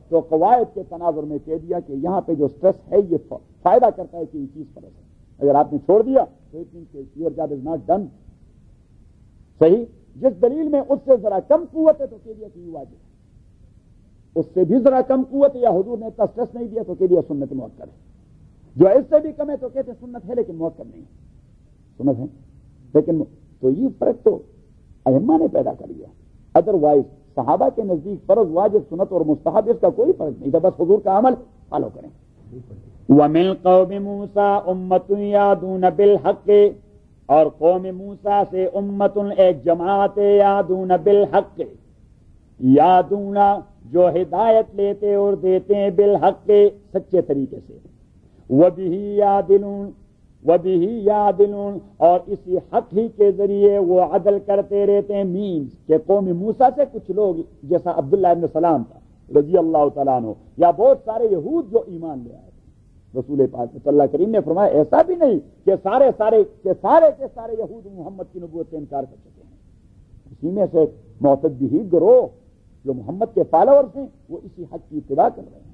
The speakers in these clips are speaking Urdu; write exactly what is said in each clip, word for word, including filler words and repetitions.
تو قواعد کے تناظر میں کہہ دیا کہ یہاں پہ جو سٹریس ہے یہ فائدہ کرتا ہے کہ یہ چیز فرض ہے، اگر آپ نے چھوڑ دیا تو اٹ مینس کہ your job is not done. صحیح. جس دلیل میں اس سے ذرا کم قوت ہے تو کہہ دیا کہ یہ واجب ہے، اس سے بھی ذرا کم قوت ہے یا حضور نے اتنا سٹریس نہیں دیا تو کہہ دیا سنت مؤکد ہے. جو اس سے بھی کم ہے تو کہتے سنت ہے لیکن مؤکد نہیں ہے، سنت ہے لیکن. تو یہ فرق تو ائمہ نے پیدا کر لیا. ادر وائز صحابہ کے نزدیک فرض واجب سنت اور مستحب اس کا کوئی فرق نہیں تھا، بس حضور کا عمل فالو کریں. وَمِن قَوْمِ مُوسَىٰ أُمَّةٌ يَهْدُونَ بِالْحَقِّ، اور قوم موسیٰ سے امتن ایک جماعت یادون بالحق، یادون جو ہدایت لیتے اور دیتے ہیں بالحق سچے طریقے سے، وَبِهِ يَعْدِلُونَ وَبِهِ يَعْدِلُونَ اور اسی حق ہی کے ذریعے وہ عدل کرتے رہتے ہیں. مینز کہ قوم موسیٰ سے کچھ لوگ جیسا عبداللہ ابن سلام تھا رضی اللہ تعالیٰ عنہ، یا بہت سارے یہود جو ایمان لے آئے تھے، رسول پاک صلی اللہ کریم نے فرمایا ایسا بھی نہیں کہ سارے سارے کہ سارے کے سارے یہود محمد کی نبوت سے انکار کر چکے ہیں. اسی میں سے معتد بھی گروہ جو محمد کے فالوورز ہیں وہ اسی حق کی اتباع کر رہے ہیں.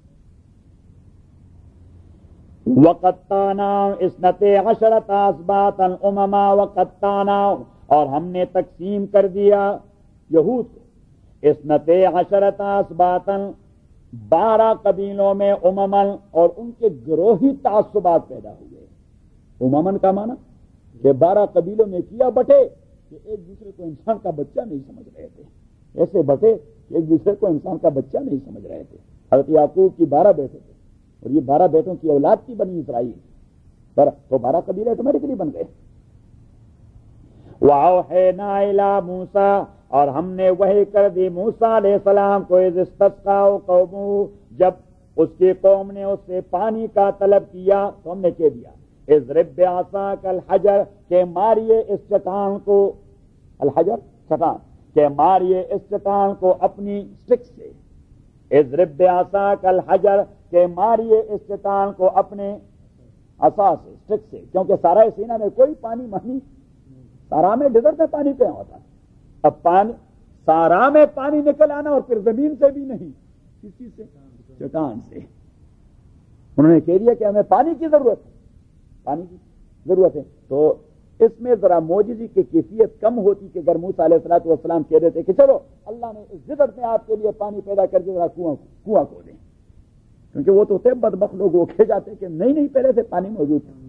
وَقَطَّعْنَاهُمْ اثْنَتَيْ عَشَرَةَ أَسْبَاطًا أُمَمًا وَقَطَّعْنَاهُمْ اور ہم نے تقسیم کر دیا یہود کو اثْنَتَيْ عَشَرَةَ أَسْبَاطًا بارہ قبیلوں میں اممن، اور ان کے گروہی تعصبات پیدا ہوئے. اممن کا معنی کہ بارہ قبیلوں میں کیا بٹے کہ ایک دوسرے کو انسان کا بچہ نہیں سمجھ رہے تھے، ایسے بٹے کہ ایک دوسرے کو انسان کا بچہ نہیں سمجھ رہے تھے. حضرت یعقوب کی بارہ بیٹے تھے اور یہ بارہ بیٹوں کی اولاد کی بنی اسرائیل، تو بارہ قبیلے آٹومیٹکلی بن گئے. وَأَوْحَيْنَا إِلَىٰ مُوسَىٰ اور ہم نے وحی کر دی موسیٰ علیہ السلام کو اذ استسقاه قومه جب اس کی قوم نے اس سے پانی کا طلب کیا تو ہم نے کہہ دیا اضرب بعصاک الحجر کہ ماریے اس چٹان کو، الحجر چٹان، کہ ماریے اس چٹان کو اپنی سٹک سے، اضرب بعصاک الحجر کہ ماریے اس چٹان کو اپنے عصا سے، سٹک سے، کیونکہ سارا سینا میں کوئی پانی مہنی، سارا میں ڈیزرٹ میں پانی کہاں ہوتا ہے؟ اب پانی سارا میں پانی نکل آنا اور پھر زمین سے بھی نہیں، کس چیز سے؟ چٹان سے. انہوں نے کہہ دیا کہ ہمیں پانی کی ضرورت ہے، پانی کی ضرورت ہے. تو اس میں ذرا معجزے کی کیفیت کم ہوتی کہ اگر موسیٰ علیہ الصلوۃ والسلام کہہ دیتے کہ چلو اللہ نے اس ڈیزرٹ میں آپ کے لیے پانی پیدا کر کے ذرا کنواں کنواں کھو دیں، کیونکہ وہ تو تھے بدبخت لوگ، وہ کہہ جاتے کہ نہیں نہیں پہلے سے پانی موجود تھا.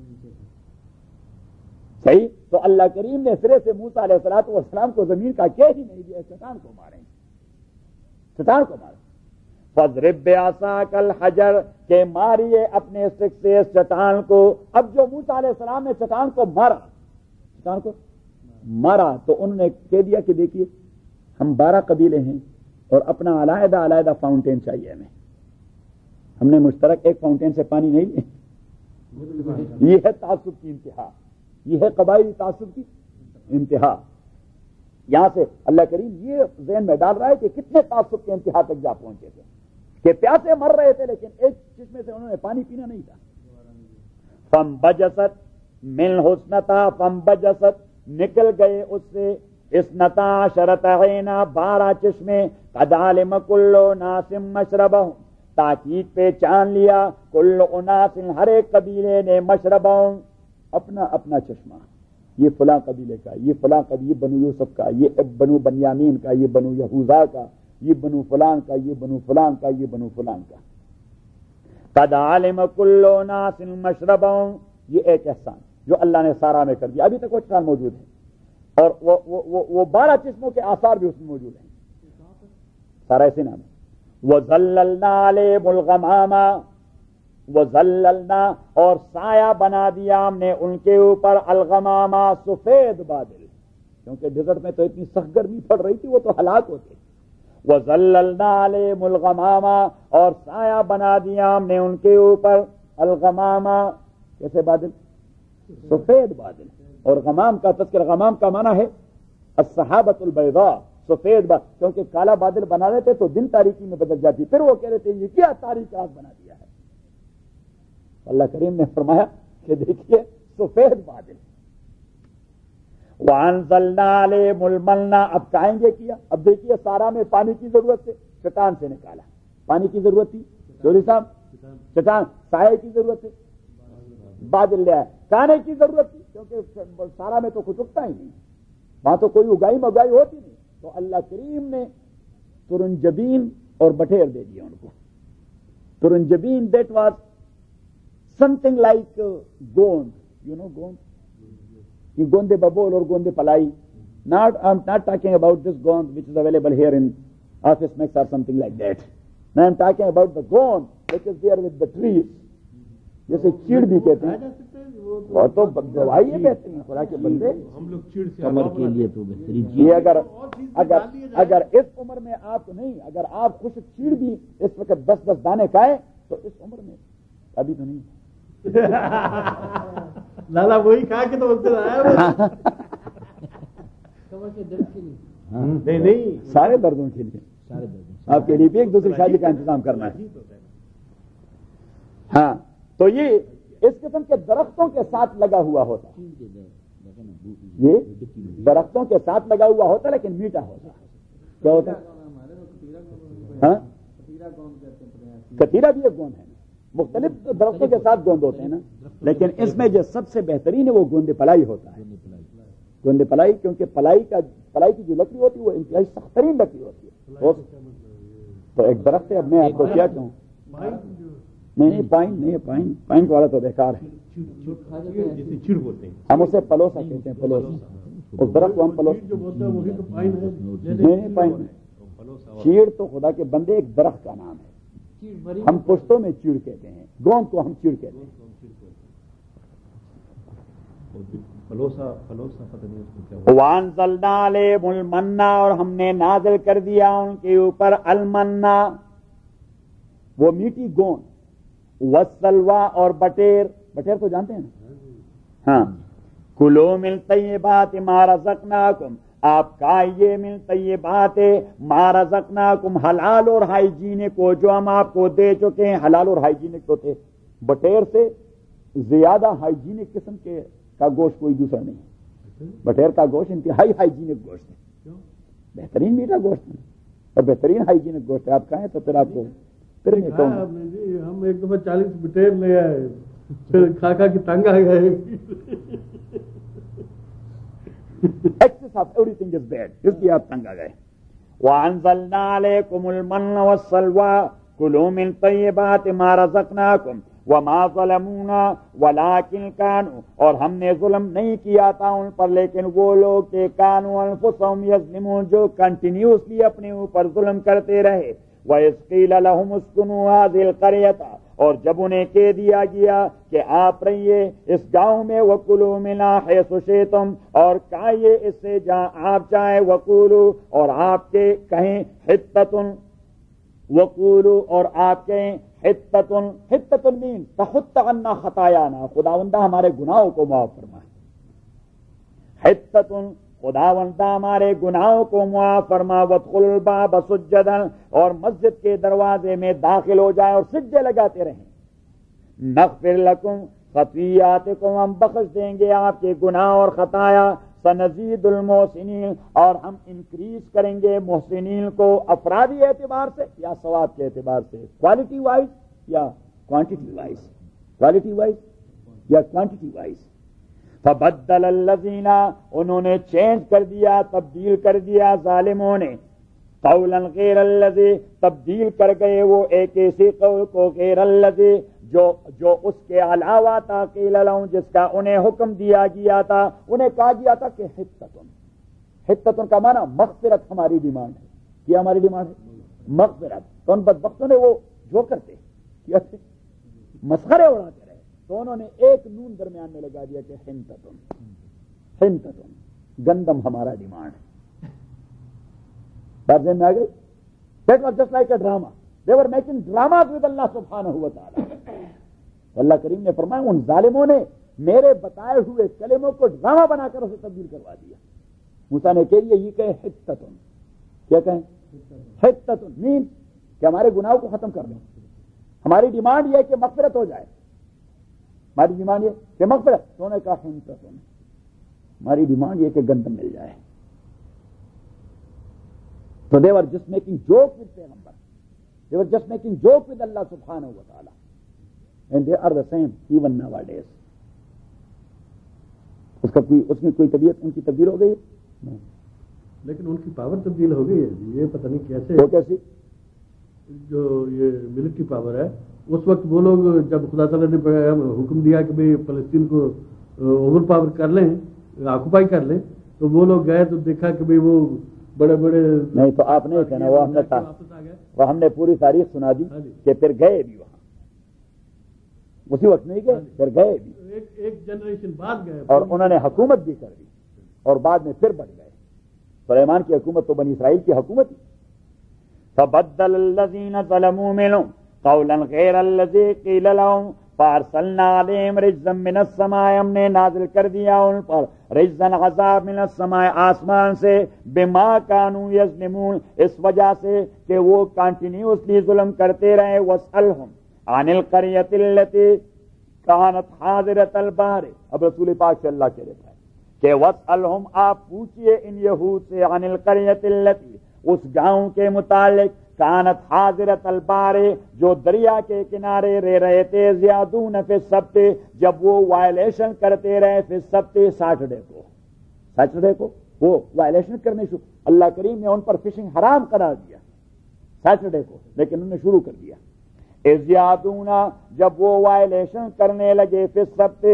صحیح. تو اللہ کریم نے سرے سے موسیٰ علیہ الصلوۃ والسلام کو زمین کا کہہ ہی نہیں دیا، چٹان کو ماریں، چٹان کو ماریں. فَاضْرِب بِعَصَاكَ الْحَجَرَ کہ ماریے اپنے سٹک سے اس چٹان کو. اب جو موسیٰ علیہ السلام نے چٹان کو مارا، چٹان کو مارا تو انہوں نے کہہ دیا کہ دیکھیے ہم بارہ قبیلے ہیں اور اپنا علیحدہ علیحدہ فاؤنٹین چاہیے ہمیں، ہم نے مشترک ایک فاؤنٹین سے پانی نہیں لے. یہ ہے تعصب کی انتہا، یہ ہے قبائلی تعصب کی انتہا. یہاں سے اللہ کریم یہ ذہن میں ڈال رہا ہے کہ کتنے تعصب کے انتہا تک جا پہنچے تھے کہ پیاسے مر رہے تھے لیکن ایک چشمے سے انہوں نے پانی پینا نہیں تھا. فم بجست من حسنتا، فم بجست نکل گئے اس سے اسنتا شرط عینا بارہ چشمے، قد علم کل اناس مشربہم تاکید پہ چان لیا کل اناس ہر ایک قبیلے نے مشربہم اپنا اپنا چشمہ، یہ فلاں قبیلے کا، یہ فلاں قبیلے بنو یوسف کا، یہ بنو بنیامین کا، یہ بنو یہوذا کا، یہ بنو فلان کا، یہ بنو فلان کا، یہ بنو فلان کا. قد علم کل اناس مشربہم، یہ ایک احسان جو اللہ نے سارا میں کر دیا. ابھی تک وہ چٹان موجود ہے اور وہ, وہ, وہ, وہ بارہ چشموں کے آثار بھی اس میں موجود ہیں سارا ایسے نام ہے. وَظَلَّلْنَا عَلَيْهِمُ الْغَمَامَ وَظَلَّلْنَا اور سایہ بنا دیا ہم نے ان کے اوپر الغمامہ سفید بادل، کیونکہ ڈیزرٹ میں تو اتنی سخت گرمی پڑ رہی تھی وہ تو ہلاک ہوتے. وَظَلَّلْنَا عَلَيْهِمُ الْغَمَامَ اور سایہ بنا دیا ہم نے ان کے اوپر الغمامہ، کیسے بادل؟ سفید بادل. اور غمام کا تذکر، غمام کا معنی ہے السحابۃ البیضاء، سفید بادل، کیونکہ کالا بادل بنا لیتے تو دن تاریکی میں بدل جاتی، پھر وہ کہہ رہے تھے یہ کیا تاریک رات بنا دیا ہے. اللہ کریم نے فرمایا کہ دیکھیے سفید بادل. وَأَنزَلْنَا عَلَيْهِمُ الْمَنَّ اب کھائیں گے کیا، اب دیکھیے سارا میں پانی کی ضرورت سے چٹان سے نکالا، پانی کی ضرورت تھی چودھری صاحب؟ چٹان. سائے کی ضرورت ہے؟ بادل لیا ہے. کھانے کی ضرورت تھی کیونکہ سارا میں تو کچھ اگتا ہی نہیں, وہاں تو کوئی اگائی مگائی ہوتی نہیں. تو اللہ کریم نے ترنجبین اور بٹیر دے دیا ان کو. ترنجبین that was something like گوند, یو نو گوند, یہ گوندے ببول اور گوندے پلائی. Not, I'm not talking about this gond which is available here in office mix or something like that. Now I'm talking about the gond which is there with the trees. جیسے چیڑ بھی کہتے ہیں, وہ تو دوائی ہے بہترین خوراک کے بندے. ہم لوگ چیڑ سے کمر کے لیے تو بہترین یہ اگر اگر اگر اس عمر میں آپ نہیں, اگر آپ خوش چیڑ بھی اس وقت دس دس دانے کھائیں تو اس عمر میں ابھی تو نہیں. لالا وہی کھا کے تو آیا نہیں نہیں سارے دردوں کے لیے, سارے دردوں آپ کے لیے بھی ایک دوسری شادی کا انتظام کرنا ہے. ہاں تو یہ اس قسم کے درختوں کے ساتھ لگا ہوا ہوتا ہے, یہ درختوں کے ساتھ لگا ہوا ہوتا لیکن میٹھا ہوتا. کیا ہوتا ہے؟ ہاں کتیرا بھی ایک گوند ہے, مختلف درختوں کے ساتھ گوند ہوتے ہیں نا, لیکن اس میں جو سب سے بہترین ہے وہ گوند پلائی ہوتا ہے. گوند پلائی, کیونکہ پلائی کا پلائی کی جو لکڑی ہوتی ہے وہ انتہائی سخت ترین لکڑی ہوتی ہے. تو ایک درخت ہے, اب میں آپ کو کیا کہوں, نہیں نہیں پائن نہیں, پائن پائن والا تو بیکار ہے, چیڑ بولتے ہیں ہم اسے پلوسا کہتے ہیں. پلوس اس درخت کو ہم پلوس نہیں نہیں پائن. چیڑ تو خدا کے بندے ایک درخت کا نام ہے, ہم پشتوں میں چیڑ کہتے ہیں, گوند کو ہم چیڑ کہتے ہیں. وَأَنزَلْنَا عَلَيْهِمُ الْمَنَّ, اور ہم نے نازل کر دیا ان کے اوپر المنا, وہ میٹھی گوند, والسلوى, اور بٹیر. بٹیر تو جانتے ہیں نا, ہاں. کلوا من طیبات ما رزقناکم, آپ کھائیے من طیبات ما رزقناکم, حلال اور ہائیجینک کو جو ہم آپ کو دے چکے ہیں. حلال اور ہائیجینک تو تھے, بٹیر سے زیادہ ہائیجینک قسم کے کا گوشت کوئی دوسرا نہیں. بٹیر کا گوشت انتہائی ہائیجینک گوشت ہے, بہترین میٹھا گوشت ہے اور بہترین ہائیجینک گوشت ہے. آپ کھائیں تو پھر آپ کو پھر میں کہوں, ہم ایک دفعہ چالیس بٹیر لے آئے, پھر کھا کھا کے تنگ آ گئے. Excess of everything is bad, اس لیے آپ تنگ آ گئے. وَأَنزَلْنَا عَلَيْكُمُ الْمَنَّ وَالسَّلْوَىٰ كُلُوا مِن طَيِّبَاتِ مَا رَزَقْنَاكُمْ وَمَا ظَلَمُونَا وَلَٰكِن كَانُوا, اور ہم نے ظلم نہیں کیا تھا ان پر لیکن وہ لوگ کہ كَانُوا أَنفُسَهُمْ يَظْلِمُونَ, جو کنٹینیوسلی اپنے اوپر ظلم کرتے رہے. وَإِذْ قِيلَ لَهُمُ اسْكُنُوا هَٰذِهِ الْقَرْيَةَ, اور جب انہیں کہہ دیا گیا کہ آپ رہیے اس گاؤں میں, وَكُلُوا مِنْهَا حَيْثُ شِئْتُمْ, اور کھائیے اس سے جہاں آپ چاہیں, وَكُلُوا, اور آپ کے کہیں حِطَّةٌ, وَقُولُوا, اور آپ کہیں حِطَّةٌ, حِطَّةٌ مین تحط عنا خطايانا, خداوندہ ہمارے گناہوں کو معاف فرمائے. حِطَّةٌ, خداوندہ ہمارے گناہوں کو معاف فرما. وَادْخُلُوا الْبَابَ سُجَّدًا, اور مسجد کے دروازے میں داخل ہو جائے اور سجدے لگاتے رہیں. نغفر لکم خطیئاتکم, ہم بخش دیں گے آپ کے گناہ اور خطایا. سنزید المحسنین, اور ہم انکریز کریں گے محسنین کو, افرادی اعتبار سے یا ثواب کے اعتبار سے, کوالٹی وائز یا کوانٹٹی وائز, کوالٹی وائز یا کوانٹٹی وائز. فبدل الذین, انہوں نے چینج کر دیا, تبدیل کر دیا ظالموں نے, قولا غیر الذی, تبدیل کر گئے وہ ایک ایسی قول کو, غیر الذی, جو جو اس کے علاوہ تھا, قیل لہم, جس کا انہیں حکم دیا گیا تھا. انہیں کہا گیا تھا کہ حطتن, حطتن کا معنی مغفرت ہماری ڈیمانڈ ہے. کیا ہماری ڈیمانڈ ہے؟ مغفرت. تو ان بدبختوں نے وہ جو کرتے کیا تھے, مسخرے اڑاتے رہے, تو انہوں نے ایک نون درمیان میں لگا دیا کہ حنتتن, حنتتن, گندم ہمارا ڈیمانڈ ہے. بات میں آ گئی. That was just like a drama. They were making dramas with Allah subhanahu wa ta'ala. Allah کریم نے فرمایا ان ظالموں نے میرے بتائے ہوئے کلموں کو ڈرامہ بنا کر اسے تبدیل کروا دیا. موسیٰ نے کہہ یہ کہے حطتن, کیا کہیں حطتن, مین کہ ہمارے گناہوں کو ختم کر دیں. ہماری ڈیمانڈ یہ ہے کہ مغفرت ہو جائے, ہماری ڈیمانڈ یہ کہ مغفرت. تو انہوں نے کہا حنتتن, ہماری ڈیمانڈ یہ کہ گندم مل جائے. تو they were just making jokes with پیغمبر. They were just making joke with Allah subhanahu wa ta'ala. And they are the same even nowadays. اس کا کوئی اس میں کوئی طبیعت ان کی تبدیل ہو گئی ہے؟ لیکن ان کی پاور تبدیل ہو گئی ہے. یہ پتہ نہیں کیسے. تو کیسی؟ جو یہ ملٹری پاور ہے اس وقت وہ لوگ جب خدا تعالیٰ نے حکم دیا کہ بھئی فلسطین کو اوور پاور کر لیں, آکوپائی کر لیں, تو وہ لوگ گئے تو دیکھا کہ بھئی وہ بڑے بڑے. نہیں تو آپ نہیں کہنا, وہ ہم نے وہ ہم نے پوری تاریخ سنا دی کہ پھر گئے بھی وہاں, اسی وقت نہیں گئے, پھر گئے بھی ایک جنریشن بعد گئے, اور انہوں نے حکومت بھی کر دی اور بعد میں پھر بڑھ گئے. سلیمان کی حکومت تو بنی اسرائیل کی حکومت تھی. فبدل الذين ظلموا منهم قولا غير الذي قيل لهم فارسلنا عليهم رجزا من السماء, ہم نے نازل کر دیا ان پر رجزا عذاب من السماء, آسمان سے, بما كانوا يظلمون, اس وجہ سے کہ وہ کنٹینیوسلی ظلم کرتے رہے. واسألهم عن القرية التي كانت حاضرة البحر, اب رسول پاک سے اللہ کہہ رہا ہے کہ واسألهم, آپ پوچھئے ان یہود سے, عن القرية التي, اس گاؤں کے متعلق, کانت حاضرت البحر, جو دریا کے کنارے رہ رہے تھے, زیادون فی السبت, جب وہ وائلیشن کرتے رہے, فی السبت, سیٹرڈے کو, سیٹرڈے کو وہ وائلیشن کرنے شروع, اللہ کریم نے ان پر فشنگ حرام قرار دیا سیٹرڈے کو, لیکن انہوں نے شروع کر دیا. زیادون, جب وہ وائلیشن کرنے لگے, فی السبت,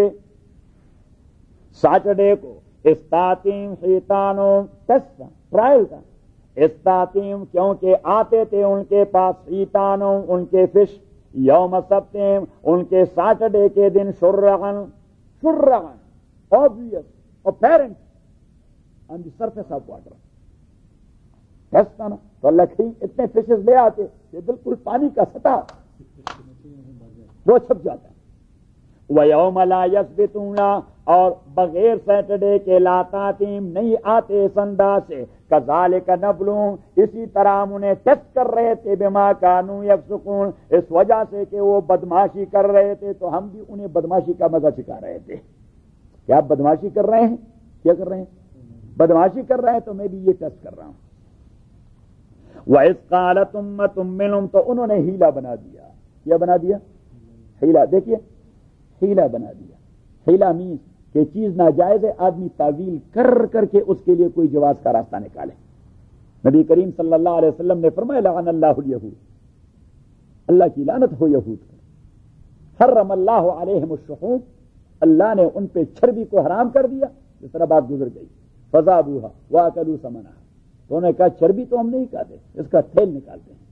سیٹرڈے کو, استاتیم حیتانو ٹیسٹ ٹرائل کا, استاتیم کیونکہ آتے تھے ان کے پاس, حیتانوں ان کے فش, یوم سبتیم ان کے سیٹرڈے کے دن, شرغن شرغن obvious apparent on the surface of water. ٹیسٹ نا تو اللہ کریم اتنے فشز لے آتے کہ بالکل پانی کا سطح وہ چھپ جاتا ہے. وَيَوْمَ لَا يَسْبِتُونَ, اور بغیر سیٹرڈے کے, لا تاتیم نہیں آتے اس انداز سے, کذالک نبلوہم, اسی طرح ہم انہیں ٹیسٹ کر رہے تھے, بما کانوا یفسقون, اس وجہ سے کہ وہ بدماشی کر رہے تھے, تو ہم بھی انہیں بدماشی کا مزہ چکھا رہے تھے. کیا آپ بدماشی کر رہے ہیں؟ کیا کر رہے ہیں؟ بدماشی کر رہے ہیں, تو میں بھی یہ ٹیسٹ کر رہا ہوں. وَإِذْ قَالَتْ أُمَّةٌ مِّنْهُمْ, تو انہوں نے ہیلا بنا دیا. کیا بنا دیا؟ ہیلا. دیکھیے ہیلا بنا دیا. ہیلا مینس کہ چیز ناجائز ہے, آدمی تعویل کر کر کے اس کے لیے کوئی جواز کا راستہ نکالے. نبی کریم صلی اللہ علیہ وسلم نے فرمایا, لعن اللہ الیہود, اللہ کی لعنت ہو یہود پر. حرم اللہ علیہم الشحوم, اللہ نے ان پہ چربی کو حرام کر دیا. جس طرح بات گزر گئی, فذابوها واکلوا ثمنها, تو انہوں نے کہا چربی تو ہم نہیں کھاتے, اس کا تیل نکالتے ہیں.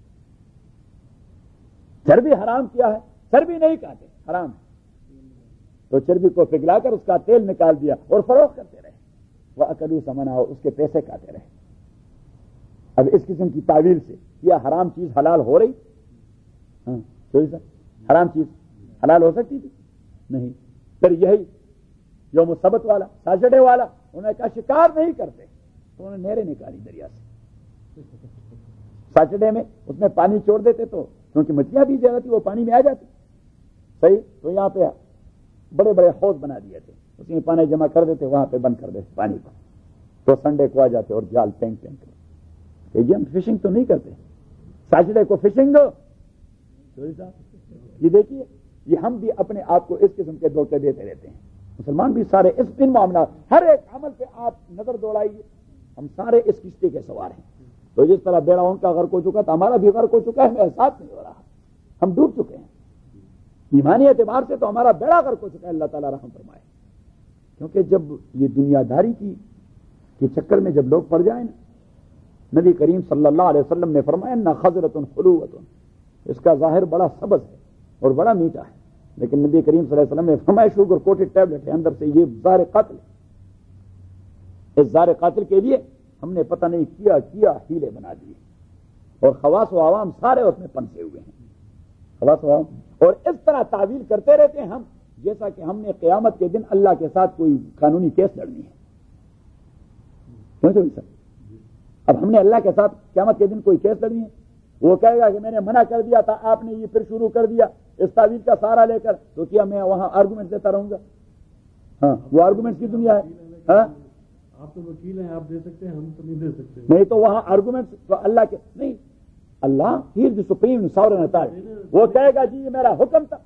چربی حرام کیا ہے, چربی نہیں کھاتے, حرام ہے, تو چربی کو پگھلا کر اس کا تیل نکال دیا اور فروخت کرتے رہے. وَأَكَلُوا ثَمَنَهُ, اس کے پیسے کھاتے رہے. اب اس قسم کی تعویل سے کیا حرام چیز حلال ہو رہی؟ ہاں حرام چیز حلال ہو سکتی تھی؟ نہیں. پھر یہی یوم السبت والا, سیٹرڈے والا, انہوں نے کہا شکار نہیں کرتے, تو انہوں نے نہریں نکالی دریا سے. سیٹرڈے میں اس میں پانی چھوڑ دیتے, تو کیونکہ مچھلیاں بھی زیادہ تھی, وہ پانی میں آ جاتی. صحیح, تو یہاں پہ بڑے بڑے حوض بنا دیے تھے, اس میں پانی جمع کر دیتے, وہاں پہ بند کر دیتے پانی کو, تو سنڈے کو آ جاتے اور جال پینک پینک کرتے. یہ ہم فشنگ تو نہیں کرتے, سیٹرڈے کو فشنگ دو. یہ دیکھیے, یہ ہم بھی اپنے آپ کو اس قسم کے دھوکے دیتے رہتے ہیں. مسلمان بھی سارے اس ان معاملات, ہر ایک عمل پہ آپ نظر دوڑائیے, ہم سارے اس کشتی کے سوار ہیں. تو جس طرح بیڑا ان کا غرق ہو چکا تھا, ہمارا بھی غرق ہو چکا ہے, ہمیں احساس نہیں ہو رہا, ہم ڈوب چکے ہیں. ایمانی اعتبار سے تو ہمارا بیڑا غرق ہو چکا ہے, اللہ تعالیٰ رحم فرمائے. کیونکہ جب یہ دنیا داری کی کے چکر میں جب لوگ پڑ جائیں نا, نبی کریم صلی اللہ علیہ وسلم نے فرمایا نہ خضرۃ حلوۃ, اس کا ظاہر بڑا سبز ہے اور بڑا میٹھا ہے, لیکن نبی کریم صلی اللہ علیہ وسلم نے فرمایا شوگر کوٹڈ ٹیبلٹ ہے, اندر سے یہ زہر قاتل ہے. اس زہر قاتل کے لیے ہم نے پتہ نہیں کیا کیا ہیلے بنا دیے, اور خواص و عوام سارے اس میں پنسے ہوئے ہیں. خواص و عوام, اور اس طرح تعویل کرتے رہتے ہیں ہم, جیسا کہ ہم نے قیامت کے دن اللہ کے ساتھ کوئی قانونی کیس لڑنی ہے. کیوں سر, اب ہم نے اللہ کے ساتھ قیامت کے دن کوئی کیس لڑنی ہے, وہ کہے گا کہ میں نے منع کر دیا تھا, آپ نے یہ پھر شروع کر دیا اس تعویل کا سہارا لے کر, تو کیا میں وہاں آرگومنٹ دیتا رہوں گا؟ ہاں, وہ آرگومنٹ کی دنیا ہے. ہاں, آپ تو وکیل ہیں, آپ دے سکتے ہیں, ہم تو نہیں دے سکتے. نہیں تو وہاں آرگومنٹ تو اللہ کے نہیں, اللہ ہی is the supreme sovereign authority. وہ کہے گا جی یہ میرا حکم تھا,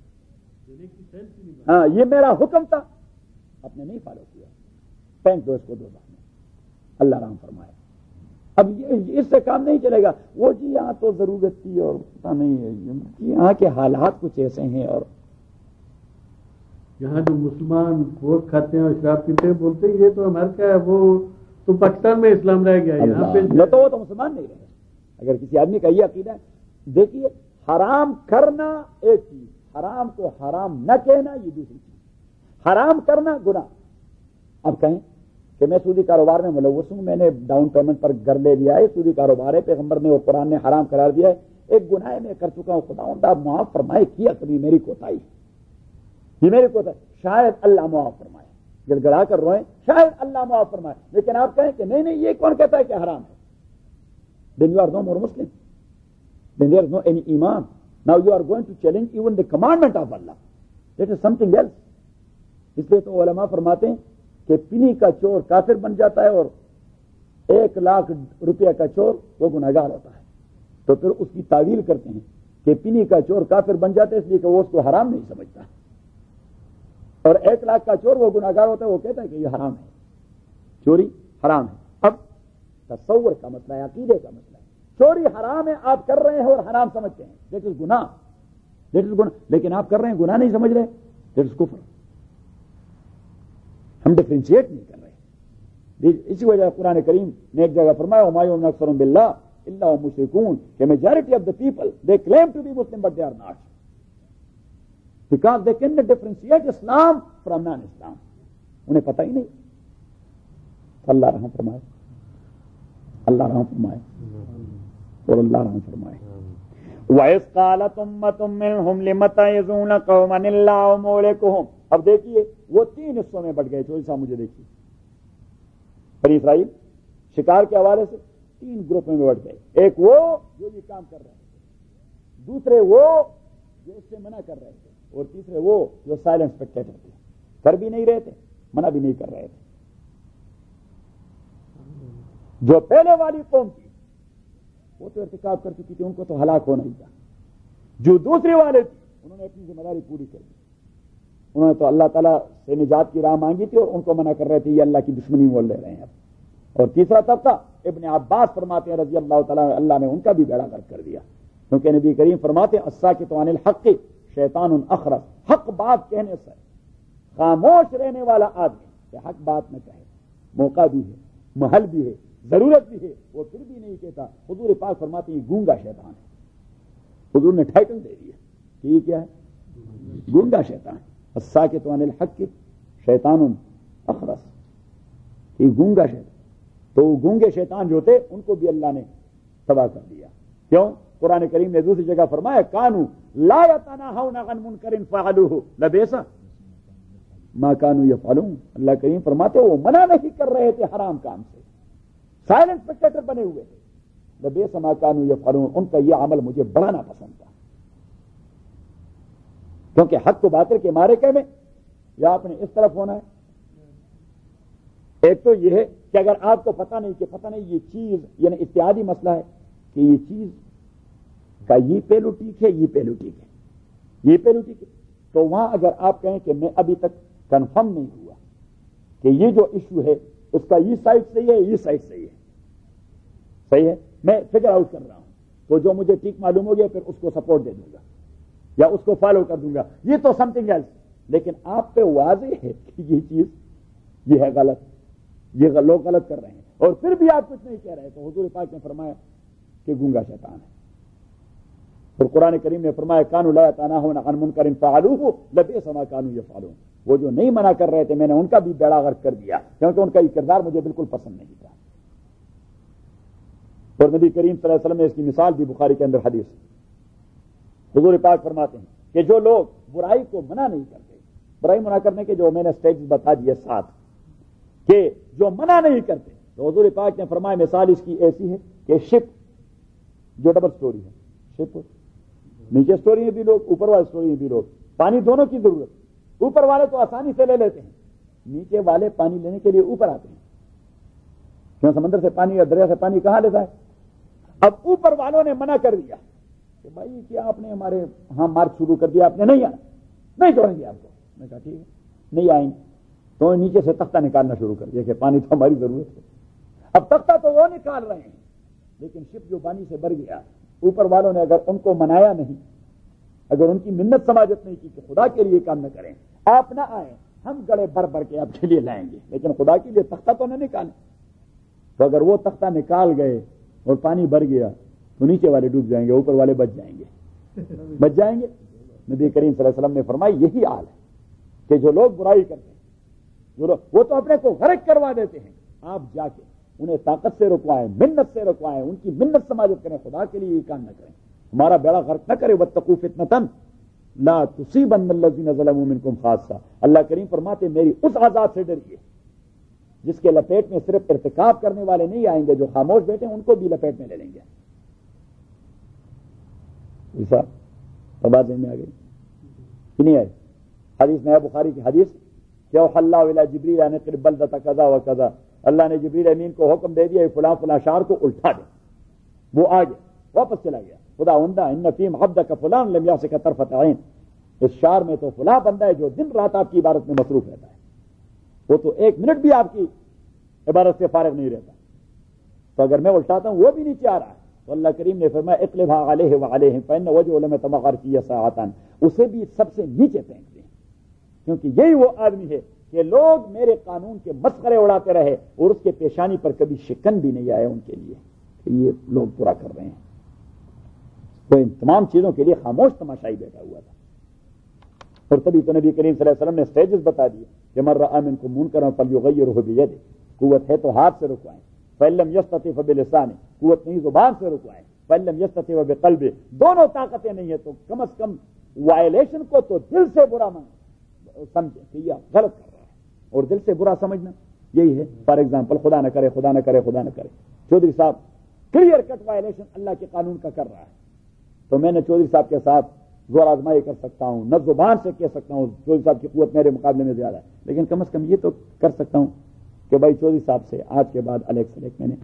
ہاں یہ میرا حکم تھا, آپ نے نہیں فالو کیا, پھینک دو اس کو دو میں. اللہ رحم فرمائے. اب اس سے کام نہیں چلے گا. وہ جی یہاں تو ضرورت تھی اور پتا نہیں یہاں کے حالات کچھ ایسے ہیں, اور یہاں جو مسلمان گوشت کھاتے ہیں اور شراب پیتے ہیں بولتے ہیں یہ تو امریکہ ہے, وہ تو پاکستان میں اسلام رہ گیا, یہاں پہ نہ تو وہ تو مسلمان نہیں رہے. اگر کسی آدمی کا یہ عقیدہ ہے, دیکھیے حرام کرنا ایک چیز, حرام کو حرام نہ کہنا یہ دوسری چیز. حرام کرنا گناہ. اب کہیں کہ میں سودی کاروبار میں ملوث ہوں, میں نے ڈاؤن پیمنٹ پر گھر لے لیا ہے, سودی کاروبار ہے, پیغمبر نے اور قرآن نے حرام قرار دیا ہے, ایک گناہ میں کر چکا ہوں, خداوند آپ معاف فرمائے, کیا کبھی میری کوتاہی, یہ میری کوتاہی, شاید اللہ معاف فرمائے. گڑ گڑا کر روئیں, شاید اللہ معاف فرمائے. لیکن آپ کہیں کہ نہیں نہیں یہ کون کہتا ہے کہ حرام ہے, then you are no more Muslim, then there is no any iman. Now you are going to challenge even the commandment of Allah. That is something else. اس لیے تو علماء فرماتے ہیں کہ پنی کا چور کافر بن جاتا ہے اور ایک لاکھ روپیہ کا چور وہ گناہگار ہوتا ہے. تو پھر اس کی تعویل کرتے ہیں کہ پنی کا چور کافر بن جاتا ہے اس لیے کہ وہ اس کو حرام نہیں سمجھتا, اور ایک لاکھ کا چور وہ گناہگار ہوتا ہے, وہ کہتا ہے کہ یہ حرام ہے, چوری حرام ہے. اب تصور کا مسئلہ ہے, عقیدے کا مسئلہ ہے. چوری حرام ہے, آپ کر رہے ہیں اور حرام سمجھتے ہیں, دیٹ از گناہ, دیٹ از گناہ. لیکن آپ کر رہے ہیں گناہ نہیں سمجھ رہے, دیٹ از کفر. ہم ڈفرینشیٹ نہیں کر رہے. اسی وجہ قرآن کریم نے ایک جگہ فرمایا وما یؤمن اکثرهم باللہ الا وهم مشرکون, کہ majority of the people they claim to be Muslim but they are not, because they can not differentiate Islam from non Islam. انہیں پتہ ہی نہیں. اللہ رحم فرمائے, اللہ رحم فرمائے اور اللہ رحم فرمائے. وَإِذْ قَالَتْ أُمَّةٌ مِّنْهُمْ لِمَ تَعِظُونَ قَوْمًا اللَّهُ مُهْلِكُهُمْ. اب دیکھیے وہ تین حصوں میں بٹ گئے. چوری صاحب مجھے دیکھیے, بنی اسرائیل شکار کے حوالے سے تین گروپ میں بٹ گئے. ایک وہ جو یہ کام کر رہے تھے, دوسرے وہ جو اس سے منع کر رہے تھے, اور تیسرے وہ جو سائلنٹ اسپیکٹیٹر تھے, کر بھی نہیں رہے تھے, منع بھی نہیں کر رہے تھے. جو پہلے والی قوم تھی وہ تو ارتکاب کر چکی تھی, ان کو تو ہلاک ہونا ہی تھا. جو دوسرے والے تھے انہوں نے اپنی ذمہ داری پوری کر دی. انہوں نے تو اللہ تعالیٰ سے نجات کی راہ مانگی تھی اور ان کو منع کر رہے تھے یہ اللہ کی دشمنی بول لے رہے ہیں اب. اور تیسرا طبقہ ابن عباس فرماتے ہیں رضی اللہ تعالیٰ, اللہ نے ان کا بھی بیڑا غرق کر دیا, کیونکہ نبی کریم فرماتے ہیں الساکت عن الحق شیطان اخرس. حق بات کہنے سے خاموش رہنے والا آدمی کہ حق بات نہ کہے, موقع بھی ہے, محل بھی ہے, ضرورت بھی ہے, وہ پھر بھی نہیں کہتا. حضور پاک فرماتے ہیں گونگا شیطان ہے. حضور نے ٹائٹل دے دیا کہ یہ کیا ہے, گونگا شیطان. الساکت عن الحق شیطان اخرس, یہ گونگا شیطان. تو گونگے شیطان جو تھے ان کو بھی اللہ نے تباہ کر دیا. کیوں؟ قرآن کریم نے دوسری جگہ فرمایا کانو لا یتناہون عن منکر فعلوہ لبئس ما کانوا یفعلون. اللہ کریم فرماتے وہ منع نہیں کر رہے تھے حرام کام سے, سائلنٹ اسپیکٹیٹر بنے ہوئے تھے. لبئس ما کانوا یفعلون, ان کا یہ عمل مجھے بڑا ناپسند تھا. کیونکہ حق کو باطل کے مارے کے میں یا آپ نے اس طرف ہونا ہے. ایک تو یہ ہے کہ اگر آپ کو پتہ نہیں کہ پتہ نہیں یہ چیز یعنی اتحادی مسئلہ ہے کہ یہ چیز کا یہ پہلو ٹھیک ہے, یہ پہلو ٹھیک ہے, یہ پہلو ٹھیک ہے, تو وہاں اگر آپ کہیں کہ میں ابھی تک کنفرم نہیں ہوا کہ یہ جو ایشو ہے اس کا یہ سائڈ صحیح ہے, یہ سائڈ صحیح ہے, صحیح ہے, میں فگر آؤٹ کر رہا ہوں, تو جو مجھے ٹھیک معلوم ہو گیا پھر اس کو سپورٹ دے دوں گا یا اس کو فالو کر دوں گا, یہ تو سم تھنگ ایلس. لیکن آپ پہ واضح ہے کہ یہ چیز یہ ہے غلط, یہ لوگ غلط کر رہے ہیں, اور پھر بھی آپ کچھ نہیں کہہ رہے, تو حضور پاک نے فرمایا کہ گونگا شیطان ہے. اور قرآن کریم نے فرمایا کانوا لا یتناہون عن منکر فعلوہ لبئس ما کانوا یفعلون. وہ جو نہیں منع کر رہے تھے میں نے ان کا بھی بیڑا غرق کر دیا, کیونکہ ان کا یہ کردار مجھے بالکل پسند نہیں تھا. اور نبی کریم صلی اللہ علیہ وسلم نے اس کی مثال دی بخاری کے اندر حدیث. حضور پاک فرماتے ہیں کہ جو لوگ برائی کو منع نہیں کرتے, برائی منع کرنے کے جو میں نے اسٹیجز بتا دیے ساتھ, کہ جو منع نہیں کرتے, تو حضور پاک نے فرمایا مثال اس کی ایسی ہے کہ شپ جو ڈبل سٹوری ہے, شپ نیچے سٹوری میں بھی لوگ, اوپر والے سٹوری میں بھی لوگ, پانی دونوں کی ضرورت. اوپر والے تو آسانی سے لے لیتے ہیں, نیچے والے پانی لینے کے لیے اوپر آتے ہیں. کیوں؟ سمندر سے پانی یا دریا سے پانی کہاں لیتا ہے؟ اب اوپر والوں نے منع کر دیا کہ بھائی کیا آپ نے ہمارے ہاں مارچ شروع کر دیا، آپ نے نہیں آنا، نہیں چھوڑیں گے آپ کو. میں کہا ٹھیک ہے نہیں آئیں گے. تو نیچے سے تختہ نکالنا شروع کر دیا کہ پانی تو ہماری ضرورت ہے. اب تختہ تو وہ نکال رہے ہیں لیکن شپ جو پانی سے بھر گیا، اوپر والوں نے اگر ان کو منایا نہیں، اگر ان کی منت سماجت نہیں کی کہ خدا کے لیے کام نہ کریں، آپ نہ آئیں، ہم گڑے بھر بھر کے آپ کے لیے لائیں گے لیکن خدا کے لیے تختہ تو نہ نکالیں. تو اگر وہ تختہ نکال گئے اور پانی بھر گیا تو نیچے والے ڈوب جائیں گے، اوپر والے بچ جائیں گے. بچ جائیں گے. نبی کریم صلی اللہ علیہ وسلم نے فرمایا یہی حال ہے کہ جو لوگ برائی کرتے ہیں، جو لوگ وہ تو اپنے کو غرق کروا دیتے ہیں، آپ جا کے انہیں طاقت سے رکوائیں، منت سے رکوائیں، ان کی منت سماجت کریں، خدا کے لیے یہ کام نہ کریں، ہمارا بیڑا غرق نہ کرے. واتقوا فتنة لا تصيبن الذين ظلموا منكم خاصة. اللہ کریم فرماتے میری اس عذاب سے ڈریے جس کے لپیٹ میں صرف ارتکاب کرنے والے نہیں آئیں گے، جو خاموش بیٹھے ان کو بھی لپیٹ میں لے لیں گے. ایسا بات میں آ گئی کہ نہیں آئی؟ حدیث میں بخاری کی حدیث کہ اوحى الله الى جبريل ان اقرب بلدة كذا وكذا، اللہ نے جبریل امین کو حکم دے دیا فلاں فلاں شہر کو الٹا دے. وہ آ گیا، واپس چلا گیا. خدا عندہ ان فیم عبدک فلان لم یاسک طرفۃ عین، اس شہر میں تو فلاں بندہ ہے جو دن رات آپ کی عبادت میں مصروف رہتا ہے، وہ تو ایک منٹ بھی آپ کی عبادت سے فارغ نہیں رہتا. تو اگر میں الٹاتا ہوں وہ بھی نیچے آ رہا ہے تو اللہ کریم نے فرمایا اقلبها علیہ وعلیہم فإن وجهه لم يتمغر فی ساعۃ، اسے بھی سب سے نیچے پھینک دیں، کیونکہ یہی وہ آدمی ہے کہ لوگ میرے قانون کے مسخرے اڑاتے رہے اور اس کے پیشانی پر کبھی شکن بھی نہیں آئے ان کے لیے کہ یہ لوگ برا کر رہے ہیں. تو ان تمام چیزوں کے لیے خاموش تماشائی بیٹھا ہوا تھا. اور تبھی تو نبی کریم صلی اللہ علیہ وسلم نے سٹیجز بتا دیے کہ من رأى منکم منکرا فلیغیرہ بیدہ، قوت ہے تو ہاتھ سے رکوائیں، فإن لم یستطع فبلسانہ، قوت نہیں زبان سے رکوائیں، فإن لم یستطع فبقلبہ، دونوں طاقتیں نہیں ہیں تو کم از کم وائلیشن کو تو دل سے برا سمجھے کہ یہ غلط کر رہا ہے. اور دل سے برا سمجھنا یہی ہے. فار ایگزامپل خدا نہ کرے خدا نہ کرے خدا نہ کرے، چودھری صاحب کلیئر کٹ وائلیشن اللہ کے قانون کا کر رہا ہے، تو میں نے چودھری صاحب کے ساتھ زور آزمائی کر سکتا ہوں، نہ زبان سے کہہ سکتا ہوں چودھری صاحب کی قوت میرے مقابلے میں زیادہ ہے، لیکن کم از کم یہ تو کر سکتا ہوں کہ بھائی چودھری صاحب سے آج کے بعد الیک سلیک میں نے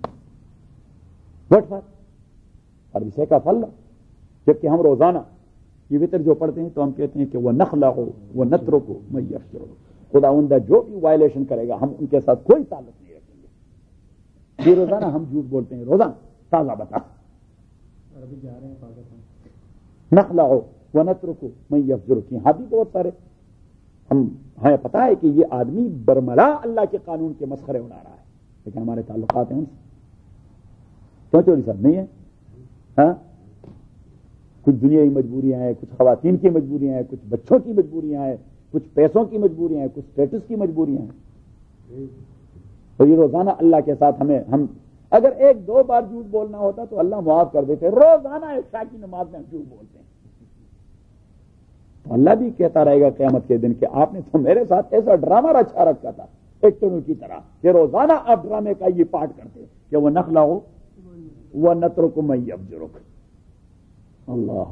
وٹ فار اور اسے کا پھل، جبکہ ہم روزانہ یہ وطر جو پڑھتے ہیں تو ہم کہتے ہیں کہ وہ نخلا ہو وہ نترو کو میں یفر ہو، خدا عندہ جو بھی وائلیشن کرے گا ہم ان کے ساتھ کوئی تعلق نہیں رکھیں گے. یہ روزانہ ہم جھوٹ بولتے ہیں، روزانہ تازہ بتا ابھی جا رہے ہیں پاکستان، نخلا ہو وہ نترو کو میں یفر کی. ہاں بھی بہت سارے ہم ہمیں پتا ہے کہ یہ آدمی برملا اللہ کے قانون کے مسخرے اڑا رہا ہے، لیکن ہمارے تعلقات ہیں ان سے. کیوں چوری صاحب نہیں ہے؟ ہاں کچھ دنیائی مجبوریاں ہیں، کچھ خواتین کی مجبوریاں ہیں، کچھ بچوں کی مجبوریاں ہیں، کچھ پیسوں کی مجبوریاں ہیں، کچھ اسٹیٹس کی مجبوریاں ہیں. تو یہ روزانہ اللہ کے ساتھ ہمیں ہم اگر ایک دو بار جھوٹ بولنا ہوتا تو اللہ معاف کر دیتے. روزانہ عشاء کی نماز میں ہم جھوٹ بولتے ہیں تو اللہ بھی کہتا رہے گا قیامت کے دن کہ آپ نے تو میرے ساتھ ایسا ڈرامہ رچا رکھا تھا ایک ٹنو کی طرح کہ روزانہ آپ ڈرامے کا یہ پارٹ کرتے کہ وہ نخلا ہو وہ نترک میں یفجرک. اللہ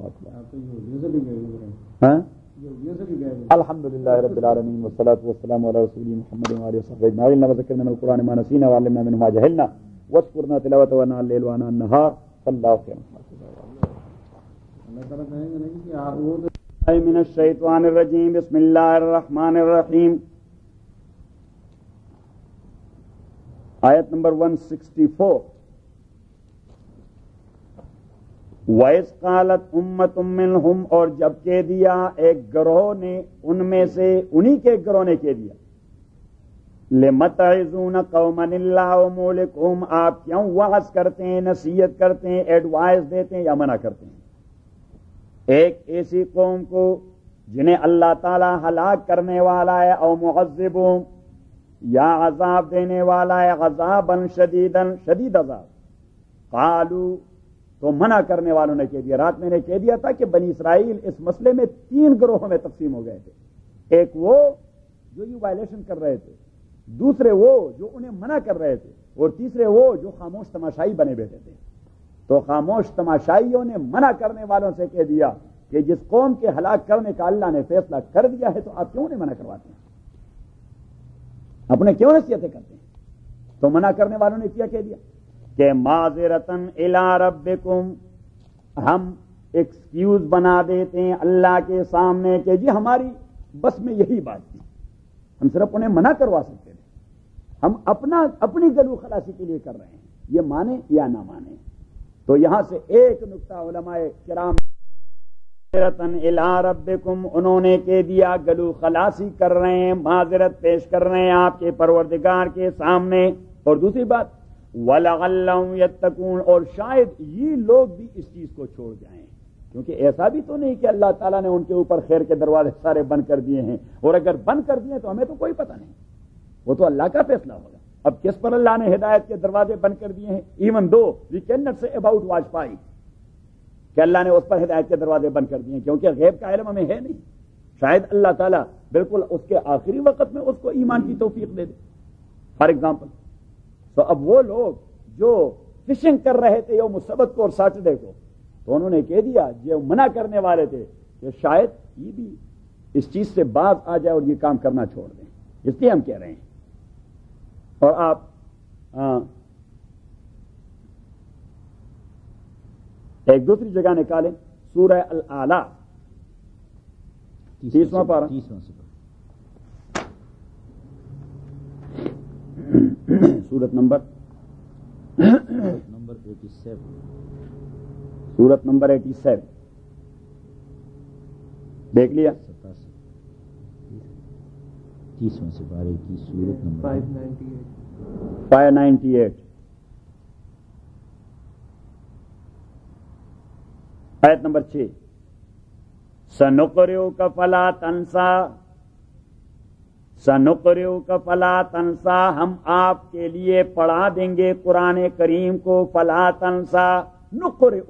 اکبر. الحمد للہ رب العالمین والصلاة والسلام علی رسول محمد وعلى وصحبه اجمعین. وذکرنا من القرآن ما نسینا وعلمنا منه ما جهلنا واذکرنا تلاوته وانا الليل وانا النهار. اللہ خیر. اللہ تعالیٰ کہیں گے نہیں کہ وہ من الشیطان الرجیم. بسم اللہ الرحمن الرحیم. آیت نمبر ایک سو چوالیس. وَإِذْ قَالَتْ أُمَّةٌ مِّنْهُمْ، اور جب کہہ دیا ایک گروہ نے ان میں سے، انہی کے گروہ نے کہہ دیا، لِمَ تَعِظُونَ قَوْمًا اللَّهُ مُهْلِكُهُمْ، آپ کیوں وعظ کرتے ہیں، نصیحت کرتے ہیں، ایڈوائز دیتے ہیں یا منع کرتے ہیں ایک ایسی قوم کو جنہیں اللہ تعالی ہلاک کرنے والا ہے، او معذبهم، یا عذاب دینے والا ہے، عذابا شدیدا، شدید عذاب. قالوا، تو منع کرنے والوں نے کہہ دیا. رات میں نے کہہ دیا تھا کہ بنی اسرائیل اس مسئلے میں تین گروہوں میں تقسیم ہو گئے تھے. ایک وہ جو یہ وائلیشن کر رہے تھے، دوسرے وہ جو انہیں منع کر رہے تھے، اور تیسرے وہ جو خاموش تماشائی بنے بیٹھے تھے. تو خاموش تماشائیوں نے منع کرنے والوں سے کہہ دیا کہ جس قوم کے ہلاک کرنے کا اللہ نے فیصلہ کر دیا ہے تو آپ کیوں نہیں منع کرواتے ہیں، اپنے کیوں نصیحتیں کرتے ہیں؟ تو منع کرنے والوں نے کیا کہہ دیا کہ معذرتن الی ربکم، ہم ایکسکیوز بنا دیتے ہیں اللہ کے سامنے کہ جی ہماری بس میں یہی بات تھی، ہم صرف انہیں منع کروا سکتے تھے، ہم اپنا اپنی گلو خلاصی کے لیے کر رہے ہیں، یہ مانے یا نہ مانے۔ تو یہاں سے ایک نقطہ علماء کرام معذرتن الی ربکم، انہوں نے کہہ دیا گلو خلاصی کر رہے ہیں، معذرت پیش کر رہے ہیں آپ کے پروردگار کے سامنے۔ اور دوسری بات وَلَعَلَّهُمْ يَتَّقُونَ، اور شاید یہ لوگ بھی اس چیز کو چھوڑ جائیں، کیونکہ ایسا بھی تو نہیں کہ اللہ تعالیٰ نے ان کے اوپر خیر کے دروازے سارے بند کر دیے ہیں، اور اگر بند کر دیے تو ہمیں تو کوئی پتہ نہیں، وہ تو اللہ کا فیصلہ ہوگا۔ اب کس پر اللہ نے ہدایت کے دروازے بند کر دیے ہیں؟ Even though we can not say about Vajpayee کہ اللہ نے اس پر ہدایت کے دروازے بند کر دیے ہیں، کیونکہ غیب کا علم ہمیں ہے نہیں، شاید اللہ تعالیٰ بالکل اس کے آخری وقت میں اس کو ایمان کی توفیق دے دے، فار ایگزامپل۔ تو اب وہ لوگ جو فشنگ کر رہے تھے یوم السبت کو اور سیٹرڈے کو، تو انہوں نے کہہ دیا جو منع کرنے والے تھے کہ شاید یہ بھی اس چیز سے باز آ جائے اور یہ کام کرنا چھوڑ دیں، اس لیے ہم کہہ رہے ہیں۔ اور آپ آ, ایک دوسری جگہ نکالیں، سورہ الاعلی تیسواں پارہ، سورت نمبر نمبر ایٹی سیون، سورت نمبر ایٹی سیون دیکھ لیا، ستاسی تیسواں سپارے کی سورت نمبر فائیو نائنٹی ایٹ، آیت نمبر چھ، سنقرئک فلا تنسا، سنقرئک فلا تنسا، ہم آپ کے لیے پڑھا دیں گے قرآن کریم کو، فلا تنسا نقرئک۔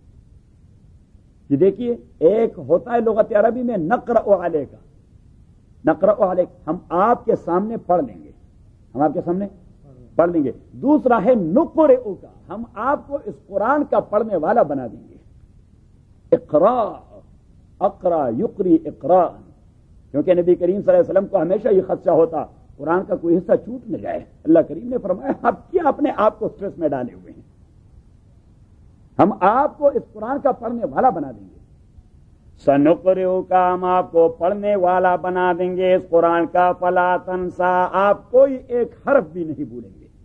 یہ دیکھیے ایک ہوتا ہے لغت عربی میں نقرأ علیک، نقرأ علیک، ہم آپ کے سامنے پڑھ لیں گے، ہم آپ کے سامنے پڑھ لیں گے۔ دوسرا ہے نقرئک، ہم آپ کو اس قرآن کا پڑھنے والا بنا دیں گے۔ اقرا، اقرا یقری اقرا، کیونکہ نبی کریم صلی اللہ علیہ وسلم کو ہمیشہ یہ خدشہ ہوتا قرآن کا کوئی حصہ چھوٹ نہ جائے۔ اللہ کریم نے فرمایا آپ کیا اپنے آپ کو سٹریس میں ڈالے ہوئے ہیں، ہم آپ کو اس قرآن کا پڑھنے والا بنا دیں گے۔ سنقرئک، ہم آپ کو پڑھنے والا بنا دیں گے اس قرآن کا، فلا تنسا، آپ کوئی ایک حرف بھی نہیں بھولیں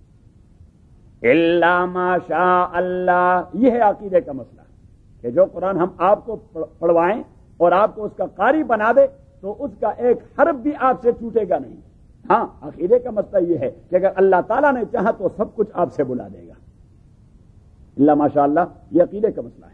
گے، الا ما شاء اللہ۔ یہ ہے عقیدے کا مسئلہ کہ جو قرآن ہم آپ کو پڑھوائیں اور آپ کو اس کا قاری بنا دے تو اس کا ایک حرف بھی آپ سے چھوٹے گا نہیں۔ ہاں عقیدے کا مسئلہ یہ ہے کہ اگر اللہ تعالیٰ نے چاہا تو سب کچھ آپ سے بلا دے گا، اللہ ماشاء اللہ، یہ عقیدے کا مسئلہ ہے۔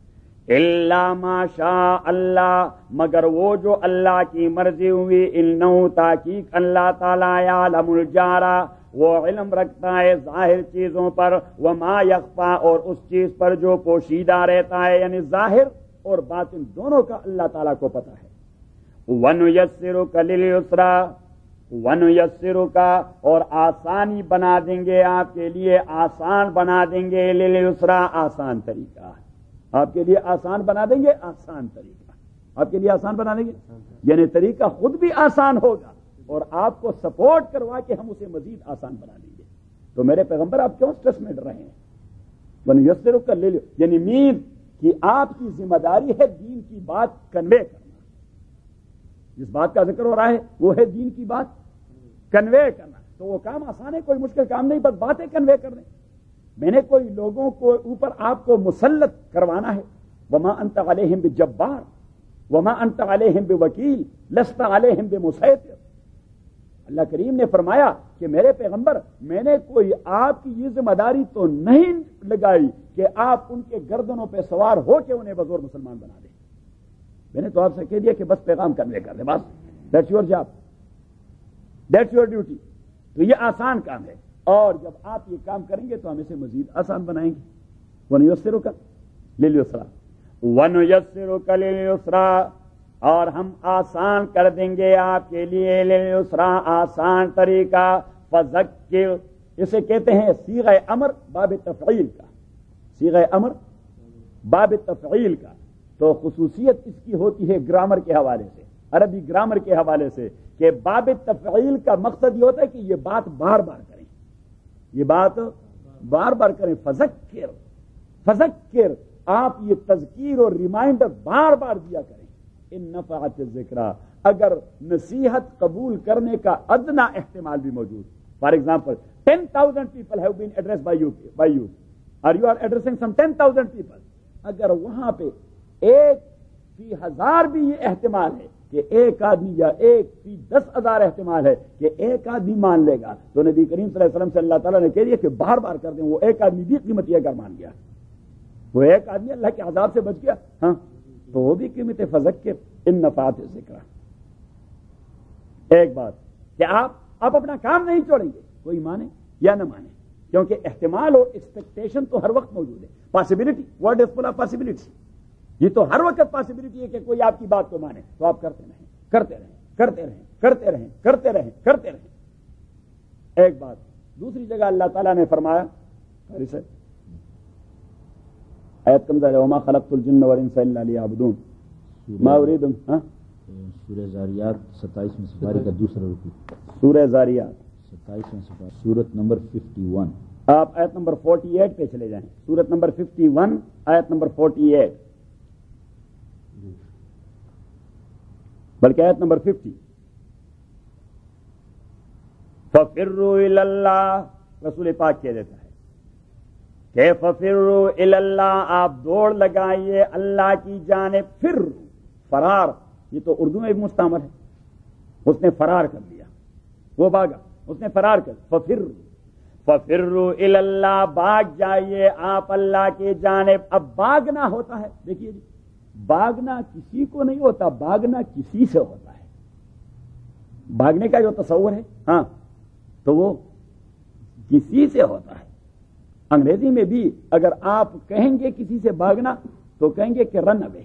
الا ما شاء اللہ، مگر وہ جو اللہ کی مرضی ہوئی، انہ تحقیق اللہ تعالیٰ یعلم الجہر، وہ علم رکھتا ہے ظاہر چیزوں پر، وما یخفی، اور اس چیز پر جو پوشیدہ رہتا ہے، یعنی ظاہر اور باطن دونوں کا اللہ تعالیٰ کو پتہ ہے۔ وَنُيَسِّرُكَ لِلْيُسْرَىٰ، وَنُيَسِّرُكَ، اور آسانی بنا دیں گے آپ کے لیے، آسان بنا دیں گے، لِلْيُسْرَىٰ، آسان طریقہ، آپ کے لیے آسان بنا دیں گے، آسان طریقہ آپ کے لیے آسان بنا دیں گے، یعنی طریقہ خود بھی آسان ہوگا اور آپ کو سپورٹ کروا کے ہم اسے مزید آسان بنا دیں گے۔ تو میرے پیغمبر آپ کیوں سٹریس میں ڈر رہے ہیں؟ وَنُيَسِّرُكَ لِلْيُسْرَىٰ، یعنی مین کہ آپ کی ذمہ داری ہے دین کی بات کنوے کرنا، جس بات کا ذکر ہو رہا ہے وہ ہے دین کی بات کنوے کرنا، تو وہ کام آسان ہے، کوئی مشکل کام نہیں، بس باتیں کنوے کر دیں۔ میں نے کوئی لوگوں کو اوپر آپ کو مسلط کروانا ہے، وما انت علیہم بجبار وما انت علیہم بوکیل لست علیہم بمسیطر۔ اللہ کریم نے فرمایا کہ میرے پیغمبر میں نے کوئی آپ کی یہ ذمہ داری تو نہیں لگائی کہ آپ ان کے گردنوں پہ سوار ہو کے انہیں بزور مسلمان بنا دیں، میں نے تو آپ سے کہہ دیا کہ بس پیغام کنوے کر دیں، بس that's your job, that's your duty. تو یہ آسان کام ہے، اور جب آپ یہ کام کریں گے تو ہم اسے مزید آسان بنائیں گے۔ وَنُيَسِّرُكَ لِلْيُسْرَىٰ، وَنُيَسِّرُكَ لِلْيُسْرَىٰ، اور ہم آسان کر دیں گے آپ کے لیے، لِلْيُسْرَىٰ، آسان طریقہ، فَذَكِّرْ، اسے کہتے ہیں صیغہ امر باب تفعیل کا، صیغہ امر باب تفعیل کا، تو خصوصیت اس کی ہوتی ہے گرامر کے حوالے سے، عربی گرامر کے حوالے سے، کہ باب تفعیل کا مقصد یہ ہوتا ہے کہ یہ بات بار بار کریں، یہ بات بار بار کریں. فذکر فذکر آپ یہ تذکیر اور ریمائنڈر بار بار دیا کریں. ان نفعت الذکرى اگر نصیحت قبول کرنے کا ادنا احتمال بھی موجود. For example ten thousand people have been address by you by you اور you are addressing some ten thousand people. اگر وہاں پہ ایک فی ہزار بھی یہ احتمال ہے کہ ایک آدمی یا ایک فی دس ہزار احتمال ہے کہ ایک آدمی مان لے گا, تو نبی کریم صلی اللہ علیہ وسلم سے اللہ تعالیٰ نے کہہ دیا کہ بار بار کر دیں. وہ ایک آدمی بھی قیمتی اگر مان گیا, وہ ایک آدمی اللہ کے عذاب سے بچ گیا, ہاں تو وہ بھی قیمت فذکر ان نفعت الذکریٰ. ایک بات کہ آپ آپ اپنا کام نہیں چھوڑیں گے, کوئی مانے یا نہ مانے, کیونکہ احتمال اور ایکسپیکٹیشن تو ہر وقت موجود ہے. Possibility, word is full of possibility. یہ تو ہر وقت پاسبلٹی ہے کہ کوئی آپ کی بات کو مانے, تو آپ کرتے رہیں کرتے رہیں کرتے رہیں کرتے رہیں کرتے رہیں کرتے رہیں. ایک بات. دوسری جگہ اللہ تعالیٰ نے فرمایا, آیت کمزار ہے, وما خلقت الجن والانس الا لیعبدون ما اريد. ہاں سورہ زاریات ستائیسویں سپارے کا دوسرا رکوع. سورہ زاریات ستائیسویں سپارہ, سورت نمبر ففٹی ون. آپ آیت نمبر فورٹی ایٹ پہ چلے جائیں. سورت نمبر ففٹی ون آیت نمبر فورٹی ایٹ, بلکہ آیت نمبر ففٹی. ففروا الی اللہ, رسول پاک کہہ دیتا ہے کہ ففروا الی اللہ, آپ دوڑ لگائیے اللہ کی جانب. فر فرار, یہ تو اردو میں بھی مستعمل ہے. اس نے فرار کر لیا, وہ بھاگا, اس نے فرار کر. ففر ففروا الی اللہ, بھاگ جائیے آپ اللہ کی جانب. اب بھاگنا ہوتا ہے, دیکھیے جی, بھاگنا کسی کو نہیں ہوتا, بھاگنا کسی سے ہوتا ہے. بھاگنے کا جو تصور ہے, ہاں تو وہ کسی سے ہوتا ہے. انگریزی میں بھی اگر آپ کہیں گے کسی سے بھاگنا تو کہیں گے کہ رن اوے.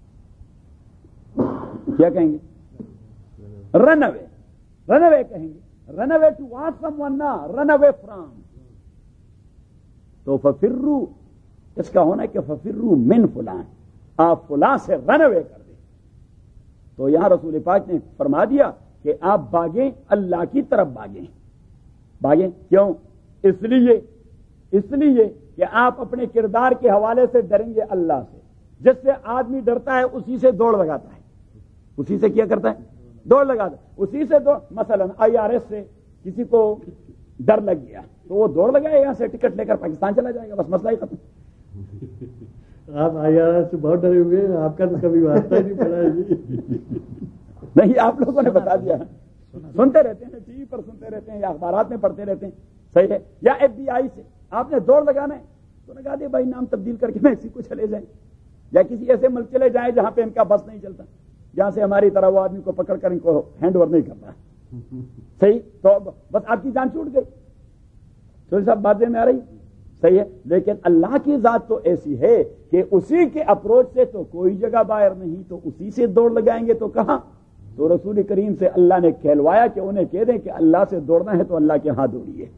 کیا کہیں گے؟ رن اوے. رن اوے کہیں گے. Run away to what someone, نا رن اوے فرام. تو ففروا اس کا ہونا ہے کہ ففروا من فلان, آپ فلاں سے رن اوے کر دیں. تو یہاں رسول پاک نے فرما دیا کہ آپ بھاگیں, اللہ کی طرف بھاگیں. بھاگیں کیوں؟ اس لیے اس لیے کہ آپ اپنے کردار کے حوالے سے ڈریں گے اللہ سے. جس سے آدمی ڈرتا ہے اسی سے دوڑ لگاتا ہے. اسی سے کیا کرتا ہے؟ دوڑ لگاتا ہے. اسی سے دوڑ, مثلا آئی آر ایس سے کسی کو ڈر لگ گیا تو وہ دوڑ لگائے, یہاں سے ٹکٹ لے کر پاکستان چلا جائے گا, بس مسئلہ ہی ختم. آپ آئی آر ایس سے بہت ڈرے ہوئے, آپ کا تو کبھی واسطہ ہی نہیں پڑا جی. نہیں, آپ لوگوں نے بتا دیا, سنتے رہتے ہیں, ٹی وی پر سنتے رہتے ہیں یا اخبارات میں پڑھتے رہتے ہیں. صحیح ہے. یا ایف بی آئی سے آپ نے دوڑ لگانا ہے تو لگا دے بھائی, نام تبدیل کر کے میکسیکو چلے جائیں, یا کسی ایسے ملک چلے جائیں جہاں پہ ان کا بس نہیں چلتا, جہاں سے ہماری طرح وہ آدمی کو پکڑ کر ان کو ہینڈ اوور نہیں کرتا. صحیح, تو بس آپ کی جان چھوٹ گئی. تو صاحب باتیں میں آ رہی. صحیح ہے. لیکن اللہ کی ذات تو ایسی ہے کہ اسی کے اپروچ سے تو کوئی جگہ باہر نہیں, تو اسی سے دوڑ لگائیں گے تو کہاں. تو رسول کریم سے اللہ نے کہلوایا کہ انہیں کہہ دیں کہ اللہ سے دوڑنا ہے تو اللہ کے ہاں دوڑیے,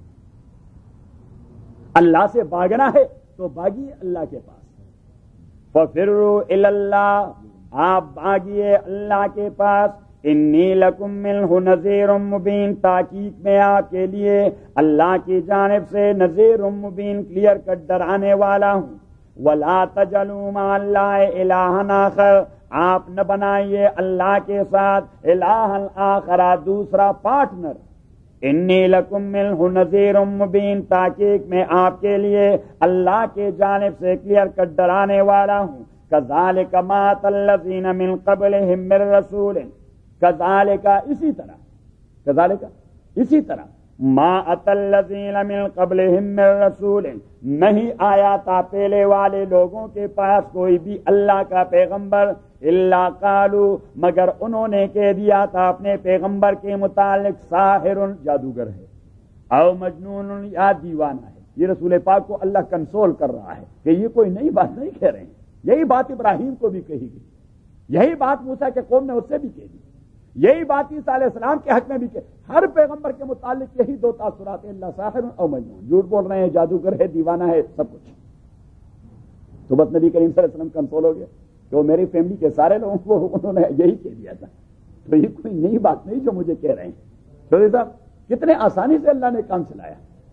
اللہ سے بھاگنا ہے تو بھاگیے اللہ کے پاس. ففروا الی اللہ, آپ بھاگیے اللہ کے پاس. انی لکم منہ نذیر مبین, تحقیق میں آپ کے لیے اللہ کی جانب سے نذیر مبین, کلیئر کٹ ڈرانے والا ہوں. ولا تجعلوا مع اللہ الہا آخر, آپ نہ بنائیے اللہ کے ساتھ الہ آخر, دوسرا پارٹنر. انی لکم منہ نذیر مبین, تحقیق میں آپ کے لیے اللہ کے جانب سے کلیئر کٹ ڈرانے والا ہوں. کذالک ما اتى الذین من قبلہم من رسول, کذالک اسی طرح, کذالک اسی طرح, ما اتى الذین من قبلہم من رسول, نہیں آیا تھا پہلے والے لوگوں کے پاس کوئی بھی اللہ کا پیغمبر, الا قالوا, مگر انہوں نے کہہ دیا تھا اپنے پیغمبر کے متعلق ساحر, جادوگر ہے, او مجنون, یا دیوانہ ہے. یہ رسول پاک کو اللہ کنسول کر رہا ہے کہ یہ کوئی نئی بات نہیں کہہ رہے ہیں. یہی بات ابراہیم کو بھی کہی گئی, یہی بات موسیٰ کے قوم نے اس سے بھی کہی, یہی بات عیسیٰ علیہ السلام کے حق میں بھی کہی. ہر پیغمبر کے متعلق یہی دو تاثرات ہیں, اللہ ساحر او مجنون, جھوٹ بول رہے ہیں, جادوگر ہے, دیوانہ ہے, سب کچھ. تو بس نبی کریم صلی اللہ علیہ وسلم کنسول ہو گیا کہ وہ میری فیملی کے سارے لوگوں کو انہوں نے یہی کہہ دیا تھا. تو یہ کوئی نئی بات نہیں جو مجھے کہہ رہے ہیں. تو صاحب کتنے آسانی سے اللہ نے کام چلایا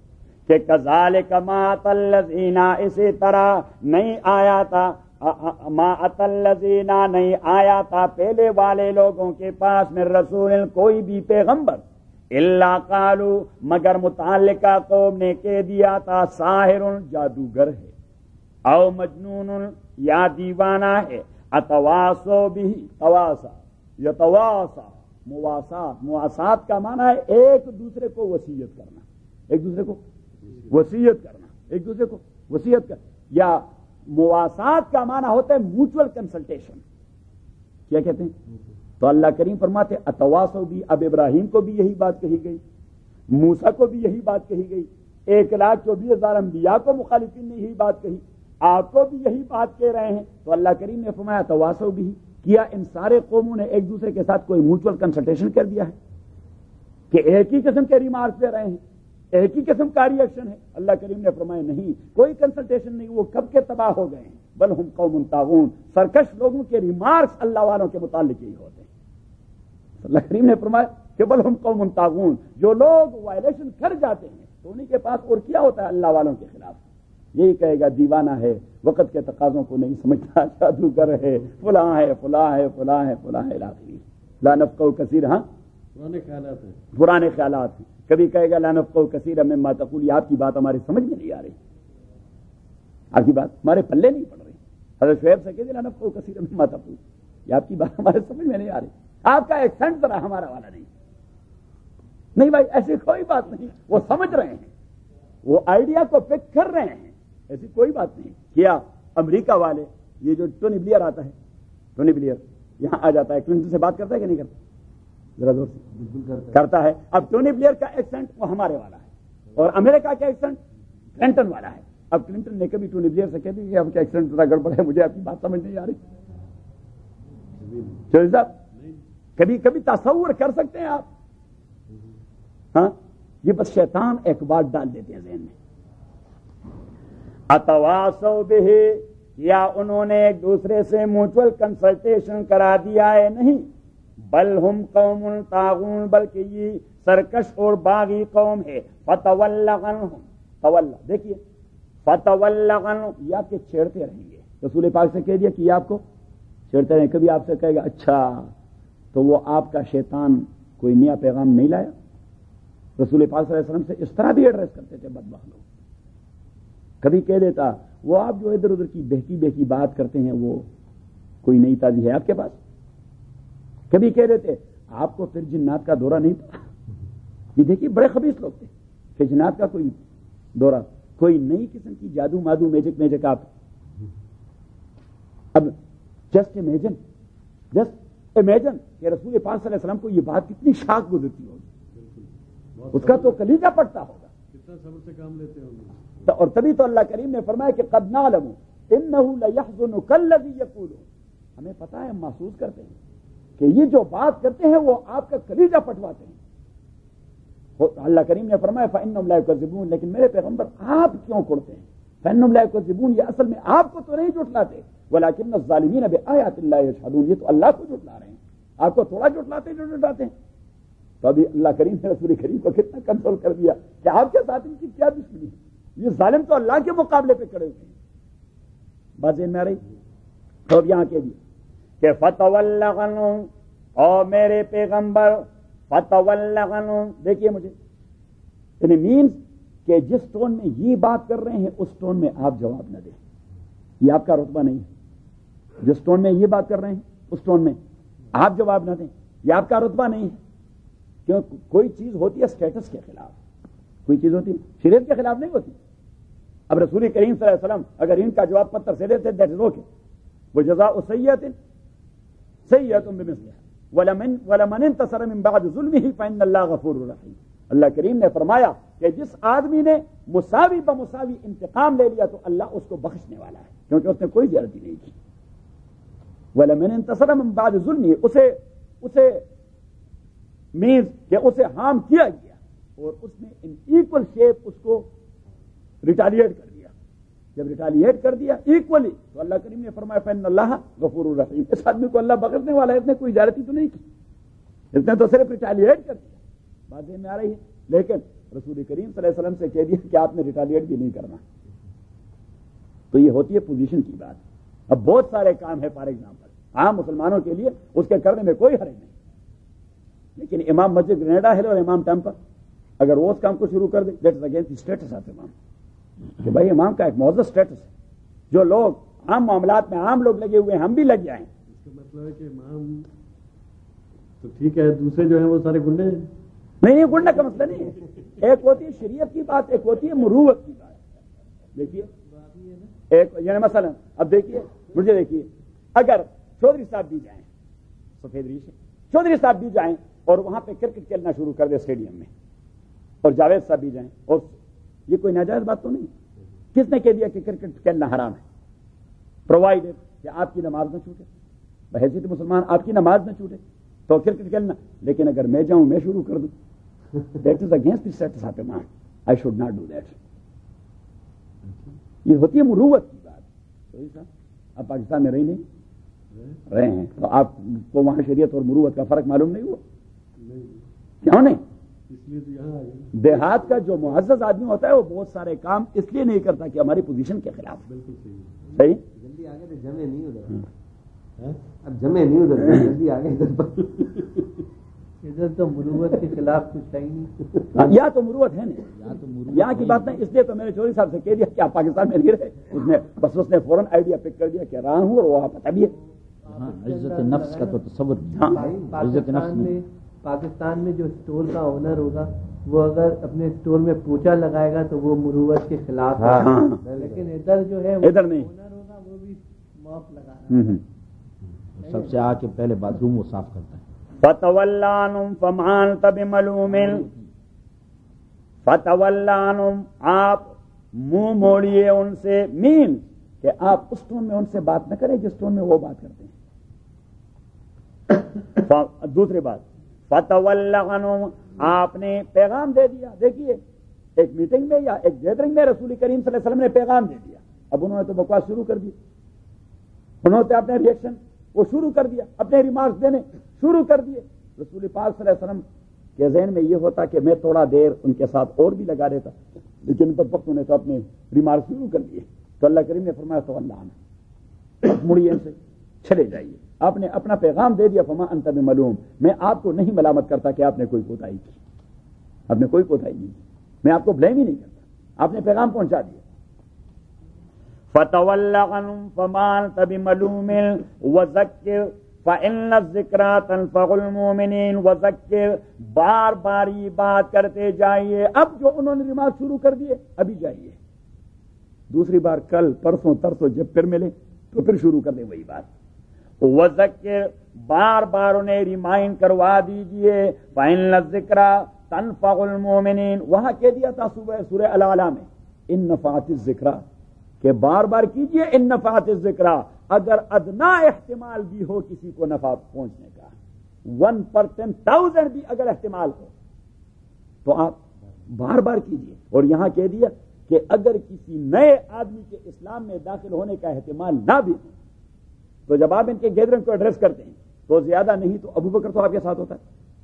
کہ کذالک ما الذین، اسی طرح نہیں آیا تھا ما الذین، نہیں آیا تھا پہلے والے لوگوں کے پاس میں رسول کوئی بھی پیغمبر، الا قالوا مگر متعلقہ قوم نے کہہ دیا تھا ساحر جادوگر ہے، او مجنون یا دیوانہ ہے، اتواسو بھی تواسا یتواسا مواسات، مواسات کا معنی ہے ایک دوسرے کو وصیت کرنا، ایک دوسرے کو وصیت کرنا، ایک دوسرے کو وصیت کرنا، یا مواسات کا معنی ہوتا ہے میوچل کنسلٹیشن، کیا کہتے ہیں؟ تو اللہ کریم فرماتے اتواسو بھی، اب ابراہیم کو بھی یہی بات کہی گئی، موسیٰ کو بھی یہی بات کہی گئی، ایک لاکھ چوبیس ہزار انبیاء کو مخالفین نے یہی بات کہی، آپ کو بھی یہی بات کہہ رہے ہیں، تو اللہ کریم نے فرمایا اتواسو بھی، کیا ان سارے قوموں نے ایک دوسرے کے ساتھ کوئی میوچل کنسلٹیشن کر دیا ہے کہ ایک ہی قسم کے ریمارکس دے رہے ہیں، ایک ہی قسم کا ریئیکشن ہے؟ اللہ کریم نے فرمایا نہیں، کوئی کنسلٹیشن نہیں، وہ کب کے تباہ ہو گئے ہیں، بل ہم قوم طاغون، سرکش لوگوں کے ریمارکس اللہ والوں کے متعلق یہی ہوتے ہیں۔ اللہ کریم نے فرمایا کہ بل ہم قوم طاغون، جو لوگ وائلیشن کر جاتے ہیں تو انہیں کے پاس اور کیا ہوتا ہے اللہ والوں کے خلاف، یہی کہے گا دیوانہ ہے، وقت کے تقاضوں کو نہیں سمجھتا، جادوگر ہے، فلاں ہے فلاں ہے فلاں ہے فلاں ہے، لا نفقہ کثیر، ہاں پرانے خیالات ہیں، پرانے خیالات ہیں، کبھی کہے گا لا نفقہ کثیر مما تقول، یہ آپ کی بات ہماری سمجھ میں نہیں آ رہی، آپ کی بات ہمارے پلے نہیں پڑ رہی، حضرت شعیب سے کہتے لا نفقہ کثیر مما تقول، یہ آپ کی بات ہمارے سمجھ میں نہیں آ رہی، آپ کا ایکسنٹ ذرا ہمارا والا نہیں، نہیں بھائی ایسی کوئی بات نہیں، وہ سمجھ رہے ہیں، وہ آئیڈیا کو پک کر رہے ہیں، ایسی کوئی بات نہیں۔ کیا امریکہ والے، یہ جو ٹونی بلیئر آتا ہے، ٹونی بلیئر یہاں آ جاتا ہے، کلنٹن سے بات کرتا ہے کہ نہیں کرتا؟ ذرا زور سے کرتا ہے۔ اب ٹونی بلیئر کا ایکسنٹ وہ ہمارے والا ہے، اور امریکہ کا ایکسنٹ کلنٹن والا ہے۔ اب کلنٹن نے کبھی ٹونی بلیئر سے کہہ دی کہ آپ کا ایکسنٹ ذرا گڑبڑ ہے، مجھے آپ کی بات سمجھ نہیں آ رہی؟ چوہدری صاحب کبھی کبھی تصور کر سکتے ہیں آپ؟ ہاں، یہ بس شیطان ایک بات ڈال دیتے ہیں ذہن میں، اتواسو بہ، یا انہوں نے ایک دوسرے سے میوچل کنسلٹیشن کرا دیا ہے، نہیں، بل ہم قوم طاغون، بلکہ یہ سرکش اور باغی قوم ہے، فتول عنہم، تولا دیکھیے، فتول عنہم، یہ آپ کے چھیڑتے رہیں گے، رسول پاک سے کہہ دیا کہ یہ آپ کو چھیڑتے رہیں، کبھی آپ سے کہے گا اچھا تو وہ آپ کا شیطان کوئی نیا پیغام نہیں لایا؟ رسول پاک صلی اللہ علیہ وسلم سے اس طرح بھی ایڈریس کرتے تھے بدبخت لوگ، کبھی کہہ دیتا وہ آپ جو ادھر ادھر کی بہکی بہکی بات کرتے ہیں وہ کوئی نئی تازی ہے آپ کے پاس؟ کبھی کہہ دیتے آپ کو پھر جنات کا دورہ نہیں تھا؟ یہ دیکھیے بڑے خبیث لوگ تھے کہ جنات کا کوئی دورہ، کوئی نئی قسم کی جادو مادو میجک میجک آپ، اب جسٹ امیجن جسٹ امیجن کہ رسول پاک صلی اللہ علیہ وسلم کو یہ بات کتنی شاک گزرتی ہوگی، اس کا تو کلیجہ پڑتا ہوگا، کتنا صبر سے کام لیتے ہوں گے۔ اور تبھی تو اللہ کریم نے فرمایا کہ قد نعلم انه ليحزنك الذي يقولون، ہمیں پتہ ہے، ہم محسوس کرتے ہیں کہ یہ جو بات کرتے ہیں وہ آپ کا کلیجہ پٹواتے ہیں۔ اللہ کریم نے فرمایا فانهم لا يكذبون، لیکن میرے پیغمبر آپ کیوں کڑتے ہیں؟ فانهم لا يكذبون، یہ اصل میں آپ کو تو نہیں جھٹلاتے، ولكن الظالمين بآيات الله يجحدون، یہ تو اللہ کو جھٹلا رہے ہیں، آپ کو تھوڑا جھٹلاتے جو جھٹلاتے ہیں۔ تو ابھی اللہ کریم نے رسول کریم کو کتنا کنسول کر دیا کہ آپ کے ساتھ ان کی کیا دشمنی ہے، یہ ظالم تو اللہ کے مقابلے پہ کھڑے ہوئے ہیں۔ بات ذہن میں آ رہی؟ تو اب یہاں کے لیے کہ فتول عنہم، اور میرے پیغمبر فتول عنہم، دیکھیے مجھے یعنی مینس کہ جس ٹون میں یہ بات کر رہے ہیں اس ٹون میں آپ جواب نہ دیں، یہ آپ کا رتبہ نہیں ہے۔ جس ٹون میں یہ بات کر رہے ہیں اس ٹون میں آپ جواب نہ دیں، یہ آپ کا رتبہ نہیں ہے، کیوں کوئی چیز ہوتی ہے اسٹیٹس کے خلاف، کوئی چیز ہوتی ہے شریعت کے خلاف نہیں ہوتی۔ اب رسول کریم صلی اللہ علیہ وسلم اگر ان کا جواب پتھر سے دیتے دیٹ از اوکے، وہ جزاء سیئۃ سیئۃ بمثلها ولمن ولمن انتصر من بعد ظلمه فإن الله غفور رحیم۔ اللہ کریم نے فرمایا کہ جس آدمی نے مساوی بمساوی انتقام لے لیا تو اللہ اس کو بخشنے والا ہے، کیونکہ اس نے کوئی زیادتی نہیں کی۔ ولمن انتصر من بعد ظلمه، اسے اسے مینز کہ اسے ہارم کیا گیا اور اس نے ان ایکول شیپ اس کو ریٹالیٹ کر دیا، جب ریٹالیٹ کر دیا ایکولی تو اللہ کریم نے فرمایا فإن اللہ غفور الرحیم، اس آدمی کو اللہ بخشنے والا ہے، اس نے کوئی زیادتی تو نہیں کی، اس نے تو صرف ریٹالیٹ کر دیا۔ بات میں آ رہی ہے، لیکن رسول کریم صلی اللہ علیہ وسلم سے کہہ دیا کہ آپ نے ریٹالیٹ بھی نہیں کرنا. تو یہ ہوتی ہے پوزیشن کی بات. اب بہت سارے کام ہے فار ایگزامپل عام مسلمانوں کے لیے اس کے کرنے میں کوئی حرج نہیں, لیکن امام مسجد گرینیڈا ہل اور امام ٹیمپل اگر وہ اس کام کو شروع کر دے that is against the status of imam, کہ بھائی امام کا ایک معزز اسٹیٹس ہے. جو لوگ عام معاملات میں عام لوگ لگے ہوئے ہیں ہم بھی لگ جائیں. اس کا مطلب ہے کہ امام تو ٹھیک ہے, دوسرے جو ہیں وہ سارے گنڈے ہیں. نہیں نہیں, گنڈے کا مسئلہ نہیں ہے. ایک ہوتی ہے شریعت کی بات, ایک ہوتی ہے مروت کی بات. دیکھیے ایک یعنی مثلا اب دیکھیے مجھے دیکھیے, اگر چودھری صاحب بھی جائیں سفید ریش چودھری صاحب بھی جائیں اور وہاں پہ کرکٹ کھیلنا شروع کر دے اسٹیڈیم میں, اور جاوید صاحب بھی جائیں, اور یہ کوئی ناجائز بات تو نہیں. کس نے کہہ دیا کہ کرکٹ کھیلنا حرام ہے؟ پرووائڈ کہ آپ کی نماز نہ چھوٹے, بحیثیت مسلمان آپ کی نماز نہ چھوٹے تو کرکٹ کھیلنا. لیکن اگر میں جاؤں میں شروع کر دوں that is against the status of imam, I should not do that. یہ ہوتی ہے مروت کی بات. آپ پاکستان میں رہی نہیں رہے ہیں تو آپ کو وہاں شریعت اور مروت کا فرق معلوم نہیں ہوا؟ کیوں نہیں؟ دیہات کا جو معزز آدمی ہوتا ہے وہ بہت سارے کام اس لیے نہیں کرتا کہ ہماری پوزیشن کے خلاف. بالکل صحیح. جلدی آگے تو جمے نہیں ادھر, اب جمے نہیں ادھر, جلدی آگے ادھر ادھر تو مروت کے خلاف کچھ ہے ہی نہیں. یا تو مروت ہے نہیں, یہاں کی بات نہیں. اس لیے تو میں نے چودھری صاحب سے کہہ دیا کہ آپ پاکستان میں نہیں رہے. اس نے بس اس نے فوراً آئیڈیا پک کر دیا کہ رہا ہوں, اور وہ پتہ بھی ہے. عزت نفس کا تو تصور نہیں. عزت نفس میں پاکستان میں جو اسٹور کا اونر ہوگا وہ اگر اپنے اسٹور میں پوچھا لگائے گا تو وہ مروت کے خلاف ہے, لیکن ادھر جو ہے ادھر نہیں اونر ہوگا وہ بھی معاف لگا, سب سے آ کے پہلے باتھ روم وہ صاف کرتا ہے. فتولانم فمانت بملوم, فتولانم آپ منہ موڑیے ان سے, مین کہ آپ اس ٹون میں ان سے بات نہ کریں جس ٹون میں وہ بات کرتے ہیں. دوسری بات فتولانم آپ نے پیغام دے دیا. دیکھیے ایک میٹنگ میں یا ایک گیدرنگ میں رسول کریم صلی اللہ علیہ وسلم نے پیغام دے دیا, اب انہوں نے تو بکواس شروع کر دی, انہوں نے اپنے ریئیکشن وہ شروع کر دیا, اپنے ریمارکس دینے شروع کر دیے. رسول پاک صلی اللہ علیہ وسلم کے ذہن میں یہ ہوتا کہ میں تھوڑا دیر ان کے ساتھ اور بھی لگا دیتا, لیکن تب وقت انہوں نے تو اپنے ریمارکس شروع کر دیے. تو اللہ کریم نے فرمایا تو اللہ نے مڑیے ان سے چلے جائیے, آپ نے اپنا پیغام دے دیا. فما انت بملوم, میں آپ کو نہیں ملامت کرتا کہ آپ نے کوئی کوتاہی کی, آپ نے کوئی کوتاہی نہیں کی, میں آپ کو بلیم ہی نہیں کرتا, آپ نے پیغام پہنچا دیا. فتول عنهم فما انت بملوم وذکر فإن الذکریٰ تنفع المؤمنین وذکر, بار بار یہ بات کرتے جائیے. اب جو انہوں نے ریمارک شروع کر دیے ابھی جائیے, دوسری بار کل پرسوں ترسوں جب پھر ملے تو پھر شروع کر دیں وہی بات. وذکر, بار بار انہیں ریمائنڈ کروا دیجئے. فإن الذکریٰ تنفع المؤمنین, وہاں کہہ دیا تھا سورہ الاعلیٰ میں ان نفعت الذکریٰ, کہ بار بار کیجئے ان نفعت الذکریٰ, اگر ادنا احتمال بھی ہو کسی کو نفع پہنچنے کا, ون پرسینٹ تھاؤزینڈ بھی اگر احتمال ہو تو آپ بار بار کیجئے. اور یہاں کہہ دیا کہ اگر کسی نئے آدمی کے اسلام میں داخل ہونے کا احتمال نہ بھی ہو تو جب آپ ان کے گیدرنگ کو ایڈریس کرتے ہیں تو زیادہ نہیں تو ابو بکر تو آپ کے ساتھ ہوتا ہے,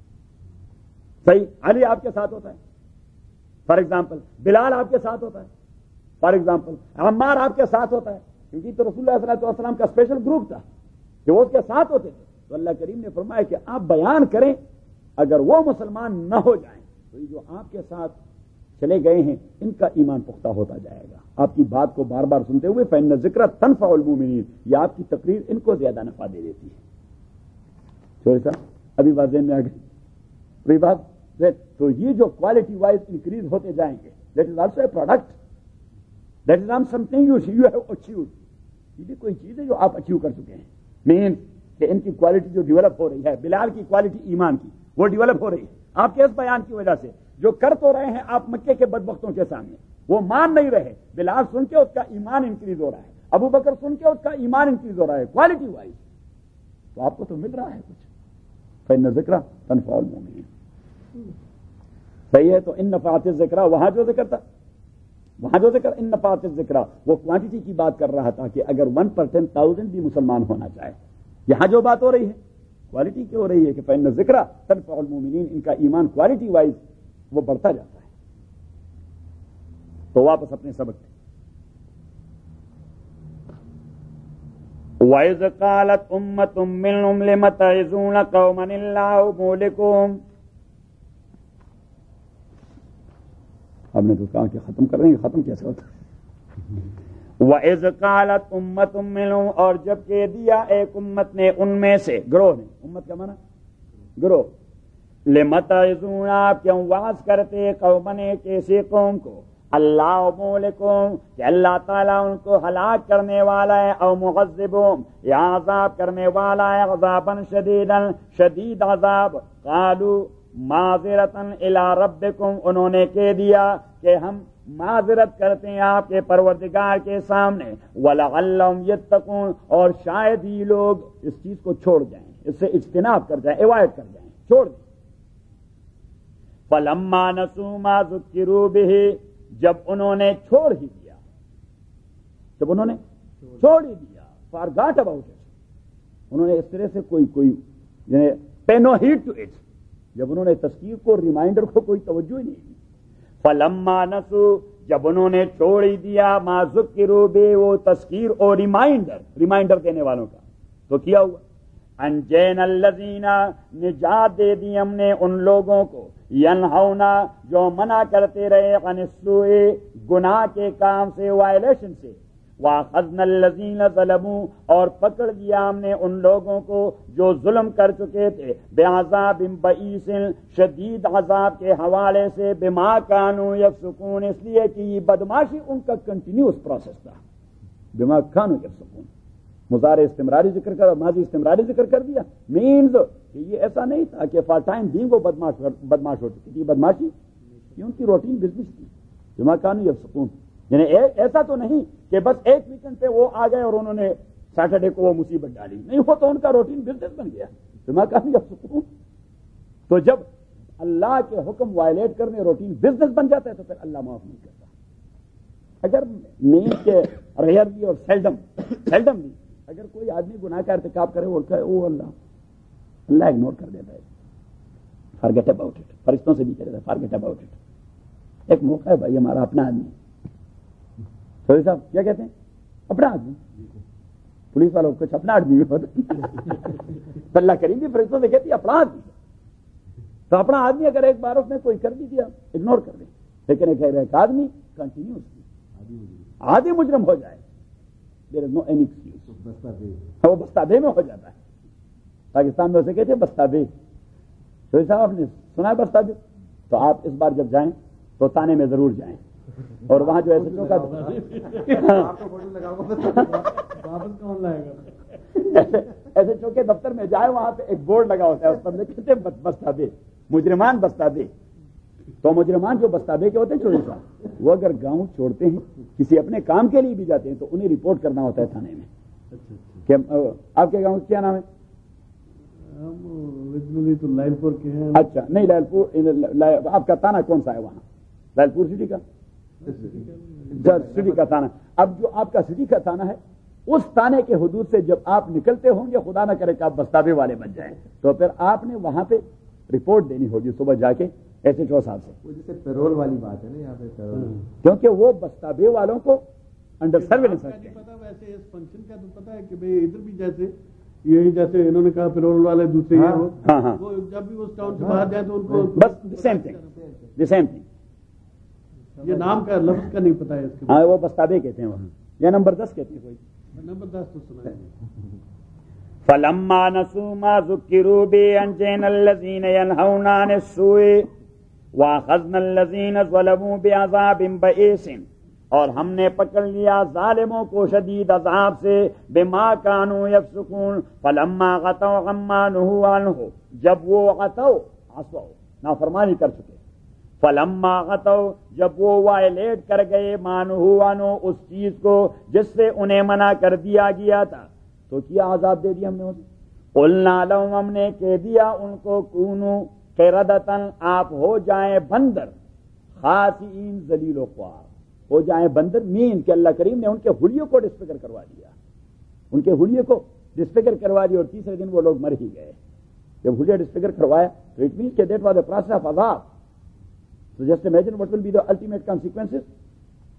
صحیح, علی آپ کے ساتھ ہوتا ہے فار ایگزامپل, بلال آپ کے ساتھ ہوتا ہے فار ایگزامپل, عمار آپ کے ساتھ ہوتا ہے, کیونکہ تو رسول اللہ صلی اللہ علیہ وسلم کا اسپیشل گروپ تھا کہ وہ اس کے ساتھ ہوتے تھے. تو اللہ کریم نے فرمایا کہ آپ بیان کریں, اگر وہ مسلمان نہ ہو جائیں تو یہ جو آپ کے ساتھ چلے گئے ہیں ان کا ایمان پختہ ہوتا جائے گا. آپ کی بات کو بار بار سنتے ہوئے فإن الذکریٰ تنفع المؤمنین, یہ آپ کی تقریر ان کو زیادہ نفع دے دیتی ہے. چھوڑے صاحب ابھی بات ذہن میں آ گئی, وہی بات. تو یہ جو کوالٹی وائز انکریز ہوتے جائیں گے, that is also a product, that is not something you you have achieved. یہ بھی کوئی چیز ہے جو آپ اچیو کر چکے ہیں. مین کہ ان کی کوالٹی جو ڈیولپ ہو رہی ہے, بلال کی کوالٹی ایمان کی وہ ڈیولپ ہو رہی ہے آپ کے اس بیان کی وجہ سے. جو کر تو رہے ہیں آپ مکے کے بدبختوں کے سامنے, وہ مان نہیں رہے. بلال سن کے اس کا ایمان انکریز ہو رہا ہے, ابو بکر سن کے اس کا ایمان انکریز ہو رہا ہے کوالٹی وائز. تو آپ کو تو مل رہا ہے کچھ. فإن الذکریٰ تنفع المؤمنین, صحیح ہے. تو ان نفعت الذکریٰ, وہاں جو ذکر تھا, وہاں جو ذکر ان نفعت الذکریٰ وہ کوانٹٹی کی بات کر رہا تھا کہ اگر ون پرسینٹ تھاؤزینڈ بھی مسلمان ہونا چاہے. یہاں جو بات ہو رہی ہے کوالٹی کی ہو رہی ہے کہ فإن الذکریٰ تنفع المؤمنین, ان کا ایمان کوالٹی وائز وہ بڑھتا جاتا ہے. تو واپس اپنے سبق پہ. وَإِذْ قَالَتْ أُمَّةٌ مِّنْهُمْ لِمَ تَعِظُونَ قَوْمًا اللَّهُ مُهْلِكُهُمْ. ہم نے تو کہا کہ ختم کر دیں گے، ختم کیسے ہوتا ہے؟ وَإِذْ قَالَتْ أُمَّةٌ مِّنْهُمْ، اور جب کہہ دیا ایک امت نے ان میں سے، گروہ نے، امت کا معنی گروہ، لِمَ تَعِظُونَ، آپ کیوں واعظ کرتے قومًا ایک ایسی قوم کو، اللہ مولکم کہ اللہ تعالیٰ ان کو ہلاک کرنے والا ہے، او معذبہم یا عذاب کرنے والا ہے، عذابا شدیدا شدید عذاب. قالوا معذرتا الی ربکم، انہوں نے کہہ دیا کہ ہم معذرت کرتے ہیں آپ کے پروردگار کے سامنے، ولعلہم یتقون، اور شاید ہی لوگ اس چیز کو چھوڑ جائیں، اس سے اجتناب کر جائیں، اوائڈ کر جائیں، چھوڑ دیں. فلما نسوا ما ذکروا بہ، جب انہوں نے چھوڑ ہی دیا، جب انہوں نے چھوڑ ہی دیا، فارگاٹ اباؤٹ اٹ، انہوں نے اس طرح سے کوئی کوئی pay no heed to it, جب انہوں نے تذکیر کو، ریمائنڈر کو کوئی توجہ ہی نہیں دی. فلما نسوا، جب انہوں نے چھوڑ ہی دیا، ما ذکروا بہ، وہ تذکیر اور ریمائنڈر، ریمائنڈر دینے والوں کا، تو کیا ہوا؟ انجینا الذین، نجات دے دی ہم نے ان لوگوں کو، ینہونا، جو منع کرتے رہے، عن السوء، گناہ کے کام سے، وائلیشن سے، واخذنا الذین ظلموا، اور پکڑ لیا ہم نے ان لوگوں کو جو ظلم کر چکے تھے، بعذاب بئیس، شدید عذاب کے حوالے سے، بما کانوا یفسقون، اس لیے کہ یہ بدماشی ان کا کنٹینیوس پروسیس تھا. بما کانوا یفسقون، مضارع استمراری ذکر کر، ماضی استمراری ذکر کر دیا، مینز کہ یہ ایسا نہیں تھا کہ فار ٹائم بینگ وہ بدماش بدماش ہو چکی تھی، بدماشی یہ ان کی روٹین بزنس تھی. بما کانوا یفسقون، یعنی ایسا تو نہیں کہ بس ایک ویکینڈ پہ وہ آ گئے اور انہوں نے سیٹرڈے کو وہ مصیبت ڈالی، نہیں، وہ تو ان کا روٹین بزنس بن گیا. بما کانوا یفسقون، تو جب اللہ کے حکم وائلیٹ کرنے روٹین بزنس بن جاتا ہے تو پھر اللہ معاف نہیں کرتا. اگر مین کے ریئرلی اور سیلڈم سیلڈم بھی اگر کوئی آدمی گناہ کا ارتکاب کرے اور کہے وہ اللہ اللہ اگنور کر دیتا ہے، فارگیٹ اباؤٹ اٹ، فرشتوں سے بھی کہہ دیتا ہے فارگیٹ اباؤٹ اٹ. ایک موقع ہے بھائی، ہمارا اپنا آدمی، سوری صاحب کیا کہتے ہیں، اپنا آدمی، پولیس والوں کچھ اپنا آدمی ہوتا تو اللہ کریم بھی فرشتوں سے کہتی ہے اپنا آدمی، تو اپنا آدمی اگر ایک بار اس نے کوئی کر بھی دیا اگنور کر دے، لیکن ایک آدمی کنٹینیوسلی آدھی مجرم ہو جائے، دیر از نو اینی ایکسکیوز، وہ بستہ بے میں ہو جاتا ہے. پاکستان میں اسے کہتے ہیں بستہ بے. سوری صاحب آپ نے سنا ہے بستہ بے؟ تو آپ اس بار جب جائیں تو تانے میں ضرور جائیں، اور وہاں جو ایسے چوکا ایسے چوکے دفتر میں جائے، وہاں پہ ایک بورڈ لگا ہوتا ہے، اس پر لکھتے ہیں بستہ بے، مجرمان بستہ بے. تو مجرمان جو بستہ بے کے ہوتے ہیں چوری صاحب، وہ اگر گاؤں چھوڑتے ہیں، کسی اپنے کام کے لیے بھی جاتے ہیں، تو انہیں رپورٹ کرنا ہوتا ہے تھانے میں کہ آپ کے گاؤں کیا نام ہے؟ تو لائل پور کے ہیں. اچھا، نہیں لائل پور، آپ کا تانا کون سا ہے وہاں؟ لائل پور سٹی کا سٹی کا تانا. اب جو آپ کا سٹی کا تانا ہے، اس تانے کے حدود سے جب آپ نکلتے ہوں گے، خدا نہ کرے کہ آپ بستابے والے بن جائیں، تو پھر آپ نے وہاں پہ رپورٹ دینی ہوگی صبح جا کے ایسے چو صاحب سے. جیسے پیرول والی بات ہے نا یہاں پہ پیرول، کیونکہ وہ بستابے والوں کو انڈر سرویلنس رکھتے ہیں. پتا ویسے اس فنکشن کا تو پتا ہے کہ بھئی ادھر بھی جیسے یہی جیسے انہوں نے کہا پیرول والے دوسرے ہیں، ہاں ہاں، وہ جب بھی اس ٹاؤن سے باہر جائے تو ان کو بس same thing, the same thing. یہ نام کا لفظ کا نہیں پتا ہے اس کے، ہاں وہ بستابے کہتے ہیں وہاں، یا نمبر دس کہتے ہیں کوئی. نمبر دس تو سنا ہے. فلما نسوا ما ذکروا به انجینا الذین ینہون عن السوء واخذنا الذین ظلموا بعذاب بئیس، اور ہم نے پکڑ لیا ظالموں کو شدید عذاب سے، بما کانوا یفسقون. فلما غتوا عما نہوا عنہ، جب وہ غتوا عصوا نافرمانی کر چکے، فلما غتوا جب وہ وائلیٹ کر گئے، ما نہوا عنہ اس چیز کو جس سے انہیں منع کر دیا گیا تھا، تو کیا عذاب دے دیا ہم نے انہیں. قلنا لهم، ہم نے کہہ دیا ان کو، کونوا قردۃ، آپ ہو جائیں بندر، خاسئین ذلیل و خوار، ہو جائیں بندر. مین کہ اللہ کریم نے ان کے حلیوں کو ڈسفگر کروا دیا، ان کے حلیے کو ڈسفگر کروا دیا، اور تیسرے دن وہ لوگ مر ہی گئے. جب حلیہ ڈسفگر کروایا تو اٹ مینس کہ that was a process of عذاب. So just imagine what will be the ultimate consequences.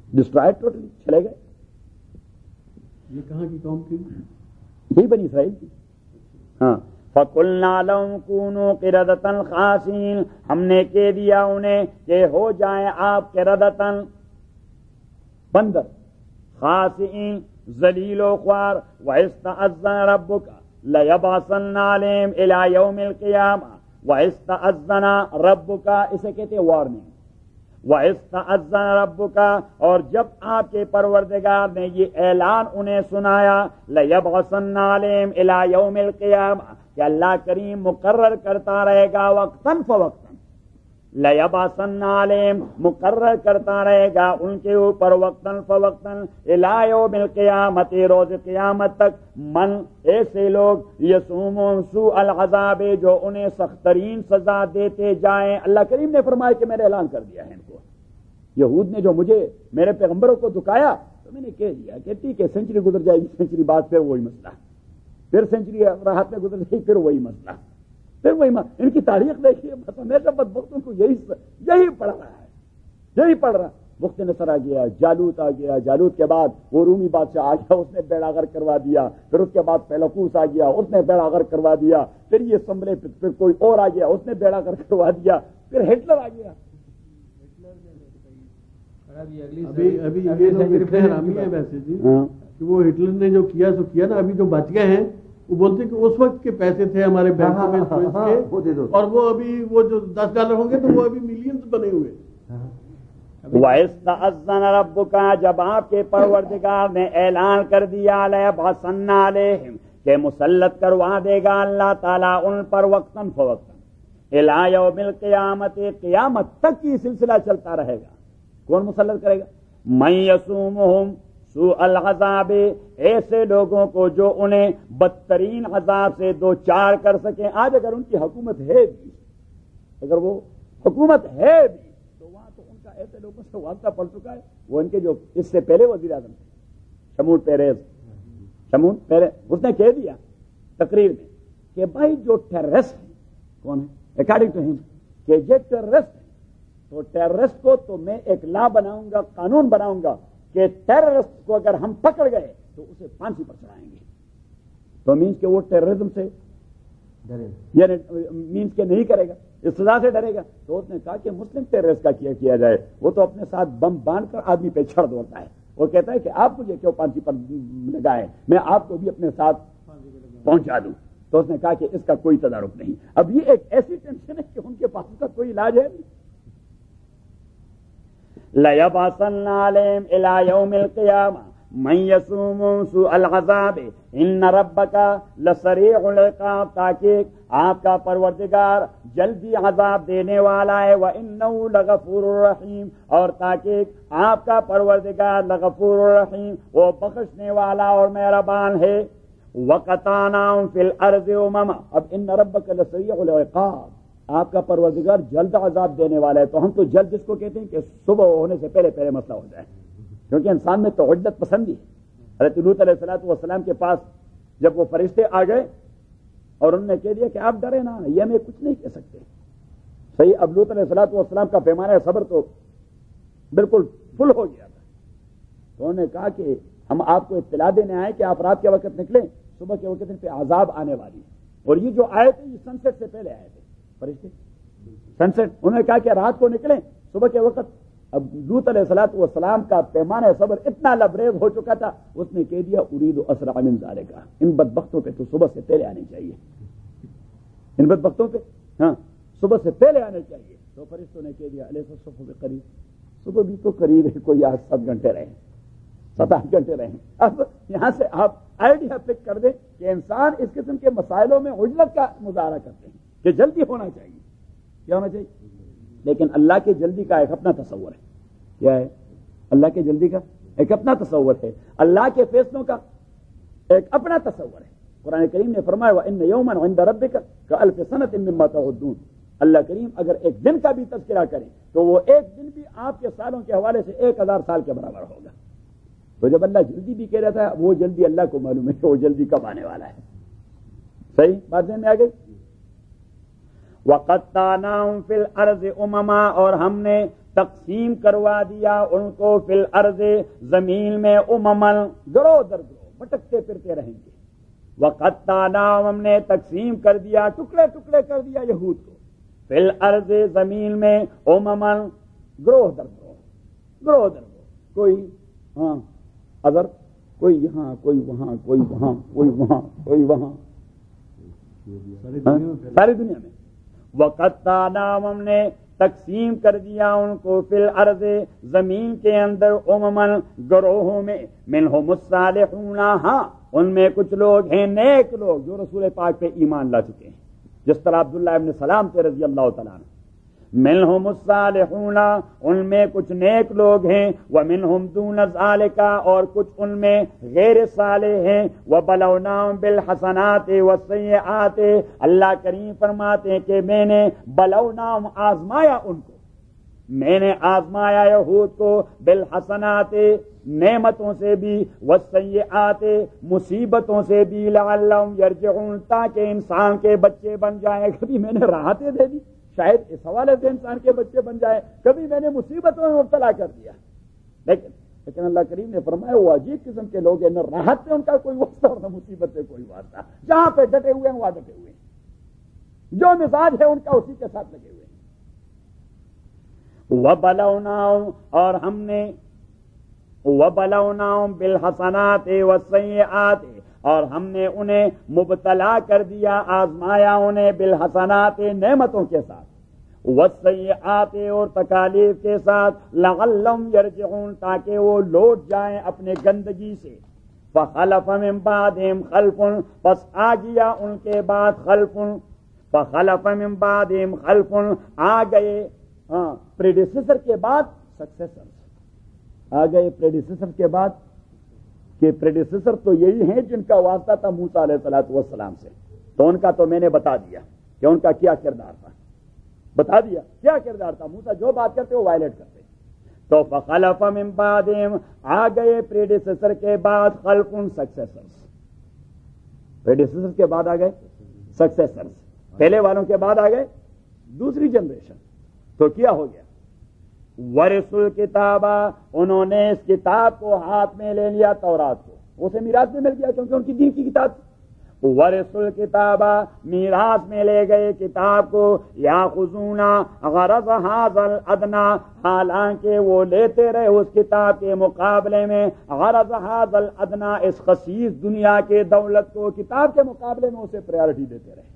Destroyed totally, چلے گئے. یہ کہاں کی قوم تھی؟ یہی بنی اسرائیل کی. ہاں فَقُلْنَا لَهُمْ كُونُوا قِرَدَةً خَاسِئِينَ، ہم نے کہہ دیا انہیں کہ ہو جائیں آپ قِرَدَةً بندر، خَاسِئِينَ ذلیل و خوار. وَإِسْتَأَذَّنَ رَبُّكَ لَيَبْعَثَنَّ عَلَيْهِمْ إِلَى يَوْمِ الْقِيَامَةِ. وَإِسْتَأَذَّنَ رَبُّكَ اسے کہتے ہیں وارننگ. وَإِسْتَأَذَّنَ رَبُّكَ اور جب آپ کے پروردگار نے یہ اعلان انہیں سنایا، لَيَبْعَثَنَّ عَلَيْهِمْ إِلَى يَوْمِ الْقِيَامَةِ کہ اللہ کریم مقرر کرتا رہے گا وقتاً فوقتاً. لَيَبْعَثَنَّ عَلَيْهِمْ مقرر کرتا رہے گا ان کے اوپر وقتاً فوقتاً إِلَى يَوْمِ الْقِيَامَةِ روز قیامت تک، من ایسے لوگ یسومون سوء العذاب جو انہیں سخت ترین سزا دیتے جائیں. اللہ کریم نے فرمایا کہ میں نے اعلان کر دیا ہے ان کو. یہود نے جو مجھے میرے پیغمبروں کو دکایا تو میں نے کہہ دیا کہ ٹھیک ہے سینچری گزر جائے گی، سینچری بعد پھر وہی مسئلہ، پھر سینچری راحت میں گزر جائے گی، پھر وہی مسئلہ، پھر وہی مسئلہ. ان کی تاریخ دیکھیے، ہمیشہ بدبختوں کو یہی یہی پڑھ رہا ہے، یہی پڑھ رہا. وقت نصر آ گیا، جالوت آ گیا، جالوت کے بعد وہ رومی بادشاہ آ گیا، اس نے بیڑا غرق کروا دیا. پھر اس کے بعد پیلوکوس آ گیا، اس نے بیڑا غرق کروا دیا. پھر یہ سنبھلے، پھر کوئی اور آ گیا، اس نے بیڑا غرق کروا دیا. پھر ہٹلر آ گیا. ابھی ابھی یہ لوگ اتنے حرامی ہیں ویسے جی کہ وہ ہٹلر نے جو کیا سو کیا نا. ابھی جو بچ گئے ہیں وہ بولتے کہ اس وقت کے پیسے تھے ہمارے بینکوں میں کے، اور وہ ابھی وہ جو دس ڈالر ہوں گے تو وہ ابھی ملینز بنے ہوئے. وَإِسْتَأَذَّنَ رَبُّكَ جب آپ کے پروردگار نے اعلان کر دیا لَيَبْعَثَنَّ عَلَيْهِمْ کہ مسلط کروا دے گا اللہ تعالیٰ ان پر وقتاً فوقتاً إِلَى يَوْمِ الْقِيَامَةِ قیامت تک یہ سلسلہ چلتا رہے گا. کون مسلط کرے گا؟ مَن يَسُومُهُمْ سوء العذاب ایسے لوگوں کو جو انہیں بدترین عذاب سے دو چار کر سکیں. آج اگر ان کی حکومت ہے بھی، اگر وہ حکومت ہے بھی تو وہاں تو ان کا ایسے لوگوں سے واسطہ پڑ چکا ہے. وہ ان کے جو اس سے پہلے وزیر اعظم تھے شمون پیریز، شمون پیریز اس نے کہہ دیا تقریر میں کہ بھائی جو ٹیررسٹ ہیں کون ہے اکارڈنگ ٹو ہم کہ یہ ٹیررسٹ ہے تو ٹیررسٹ کو تو میں ایک لا بناؤں گا، قانون بناؤں گا کہ ٹیررسٹ کو اگر ہم پکڑ گئے تو اسے پھانسی پر چڑھائیں گے. تو مینس کہ وہ ٹیررزم سے یعنی مینس کہ نہیں کرے گا، اس سزا سے ڈرے گا. تو اس نے کہا کہ مسلم ٹیررسٹ کا کیا کیا جائے. وہ تو اپنے ساتھ بم باندھ کر آدمی پہ چھڑ دوڑتا ہے. وہ کہتا ہے کہ آپ مجھے کیوں پھانسی پر لگائیں، میں آپ کو بھی اپنے ساتھ پہنچا دوں. تو اس نے کہا کہ اس کا کوئی تدارک نہیں. اب یہ ایک ایسی ٹینشن ہے کہ ان کے پاس اس کا کوئی علاج ہے نہیں. لَيَبْعَثَنَّ عَلَيْهِمْ إِلَى يَوْمِ الْقِيَامَةِ مَن يَسُومُهُمْ سُوءَ الْعَذَابِ إِنَّ رَبَّكَ لَسَرِيعُ الْعِقَابِ تاکہ آپ کا پروردگار جلدی عذاب دینے والا ہے. وَإِنَّهُ لَغَفُورٌ رَحِيمٌ اور تاکہ آپ کا پروردگار لغفور الرحیم وہ بخشنے والا اور مہربان ہے. وَقَطَعْنَاهُمْ فِي الْأَرْضِ أُمَمًا اب إِنَّ رَبَّكَ لَسَرِيعُ الْعِقَابِ آپ کا پروردگار جلد عذاب دینے والا ہے. تو ہم تو جلد جس کو کہتے ہیں کہ صبح ہونے سے پہلے پہلے مسئلہ ہو جائے، کیونکہ انسان میں تو عدت پسندی ہے. حضرت لوط علیہ الصلوۃ والسلام کے پاس جب وہ فرشتے آ گئے اور انہوں نے کہہ دیا کہ آپ ڈرے نہ، یہ ہمیں کچھ نہیں کہہ سکتے. صحیح. اب لوط علیہ الصلوۃ والسلام کا پیمانہ صبر تو بالکل فل ہو گیا تھا. تو انہوں نے کہا کہ ہم آپ کو اطلاع دینے آئے کہ آپ رات کے وقت نکلیں، صبح کے وقت ان پہ عذاب آنے والی ہے. اور یہ جو آئے تھے یہ سن سیٹ سے پہلے آئے تھے فرشتے، سن سیٹ. انہوں نے کہا کہ رات کو نکلیں صبح کے وقت. اب لوط علیہ الصلوۃ والسلام کا پیمانہ صبر اتنا لبریز ہو چکا تھا، اس نے کہہ دیا اريد اسرع من ذلك، ان بدبختوں پہ تو صبح سے پہلے آنے چاہیے، ان بدبختوں پہ ہاں صبح سے پہلے آنے چاہیے. تو فرشتوں نے کہہ دیا علیہ الصبح کے قریب، صبح بھی تو قریب ہے، کوئی آٹھ سات گھنٹے رہے، سات آٹھ گھنٹے رہے. اب یہاں سے آپ آئیڈیا پک کر دیں کہ انسان اس قسم کے مسائلوں میں عجلت کا مظاہرہ کرتے ہیں کہ جلدی ہونا چاہیے. کیا ہونا چاہیے؟ لیکن اللہ کے جلدی کا ایک اپنا تصور ہے. کیا ہے؟ اللہ کے جلدی کا ایک اپنا تصور ہے، اللہ کے فیصلوں کا ایک اپنا تصور ہے. قرآن کریم نے فرمایا وَإِنَّ يَوْمًا عِندَ رَبِّكَ كَأَلْفِ سَنَةٍ مِّمَّا تَعُدُّونَ. اللہ کریم اگر ایک دن کا بھی تذکرہ کریں تو وہ ایک دن بھی آپ کے سالوں کے حوالے سے ایک ہزار سال کے برابر ہوگا. تو جب اللہ جلدی بھی کہہ رہا تھا، وہ جلدی اللہ کو معلوم ہے کہ وہ جلدی کب آنے والا ہے. صحیح بات ذہن میں آ گئی. وَقَطَّعْنَاهُمْ فِي الْأَرْضِ أُمَمًا اور ہم نے تقسیم کروا دیا ان کو فی الارض زمین میں اممن گروہ در گروہ بھٹکتے پھرتے رہیں گے. وقطعناہم ہم نے تقسیم کر دیا ٹکڑے ٹکڑے کر دیا یہود کو فی الارض زمین میں اممن گروہ در گروہ گروہ در گروہ کوئی ہاں اگر کوئی یہاں کوئی وہاں کوئی وہاں کوئی وہاں کوئی وہاں ساری دنیا میں. وقطعناہم ہم نے تقسیم کر دیا ان کو فی الارض زمین کے اندر اممن گروہوں میں منہم الصالحون ہاں ان میں کچھ لوگ ہیں نیک لوگ جو رسول پاک پہ ایمان لا چکے ہیں جس طرح عبداللہ ابن سلام سے رضی اللہ تعالیٰ عنہ. منہم الصالحون ان میں کچھ نیک لوگ ہیں ومنہم دون ذالک اور کچھ ان میں غیر صالح ہیں. وبلوناہم بالحسنات والسیئات اللہ کریم فرماتے ہیں کہ میں نے بلوناہم آزمایا ان کو میں نے آزمایا یہود کو بالحسنات نعمتوں سے بھی والسیئات مصیبتوں سے بھی لعلہم یرجعون تاکہ انسان کے بچے بن جائیں. کبھی میں نے راحتیں دے دی شاید اس حوالے سے انسان کے بچے بن جائے کبھی میں نے مصیبتوں میں مبتلا کر دیا لیکن لیکن اللہ کریم نے فرمایا وہ عجیب قسم کے لوگ ہیں نہ راحت سے ان کا کوئی واسطہ اور نہ مصیبت سے کوئی واسطہ جہاں پہ ڈٹے ہوئے ہیں وہاں ڈٹے ہوئے ہیں جو مزاج ہے ان کا اسی کے ساتھ لگے ہوئے ہیں. وَبَلَوْنَاهُمْ اور ہم نے وَبَلَوْنَاهُمْ بِالْحَسَنَاتِ وَالسَّيِّئَاتِ اور ہم نے انہیں مبتلا کر دیا آزمایا انہیں بالحسنات نعمتوں کے ساتھ والسیئات اور تکالیف کے ساتھ لعلہم یرجعون تاکہ وہ لوٹ جائیں اپنے گندگی سے. فخلف من بعدہم خلف پس آ گیا ان کے بعد خلف فخلف من بعدہم خلف آ گئے ہاں پریڈیسیسر کے بعد سکسیسر آ گئے پریڈیسیسر کے بعد کہ پریڈیسیسر تو یہی ہیں جن کا واسطہ تھا موسیٰ علیہ الصلوۃ والسلام سے تو ان کا تو میں نے بتا دیا کہ ان کا کیا کردار تھا بتا دیا کیا کردار تھا. موسیٰ جو بات کرتے وہ وائلیٹ کرتے. تو فخلف من بعدہم آ گئے پریڈیسیسر کے بعد خلف سکسیسرز پریڈیسیسر کے بعد آ گئے سکسیسرز پہلے والوں کے بعد آ گئے دوسری جنریشن. تو کیا ہو گیا ورثل کتابہ انہوں نے اس کتاب کو ہاتھ میں لے لیا تورات کو اسے میراث میں مل گیا کیونکہ ان کی دین کی کتاب تھی. ورثل کتابہ میراث میں لے گئے کتاب کو یاخذون غرض ھذا الادنی حالانکہ وہ لیتے رہے اس کتاب کے مقابلے میں غرض ھذا الادنی اس خسیس دنیا کے دولت کو کتاب کے مقابلے میں اسے پریارٹی دیتے رہے.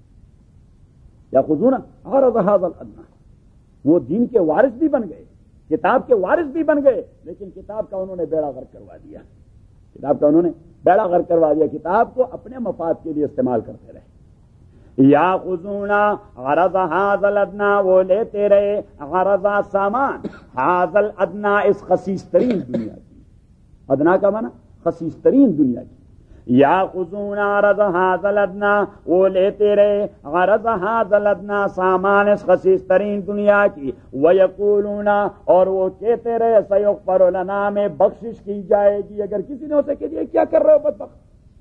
یاخذون غرض ھذا الادنی وہ دین کے وارث بھی بن گئے کتاب کے وارث بھی بن گئے لیکن کتاب کا انہوں نے بیڑا غرق کروا دیا کتاب کا انہوں نے بیڑا غرق کروا دیا کتاب کو اپنے مفاد کے لیے استعمال کرتے رہے. یاخذون غرض ھذا الادنی وہ لیتے رہے غرض سامان ھذا الادنی اس خسیس ترین دنیا کی ادنا کا معنی خسیس ترین دنیا کی. یاخذون غرض ھذا الادنی وہ لیتے رہے غرض ھذا الادنی سامان اس خسیس ترین دنیا کی. ویقولون اور وہ کہتے رہے سیغفر لنا میں بخشش کی جائے گی. اگر کسی نے اسے کہہ دیا کیا کر رہے ہو بدبخت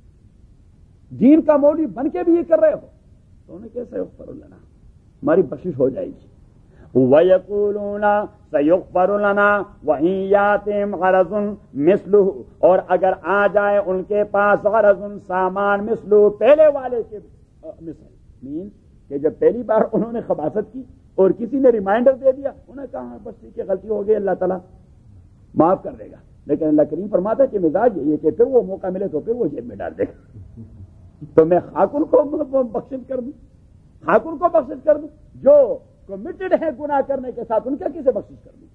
دین کا مولوی بن کے بھی یہ کر رہے ہو تو انہیں کہ سیغفر لنا ہماری بخشش ہو جائے گی. وَيَقُولُونَ سَيُغْفَرُ لَنَا وَإِن يَأْتِهِمْ غَرَضٌ مِثْلُهُ اور اگر آ جائے ان کے پاس غرض سامان مثلہ پہلے والے کے مثل مین کہ جب پہلی بار انہوں نے خباثت کی اور کسی نے ریمائنڈر دے دیا انہیں کہا بس ٹھیک ہے غلطی ہو گئی اللہ تعالیٰ معاف کر دے گا. لیکن اللہ کریم فرماتا ہے کہ مزاج یہ کہ پھر وہ موقع ملے تو پھر وہ جیب میں ڈال دے گا. تو میں خاکن کو بخشش کر دوں خاکن کو بخشش کر دوں جو کمیٹڈ ہے گناہ کرنے کے ساتھ ان کا کسے بخشش کر دوں.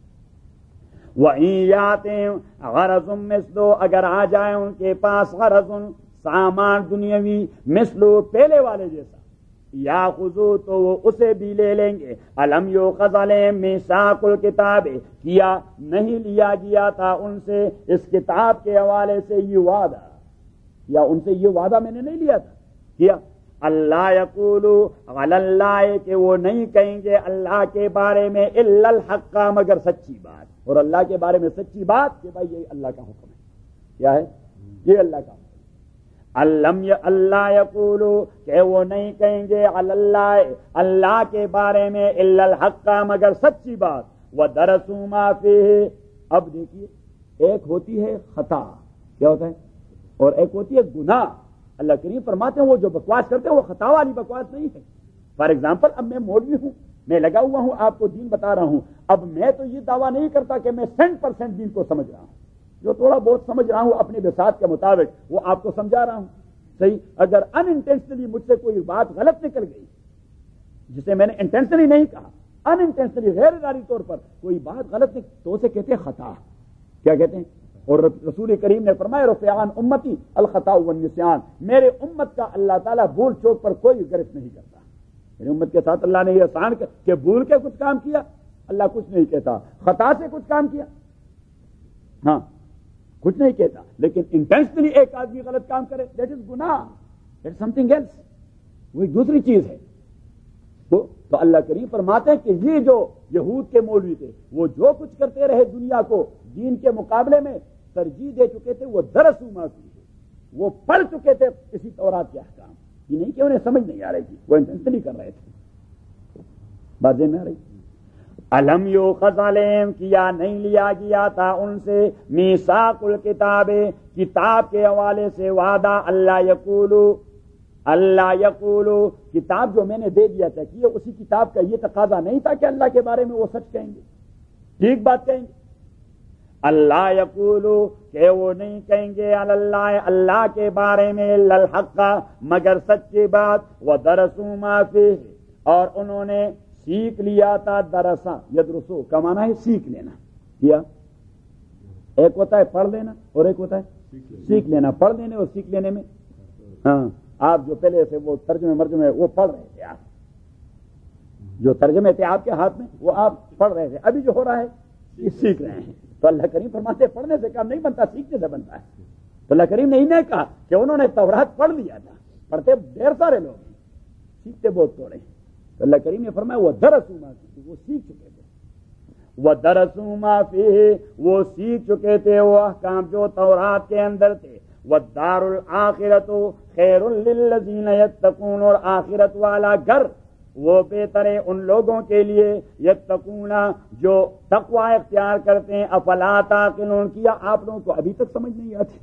وَإِن يَأْتِهِمْ غَرَضٌ مِثْلُهُ اگر آ جائے ان کے پاس غرض سامان دنیاوی مثلہ پہلے والے جیسا یاخذوا تو وہ اسے بھی لے لیں گے. الم یؤخذ علیہم میثاق الکتاب کیا نہیں لیا گیا تھا ان سے اس کتاب کے حوالے سے یہ وعدہ یا ان سے یہ وعدہ میں نے نہیں لیا تھا کیا اللہ یقولوا علی اللہ کہ وہ نہیں کہیں گے اللہ کے بارے میں الا الحق مگر سچی بات. اور اللہ کے بارے میں سچی بات کہ بھائی یہ اللہ کا حکم ہے کیا ہے یہ اللہ کا حکم. علم اللہ یقولوا کہ وہ نہیں کہیں گے علی اللہ اللہ کے بارے میں الا الحق مگر سچی بات. وَدَرَسُوا مَا فِيهِ. اب دیکھیے ایک ہوتی ہے خطا، کیا ہوتا ہے، اور ایک ہوتی ہے گناہ. اللہ کریم فرماتے ہیں وہ جو بکواس کرتے ہیں وہ خطا والی بکواس نہیں ہے. فار ایگزامپل اب میں مولوی ہوں، میں لگا ہوا ہوں آپ کو دین بتا رہا ہوں. اب میں تو یہ دعویٰ نہیں کرتا کہ میں سینٹ پرسینٹ دین کو سمجھ رہا ہوں، جو تھوڑا بہت سمجھ رہا ہوں اپنے بساط کے مطابق وہ آپ کو سمجھا رہا ہوں. صحیح. اگر ان انٹینشنلی مجھ سے کوئی بات غلط نکل گئی جسے میں نے انٹینشنلی نہیں کہا، ان انٹینشنلی غیر ارادی طور پر کوئی بات غلط نکل تو اسے کہتے ہیں خطا. کیا کہتے ہیں؟ اور رسول کریم نے فرمایا رفعان امتی الخطا والنسیان، میرے امت کا اللہ تعالیٰ بھول چوک پر کوئی گرفت نہیں کرتا. میری امت کے ساتھ اللہ نے یہ آسان کہ بھول کے کچھ کام کیا اللہ کچھ نہیں کہتا، خطا سے کچھ کام کیا ہاں کچھ نہیں کہتا، لیکن انٹینشنلی ایک آدمی غلط کام کرے دیٹ از گناہ، that is something else, وہ ایک دوسری چیز ہے. تو اللہ کریم فرماتے ہیں کہ یہ جو یہود کے مولوی تھے وہ جو کچھ کرتے رہے دنیا کو دین کے مقابلے میں ترجیح دے چکے تھے. وہ درسوا ما فیہ، وہ پڑھ چکے تھے اسی تورات کے احکام. یہ نہیں کہ انہیں سمجھ نہیں آ رہی تھی، وہ انٹینشنلی کر رہے تھے. باتیں میں آ رہی الم یؤخذ علیہم، کیا نہیں لیا گیا تھا ان سے میثاق الکتاب، کتاب کے حوالے سے وعدہ، اللہ یقولو اللہ یقولو، کتاب جو میں نے دے دیا تھا کہ اسی کتاب کا یہ تقاضا نہیں تھا کہ اللہ کے بارے میں وہ سچ کہیں گے، ٹھیک بات کہیں گے. اللہ یقولو، کہ وہ نہیں کہیں گے اللہ اللہ کے بارے میں الحق، مگر سچی بات. وَدَرَسُوا مَا فِيهِ، اور انہوں نے سیکھ لیا تھا. درسا یدرسو کا معنی ہے سیکھ لینا. کیا ایک ہوتا ہے پڑھ لینا اور ایک ہوتا ہے سیکھ لینا. پڑھ لینے اور سیکھ لینے میں ہاں آپ جو پہلے سے وہ ترجمے مرجمے وہ پڑھ رہے تھے، آپ جو ترجمے تھے آپ کے ہاتھ میں وہ آپ پڑھ رہے تھے، ابھی جو ہو رہا ہے یہ سیکھ رہے ہیں. تو اللہ کریم فرماتے ہیں پڑھنے سے کام نہیں بنتا، سیکھنے سے بنتا ہے. تو اللہ کریم نے انہیں کہا کہ انہوں نے تورات پڑھ لیا تھا، پڑھتے ڈھیر سارے لوگ ہیں، سیکھتے بہت تھوڑے. تو اللہ کریم نے فرمایا وہ درسوا ما فیہ، وہ سیکھ چکے تھے. وہ درسوا ما فیہ، وہ سیکھ چکے تھے وہ احکام جو تورات کے اندر تھے. والدار الآخرۃ خیر للذین یتقون، اور آخرت والا گھر وہ بہتر ہے ان لوگوں کے لیے یتقون جو تقوی اختیار کرتے ہیں. افلا تعقلون، کیا آپ لوگوں کو ابھی تک سمجھ نہیں آتی؟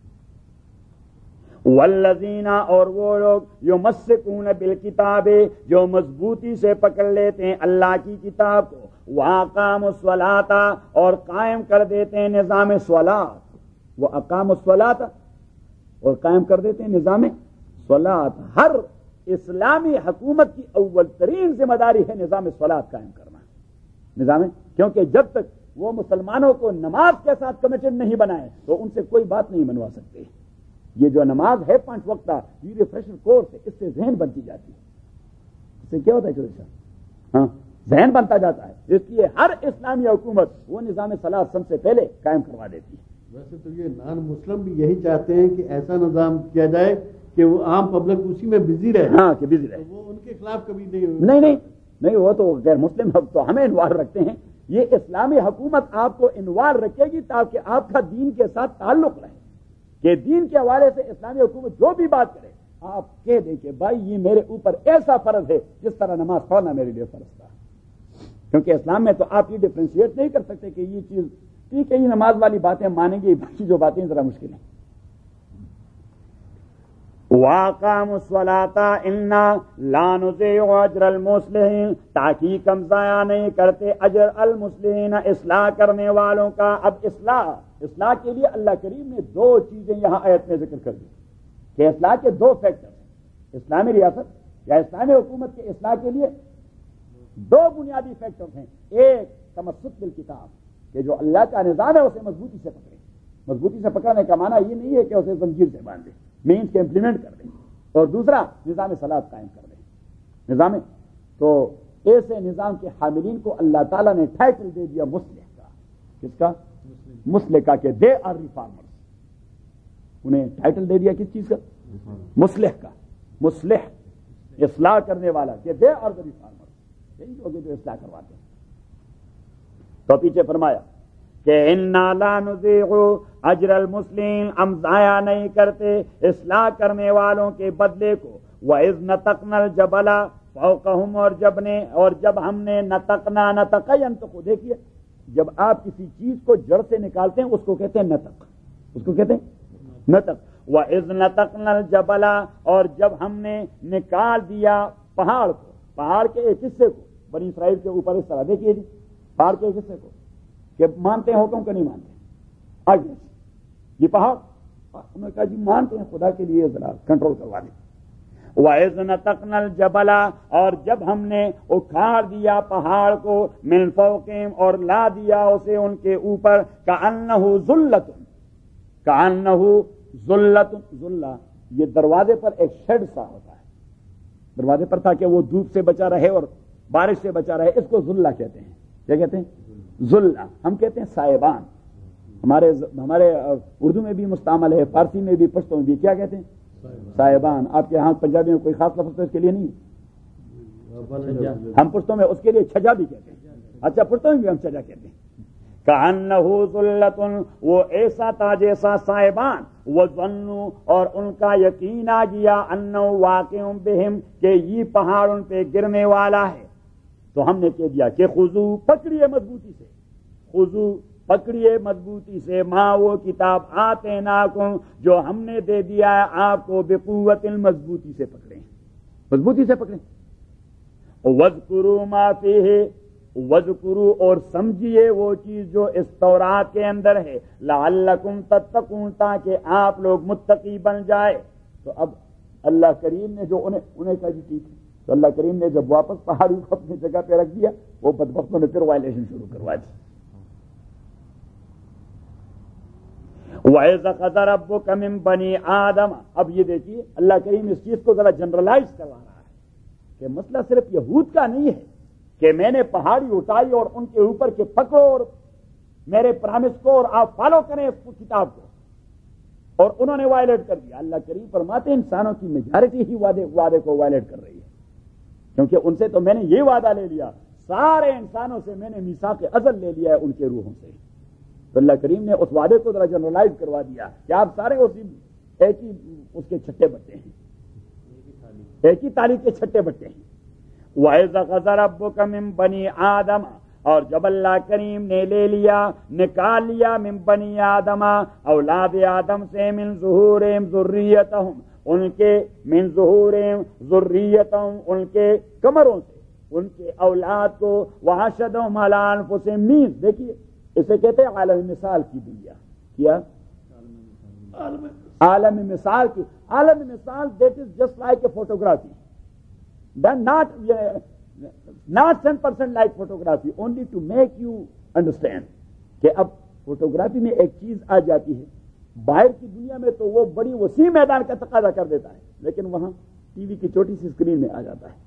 والذین، اور وہ لوگ یمسکون بالکتاب، جو مضبوطی سے پکڑ لیتے ہیں اللہ کی کتاب کو. واقاموا الصلاۃ، اور قائم کر دیتے ہیں نظام صلاۃ. وہ اقاموا الصلاۃ اور قائم کر دیتے ہیں نظام صلاۃ. ہر اسلامی حکومت کی اول ترین ذمہ داری ہے نظام صلاۃ قائم کرنا. نظام، کیونکہ جب تک وہ مسلمانوں کو نماز کے ساتھ کمیٹڈ نہیں بنائے تو ان سے کوئی بات نہیں منوا سکتے. یہ جو نماز ہے پانچ وقت کا، یہ ریفریشر کورس ہے، اس سے ذہن بنتی جاتی ہے. اس سے کیا ہوتا ہے چودھری صاحب؟ ہاں ذہن بنتا جاتا ہے. اس لیے ہر اسلامی حکومت وہ نظام صلاۃ سب سے پہلے قائم کروا دیتی ہے. ویسے تو یہ نان مسلم بھی یہی چاہتے ہیں کہ ایسا نظام کیا جائے کہ وہ عام پبلک اسی میں بزی رہے. ہاں کہ بزی رہے. وہ ان کے خلاف کبھی نہیں نہیں نہیں نہیں وہ تو غیر مسلم تو ہمیں انوالو رکھتے ہیں. یہ اسلامی حکومت آپ کو انوالو رکھے گی تاکہ آپ کا دین کے ساتھ تعلق رہے، کہ دین کے حوالے سے اسلامی حکومت جو بھی بات کرے آپ کہہ دیں کہ بھائی یہ میرے اوپر ایسا فرض ہے جس طرح نماز پڑھنا میرے لیے فرض تھا. کیونکہ اسلام میں تو آپ یہ ڈفرینشیٹ نہیں کر سکتے کہ یہ چیز ٹھیک ہے، یہ نماز والی باتیں مانیں گے، باقی جو باتیں ذرا مشکل ہیں. وَأَقَامُوا الصَّلَاةَ إِنَّا لَا نُضِيعُ أَجْرَ الْمُصْلِحِينَ، تاکہ ہم ضائع نہیں کرتے اجر المصلحین، اصلاح کرنے والوں کا. اب اصلاح اصلاح کے لیے اللہ کریم نے دو چیزیں یہاں آیت میں ذکر کر دی کہ اصلاح کے دو فیکٹر ہیں. اسلامی ریاست یا اسلامی حکومت کے اصلاح کے لیے دو بنیادی فیکٹر ہیں. ایک تمسک بالکتاب، کہ جو اللہ کا نظام ہے اسے مضبوطی سے پکڑے. مضبوطی سے پکڑنے کا معنی یہ نہیں ہے کہ اسے زنجیر سے باندھ دے، مینس کے امپلیمنٹ کر دیں. اور دوسرا نظام صلاۃ قائم کر دیں. نظام تو ایسے نظام کے حاملین کو اللہ تعالیٰ نے ٹائٹل دے دیا مصلح کا. کس کا؟ مصلح کا، کہ دے آر ریفارمرز. انہیں ٹائٹل دے دیا کس چیز کا؟ مصلح کا. مصلح اصلاح کرنے والا، کہ دے آر ریفارمرز، یہی لوگ جو اصلاح کرواتے ہیں. تو پیچھے فرمایا کہ انا لا نضيع اجر المسلمین، ہم ضائع نہیں کرتے اصلاح کرنے والوں کے بدلے کو. وَإِذْ نَتَقْنَا الْجَبَلَ، فوقہم اور جب نے اور جب ہم نے نطقنا نطق ینطق، دیکھیے جب آپ کسی چیز کو جڑ سے نکالتے ہیں اس کو کہتے ہیں نطق، اس کو کہتے ہیں نطق۔ وَإِذْ نَطَقْنَا الْجَبَلَ اور جب ہم نے نکال دیا پہاڑ کو، پہاڑ کے ایک حصے کو بنی اسرائیل کے اوپر اس طرح دیکھیے جی پہاڑ کے ایک حصے کو کہ مانتے ہیں حکم کہ نہیں مانتے آگے یہ پہاڑ انہوں نے کہا جی مانتے ہیں خدا کے لیے ذرا کنٹرول کروا دیں۔ وَإِذْ نَطَقْنَا الْجَبَلَ اور جب ہم نے اکھاڑ دیا پہاڑ کو مِنْ فَوْقِهِمْ اور لا دیا اسے ان کے اوپر كَأَنَّهُ ذُلَّةٌ كَأَنَّهُ ذُلَّةٌ ذُلَّہ یہ دروازے پر ایک شیڈ سا ہوتا ہے دروازے پر تاکہ وہ دھوپ سے بچا رہے اور بارش سے بچا رہے، اس کو ذلہ کہتے ہیں۔ کیا کہتے ہیں؟ ذلہ۔ ہم کہتے ہیں سائبان، ہمارے ہمارے اردو میں بھی مستعمل ہے، فارسی میں بھی، پشتو میں بھی کیا کہتے ہیں؟ سائبان۔ آپ کے ہاں پنجابی میں کوئی خاص لفظ تو اس کے لیے نہیں، ہم پشتوں میں اس کے لیے چھجا بھی کہتے ہیں۔ اچھا پشتوں میں بھی ہم چھجا کہتے ہیں۔ کأنہ ذلۃ وہ ایسا تھا جیسا سائبان، وظنوا اور ان کا یقین آ گیا انہ واقع بہم کہ یہ پہاڑ ان پہ گرنے والا ہے، تو ہم نے کہہ دیا کہ خذو پکڑیے مضبوطی سے، خذو پکڑیے مضبوطی سے، ماں وہ کتاب آتیناکم جو ہم نے دے دیا ہے آپ کو، بقوت مضبوطی سے پکڑیں، مضبوطی سے پکڑیں۔ وَاذْكُرُوا مَا فِيهِ وَاذْكُرُوا اور سمجھیے وہ چیز جو اس تورات کے اندر ہے، لعلکم تتقون تاکہ آپ لوگ متقی بن جائے۔ تو اب اللہ کریم نے جو انہیں انہیں کہا جی ٹھیک ہے، تو اللہ کریم نے جب واپس پہاڑی کو اپنی جگہ پہ رکھ دیا، وہ بدبختوں نے پھر وائلیشن شروع کروا دی۔ وَإِذْ أَخَذَ رَبُّكَ مِنْ بَنِي آدَمَ اب یہ دیکھیے اللہ کریم اس چیز کو ذرا جنرلائز کروا رہا ہے کہ مسئلہ صرف یہود کا نہیں ہے کہ میں نے پہاڑی اٹھائی اور ان کے اوپر کے پکڑو اور میرے پرامس کو اور آپ فالو کریں اس کتاب کو، اور انہوں نے وائلیٹ کر دیا۔ اللہ کریم فرماتے ہیں انسانوں کی میجارٹی ہی وعدے وعدے کو وائلیٹ کر رہی ہے، کیونکہ ان سے تو میں نے یہ وعدہ لے لیا، سارے انسانوں سے میں نے میثاق ازل لے لیا ہے ان کے روحوں سے۔ تو اللہ کریم نے اس وعدے کو ذرا جنرلائز کروا دیا کہ آپ سارے اسی ایک ہی اس کے چھٹے بٹے ہیں، ایک ہی تاریخ کے چھٹے بٹے ہیں۔ وَإِذْ أَخَذَ رَبُّكَ مِنْ بَنِي آدَمَ اور جب اللہ کریم نے لے لیا نکال لیا من بنی آدم اولاد آدم سے، من ظہورہم ذریتہم ان کے، من ظہورہم ذریتہم ان کے کمروں سے ان کے اولاد کو، وَحَشَدَهُمْ عَلَىٰ أَنفُسِهِمْ مینز دیکھیے اسے کہتے ہیں عالم مثال کی دنیا، کیا عالم مثال کی، عالم مثال that is just like a photography, not not ten percent like photography, only to make you understand کہ اب فوٹوگرافی میں ایک چیز آ جاتی ہے باہر کی دنیا میں تو وہ بڑی وسیع میدان کا تقاضا کر دیتا ہے، لیکن وہاں ٹی وی کی چھوٹی سی اسکرین میں آ جاتا ہے،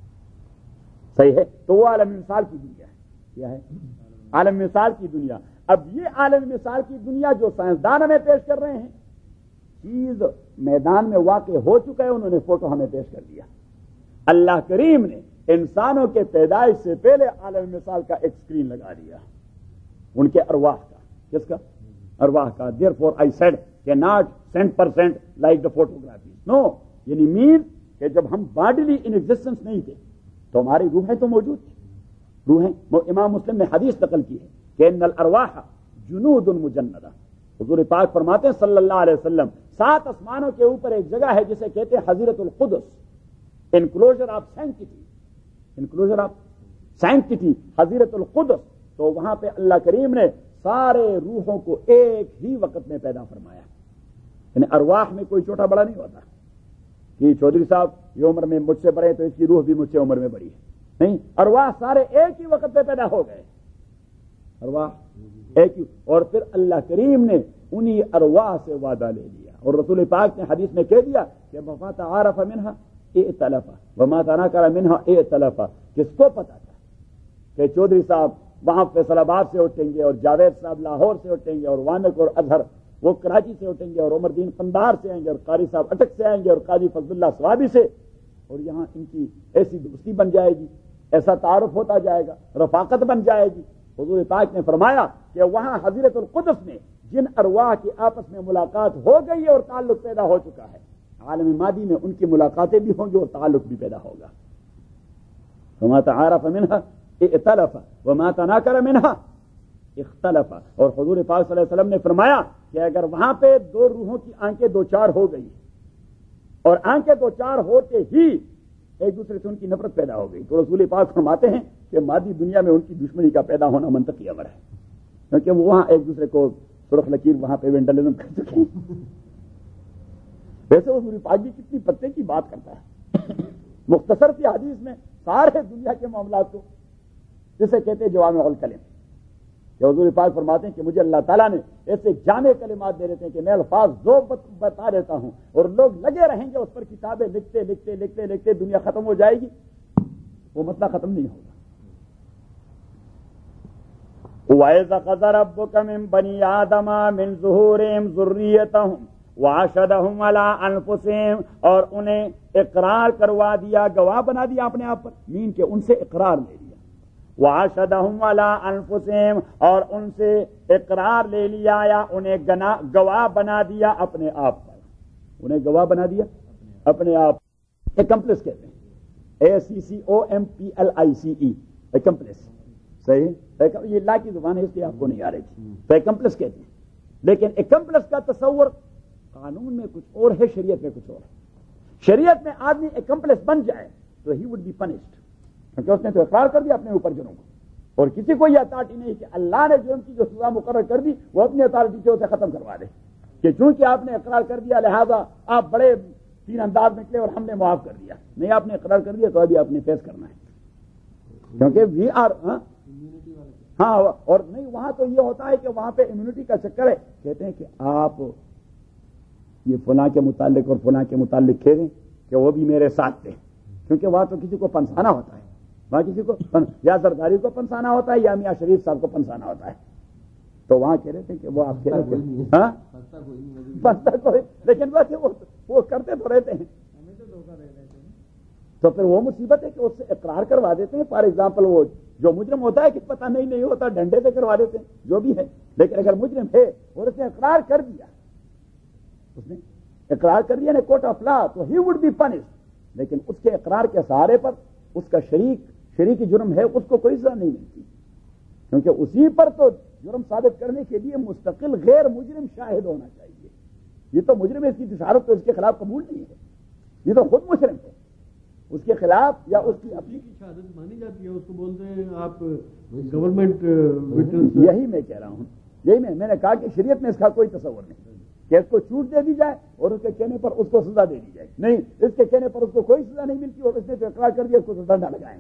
صحیح ہے؟ تو وہ عالم مثال کی دنیا ہے، کیا ہے؟ عالم مثال کی دنیا۔ اب یہ عالم مثال کی دنیا جو سائنسدان ہمیں پیش کر رہے ہیں، چیز میدان میں واقع ہو چکا ہے، انہوں نے فوٹو ہمیں پیش کر دیا۔ اللہ کریم نے انسانوں کے پیدائش سے پہلے عالم مثال کا ایک اسکرین لگا دیا ان کے ارواح کا، کس کا؟ ارواح کا۔ دیر فور آئی سیڈ کہ not cent percent like the photography, no, یعنی مین کہ جب ہم باڈیلی ان ایگزسٹنس نہیں تھے تو ہماری روحیں تو موجود تھی، روحیں۔ امام مسلم نے حدیث نقل کی ہے کہ ان الارواح جنود مجندہ، حضور پاک فرماتے ہیں صلی اللہ علیہ وسلم سات آسمانوں کے اوپر ایک جگہ ہے جسے کہتے ہیں حضرت القدس، enclosure of sanctity, enclosure of sanctity, حضرت القدس۔ تو وہاں پہ اللہ کریم نے سارے روحوں کو ایک ہی وقت میں پیدا فرمایا، یعنی ارواح میں کوئی چھوٹا بڑا نہیں ہوتا کہ چودھری صاحب یہ عمر میں مجھ سے بڑے تو اس کی روح بھی مجھ سے عمر میں بڑی ہے، نہیں، ارواح سارے ایک ہی وقت پہ پیدا ہو گئے، ارواح ایک ہی۔ اور پھر اللہ کریم نے انہی ارواح سے وعدہ لے لیا، اور رسول پاک نے حدیث میں کہہ دیا کہ وما تعارف منها ائتلف وما تناکر منها ائتلف، کس کو پتا تھا کہ چودھری صاحب وہاں فیصل آباد سے اٹھیں گے اور جاوید صاحب لاہور سے اٹھیں گے اور وانک اور اظہر وہ کراچی سے اٹھیں گے اور عمر دین قندار سے آئیں گے اور قاری صاحب اٹک سے آئیں گے اور قاضی فضل اللہ سوابی سے، اور یہاں ان کی ایسی دوستی بن جائے گی، ایسا تعارف ہوتا جائے گا، رفاقت بن جائے گی۔ حضور پاک نے فرمایا کہ وہاں حضرت القدس میں جن ارواح کی آپس میں ملاقات ہو گئی ہے اور تعلق پیدا ہو چکا ہے، عالم مادی میں ان کی ملاقاتیں بھی ہوں گی اور تعلق بھی پیدا ہوگا۔ وما تعارف منها ائتلف وما تناکر منها اختلف. اور حضور پاک صلی اللہ علیہ وسلم نے فرمایا کہ اگر وہاں پہ دو روحوں کی آنکھیں دو چار ہو گئی اور آنکھیں دو چار ہوتے ہی ایک دوسرے سے ان کی نفرت پیدا ہو گئی، تو رسول پاک فرماتے ہیں کہ مادی دنیا میں ان کی دشمنی کا پیدا ہونا منطقی امر ہے، کیونکہ وہ وہاں ایک دوسرے کو سرخ لکیر وہاں پہ وینڈلزم کر چکے ہیں. ویسے رسول پاک بھی کتنی پتے کی بات کرتا ہے، مختصر سی حدیث میں سارے دنیا کے معاملات کو، جسے کہتے ہیں جوامع الکلم، کہ حضور پاک فرماتے ہیں کہ مجھے اللہ تعالیٰ نے ایسے جامع کلمات دے دیتے ہیں کہ میں الفاظ دو بتا دیتا ہوں اور لوگ لگے رہیں گے اس پر کتابیں لکھتے لکھتے لکھتے لکھتے دنیا ختم ہو جائے گی، وہ مسئلہ ختم نہیں ہوگا. وَإِذْ أَخَذَ رَبُّكَ مِنْ بَنِي آدَمَ مِنْ ظُهُورِهِمْ ذُرِّيَّتَهُمْ وَأَشْهَدَهُمْ عَلَىٰ أَنفُسِهِمْ، اور انہیں اقرار کروا دیا، گواہ بنا دیا اپنے آپ پر، مین کہ ان سے اقرار لے لیا. وَأَشْهَدَهُمْ عَلَىٰ أَنفُسِهِمْ، اور ان سے اقرار لے لیا یا انہیں گواہ بنا دیا اپنے آپ پر، انہیں گواہ بنا دیا اپنے آپ. ایکمپلس کہتے ہیں، اے سی سی او ایم پی ایل آئی سی ای، ایکمپلس. صحیح، یہ اللہ کی زبان ہے اس لیے آپ کو نہیں آ رہی تھی، تو ایکمپلس کہتے ہیں. لیکن ایکمپلس کا تصور قانون میں کچھ اور ہے، شریعت میں کچھ اور ہے. شریعت میں آدمی ایکمپلس بن جائے تو ہی وڈ بی پنشڈ، کیونکہ اس نے تو اقرار کر دیا اپنے اوپر جرم کو، اور کسی کو یہ اتھارٹی نہیں کہ اللہ نے جرم کی جو سزا مقرر کر دی وہ اپنی اتھارٹی سے اسے ختم کروا دے، کہ چونکہ آپ نے اقرار کر دیا لہذا آپ بڑے تین انداز نکلے اور ہم نے معاف کر دیا. نہیں، آپ نے اقرار کر دیا تو ابھی آپ نے فیس کرنا ہے، کیونکہ وی آر ہاں. اور نہیں، وہاں تو یہ ہوتا ہے کہ وہاں پہ امیونٹی کا چکر ہے. کہتے ہیں کہ آپ یہ فلاں کے متعلق اور فلاں کے متعلق کہہ دیں کہ وہ بھی میرے ساتھ تھے، کیونکہ وہاں تو کسی کو پنسانا ہوتا ہے، وہاں کسی کو یا زرداری کو پنسانا ہوتا ہے یا میاں شریف صاحب کو پنسانا ہوتا ہے. تو وہاں کہہ رہے تھے کہ وہ آپ کہہ رہے تھے ہاں پنسا کوئی، لیکن ویسے وہ کرتے تو رہتے ہیں. تو پھر وہ مصیبت ہے کہ اس سے اقرار کروا دیتے ہیں. فار ایگزامپل وہ جو مجرم ہوتا ہے کہ پتہ نہیں نہیں ہوتا ڈنڈے سے کروا دیتے ہیں، جو بھی ہے. لیکن اگر مجرم ہے اور اس نے اقرار کر دیا، اس نے اقرار کر دیا نا کوٹ آف لا، تو ہی وڈ بی پنشڈ. لیکن اس کے اقرار کے سہارے پر اس کا شریک شریک جرم ہے، اس کو کوئی سزا نہیں ملتی، کیونکہ اسی پر تو جرم ثابت کرنے کے لیے مستقل غیر مجرم شاہد ہونا چاہیے. یہ تو مجرم ہے، اس کی بشارت تو اس کے خلاف قبول نہیں ہے، یہ تو خود مجرم ہے. اس کے خلاف یا اس کی اپنی کی شہادت مانی جاتی ہے، اس کو بولتے ہیں آپ گورنمنٹ وٹنس. یہی میں کہہ رہا ہوں، یہی میں میں نے کہا کہ شریعت میں اس کا کوئی تصور نہیں کہ اس کو چھوٹ دے دی جائے اور اس کے کہنے پر اس کو سزا دے دی جائے. نہیں، اس کے کہنے پر اس کو کوئی سزا نہیں ملتی اور اس نے جو اقرار کر دیا اس کو سزا نہ لگائیں.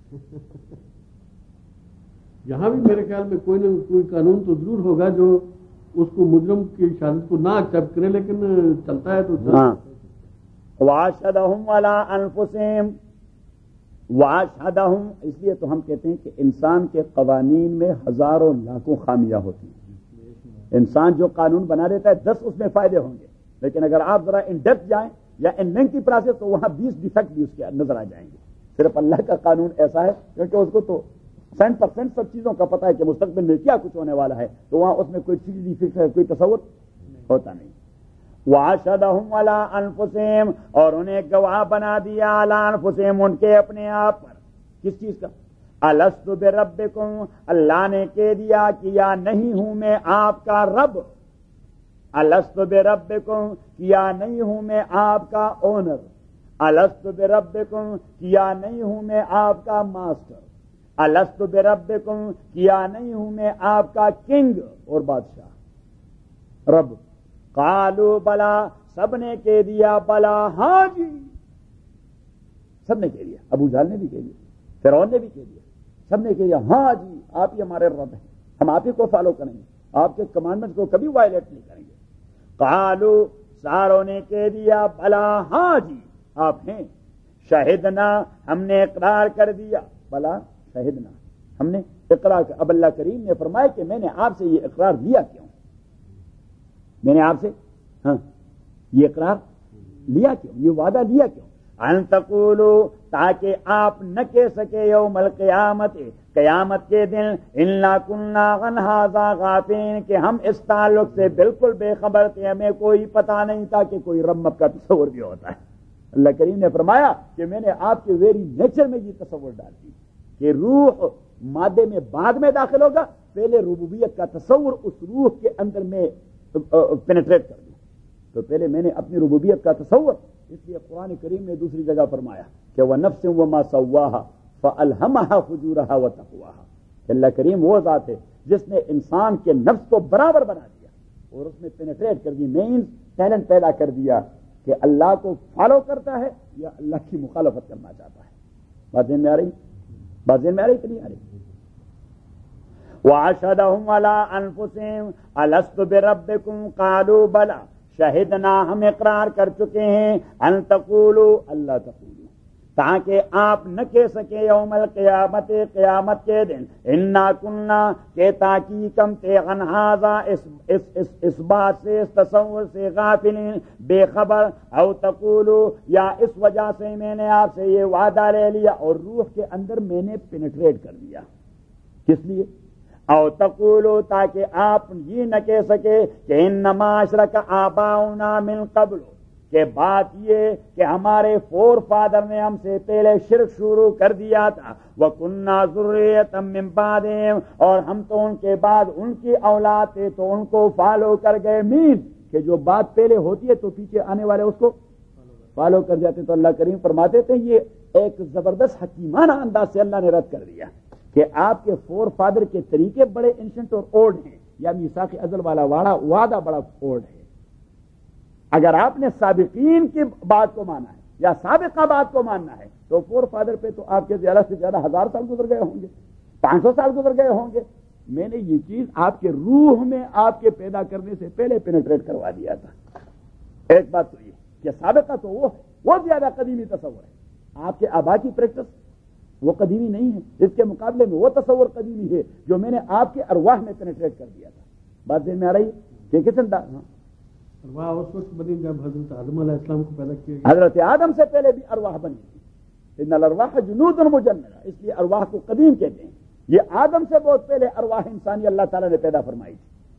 یہاں بھی میرے خیال میں کوئی نہ کوئی قانون تو ضرور ہوگا جو اس کو مجرم کی شہادت کو نہ ایکسپٹ کرے، لیکن چلتا ہے تو ہاں. واشهدهم على انفسهم، واشهدهم اس لیے تو ہم کہتے ہیں کہ انسان کے قوانین میں ہزاروں لاکھوں خامیاں ہوتی ہیں. انسان جو قانون بنا دیتا ہے دس اس میں فائدے ہوں گے، لیکن اگر آپ ذرا ان ڈیپتھ جائیں یا ان لینتھی پروسیس تو وہاں بیس ڈیفیکٹ بھی اس کے نظر آ جائیں گے. صرف اللہ کا قانون ایسا ہے کیونکہ اس کو تو سینٹ پرسینٹ سب چیزوں کا پتہ ہے کہ مستقبل میں کیا کچھ ہونے والا ہے، تو وہاں اس میں کوئی چیز ڈیفیکٹ ہے، کوئی تصور ہوتا نہیں. وَأَشْهَدَهُمْ عَلَىٰ أَنفُسِهِمْ، اور انہیں گواہ بنا دیا عَلَىٰ أَنفُسِهِمْ، ان کے اپنے آپ پر. کس چیز کا؟ أَلَسْتُ بِرَبِّكُمْ، اللہ نے کہہ دیا کہ یا نہیں ہوں میں آپ کا رب. أَلَسْتُ بِرَبِّكُمْ، کیا نہیں ہوں میں آپ کا اونر. أَلَسْتُ بِرَبِّكُمْ، کیا نہیں ہوں میں آپ کا ماسٹر. أَلَسْتُ بِرَبِّكُمْ، کیا نہیں ہوں میں آپ کا کنگ اور بادشاہ رب. قالوا بلا، سب نے کہہ دیا بلا، ہاں جی، سب نے کہہ دیا. ابو جہل نے بھی کہہ دیا، فرعون نے بھی کہہ دیا، سب نے کہہ دیا ہاں جی آپ ہی ہمارے رب ہیں، ہم آپ ہی کو فالو کریں گے، آپ کے کمانڈمنٹ کو کبھی وائلیٹ نہیں کریں گے. قالوا، ساروں نے کہہ دیا بلا، ہاں جی آپ ہیں. شہدنا، ہم نے اقرار کر دیا. بلا شہدنا، ہم نے اقرار کر. اب اللہ کریم نے فرمایا کہ میں نے آپ سے یہ اقرار لیا کیوں، میں نے آپ سے ہاں یہ اقرار لیا کیوں، یہ وعدہ لیا کیوں. ان تقولوا، تاکہ آپ نہ کہہ سکے یوم القیامت، قیامت کے دن، انا کنا عن ھذا غافلین، کہ ہم اس تعلق سے بالکل بے خبر تھے، ہمیں کوئی پتہ نہیں تھا کہ کوئی رب کا تصور بھی ہوتا ہے. اللہ کریم نے فرمایا کہ میں نے آپ کے ویری نیچر میں یہ تصور ڈال دی کہ روح مادے میں بعد میں داخل ہوگا، پہلے ربوبیت کا تصور اس روح کے اندر میں پینیٹریٹ کر دوں. تو پہلے میں نے اپنی ربوبیت کا تصور، اس لیے قرآن کریم نے دوسری جگہ فرمایا کہ وَنَفْسٍ وَمَا سَوَّاهَا فَأَلْهَمَهَا فُجُورَهَا وَتَقْوَاهَا. اللہ کریم وہ ذات ہے جس نے انسان کے نفس کو برابر بنا دیا اور اس میں پینیٹریٹ کر دی، مینز ٹیلنٹ پیدا کر دیا کہ اللہ کو فالو کرتا ہے یا اللہ کی مخالفت کرنا چاہتا ہے. بات ذہن میں آ رہی؟ بات ذہن میں آ رہی کہ نہیں آ رہی؟ وَأَشْهَدَهُمْ عَلَىٰ أَنفُسِهِمْ أَلَسْتُ بِرَبِّكُمْ قَالُوا بَلَىٰ شہدنا، ہم اقرار کر چکے ہیں، ان تقولوا اللہ تقولوا، تاکہ آپ نہ کہہ سکے یوم القیامت قیامت کے دن انا کننا کہ تاکہ کم تے عن ھذا اس اس اس اس بات سے، اس تصور سے غافلین بے خبر، او تقولوا یا اس وجہ سے میں نے آپ سے یہ وعدہ لے لیا اور روح کے اندر میں نے پینیٹریٹ کر دیا. کس لیے؟ او تقولو تاکہ آپ یہ نہ کہہ سکے کہ انما اشرک آباؤنا من قبل، کہ بات یہ کہ ہمارے فور فادر نے ہم سے پہلے شرک شروع کر دیا تھا، وَكُنَّا ذُرِّيَّةً مِّن بَعْدِهِمْ، اور ہم تو ان کے بعد ان کی اولاد تھے تو ان کو فالو کر گئے. مین کہ جو بات پہلے ہوتی ہے تو پیچھے آنے والے اس کو فالو کر جاتے. تو اللہ کریم فرماتے تھے یہ ایک زبردست حکیمانہ انداز سے اللہ نے رد کر دیا کہ آپ کے فور فادر کے طریقے بڑے انشنٹ اور اولڈ ہیں، یا میثاق ازل والا وعدہ وعدہ بڑا اولڈ ہے. اگر آپ نے سابقین کی بات کو مانا ہے یا سابقہ بات کو ماننا ہے تو فور فادر پہ تو آپ کے زیادہ سے زیادہ ہزار سال گزر گئے ہوں گے، پانچ سو سال گزر گئے ہوں گے. میں نے یہ چیز آپ کے روح میں آپ کے پیدا کرنے سے پہلے پینیٹریٹ کروا دیا تھا. ایک بات تو یہ کہ سابقہ تو وہ ہے، وہ زیادہ قدیمی تصور ہے. آپ کے آبا کی پریکٹس وہ قدیمی نہیں ہے، اس کے مقابلے میں وہ تصور قدیمی ہے جو میں نے آپ کے ارواح میں پینیٹریٹ کر دیا تھا. بات ذہن میں آ رہی ہے کہ کس انداز؟ ارواح اس وقت بنی جب حضرت آدم علیہ السلام کو پیدا کیا گیا. حضرت آدم سے پہلے بھی ارواح بنی تھی. ان الارواح جنود مجندہ، اس لیے ارواح کو قدیم کہتے ہیں. یہ آدم سے بہت پہلے ارواح انسانی اللہ تعالیٰ نے پیدا فرمائی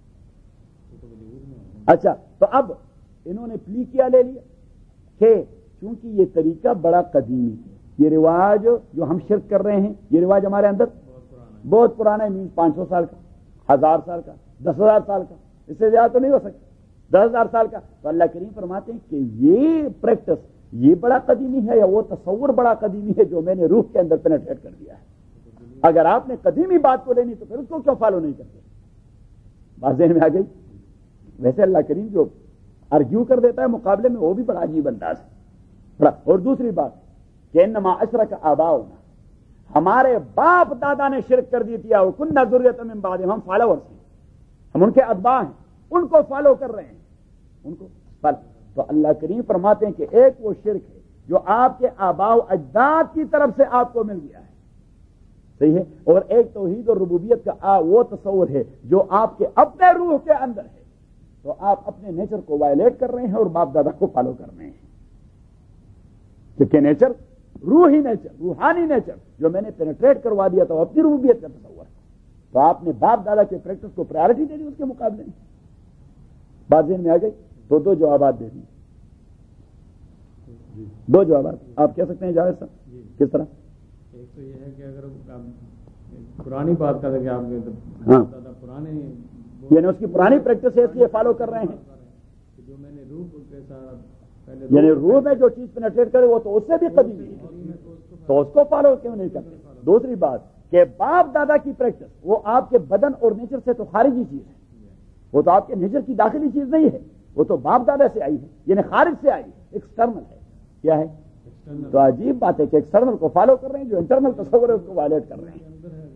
تھی. اچھا، تو اب انہوں نے پلی کیا لے لیا کہ چونکہ یہ طریقہ بڑا قدیمی ہے، یہ رواج جو ہم شرک کر رہے ہیں یہ رواج ہمارے اندر بہت پرانا ہے، مین پانچ سو سال کا، ہزار سال کا، دس ہزار سال کا، اس سے زیادہ تو نہیں ہو سکتا، دس ہزار سال کا. تو اللہ کریم فرماتے ہیں کہ یہ پریکٹس یہ بڑا قدیمی ہے یا وہ تصور بڑا قدیمی ہے جو میں نے روح کے اندر پینیٹریٹ کر دیا ہے. اگر آپ نے قدیمی بات کو لینی تو پھر اس کو کیوں فالو نہیں کرتے؟ بات ذہن میں آ گئی؟ ویسے اللہ کریم جو آرگیو کر دیتا ہے مقابلے میں وہ بھی بڑا عجیب انداز ہے بڑا. اور دوسری بات کہ انما اشرک آباؤنا، ہمارے باپ دادا نے شرک کر دی تھی، وَكُنَّا ذُرِّيَّةً مِّن بَعْدِهِمْ، ہم فالوورز ہیں، ہم ان کے اتباع ہیں، ان کو فالو کر رہے ہیں، ان کو فالو. تو اللہ کریم فرماتے ہیں کہ ایک وہ شرک ہے جو آپ کے آباء و اجداد کی طرف سے آپ کو مل گیا ہے، صحیح ہے، اور ایک توحید اور ربوبیت کا وہ تصور ہے جو آپ کے اپنے روح کے اندر ہے. تو آپ اپنے نیچر کو وائلیٹ کر رہے ہیں اور باپ دادا کو فالو کر رہے ہیں. کیونکہ نیچر روحی نیچر، روحانی نیچر جو میں نے پینیٹریٹ کروا دیا تھا وہ اپنی ربوبیت کا تصور ہے. تو آپ نے باپ دادا کے پریکٹس کو پرائرٹی دے دی اس کے مقابلے میں. بات ذہن میں آ گئی؟ تو دو جوابات دے دیے، دو جوابات آپ کہہ سکتے ہیں جاوید صاحب. کس طرح؟ ایک تو یہ ہے کہ اگر آپ پرانی بات کریں کہ آپ ہاں پرانے یعنی اس کی پرانی پریکٹس ہے اس لیے فالو کر رہے ہیں، جو میں نے روح کے ساتھ یعنی روح میں جو چیز پینیٹریٹ کرے وہ تو اس سے بھی قدیمی ہے تو اس کو فالو کیوں نہیں کرتے؟ دوسری بات کہ باپ دادا کی پریکٹس وہ آپ کے بدن اور نیچر سے تو خارجی چیز ہے، وہ تو آپ کے نیچر کی داخلی چیز نہیں ہے، وہ تو باپ دادا سے آئی ہے، یعنی خارج سے آئی ہے، ایکسٹرنل ہے. کیا ہے؟ تو عجیب بات ہے کہ ایکسٹرنل کو فالو کر رہے ہیں، جو انٹرنل تصور ہے اس کو وائلیٹ کر رہے ہیں.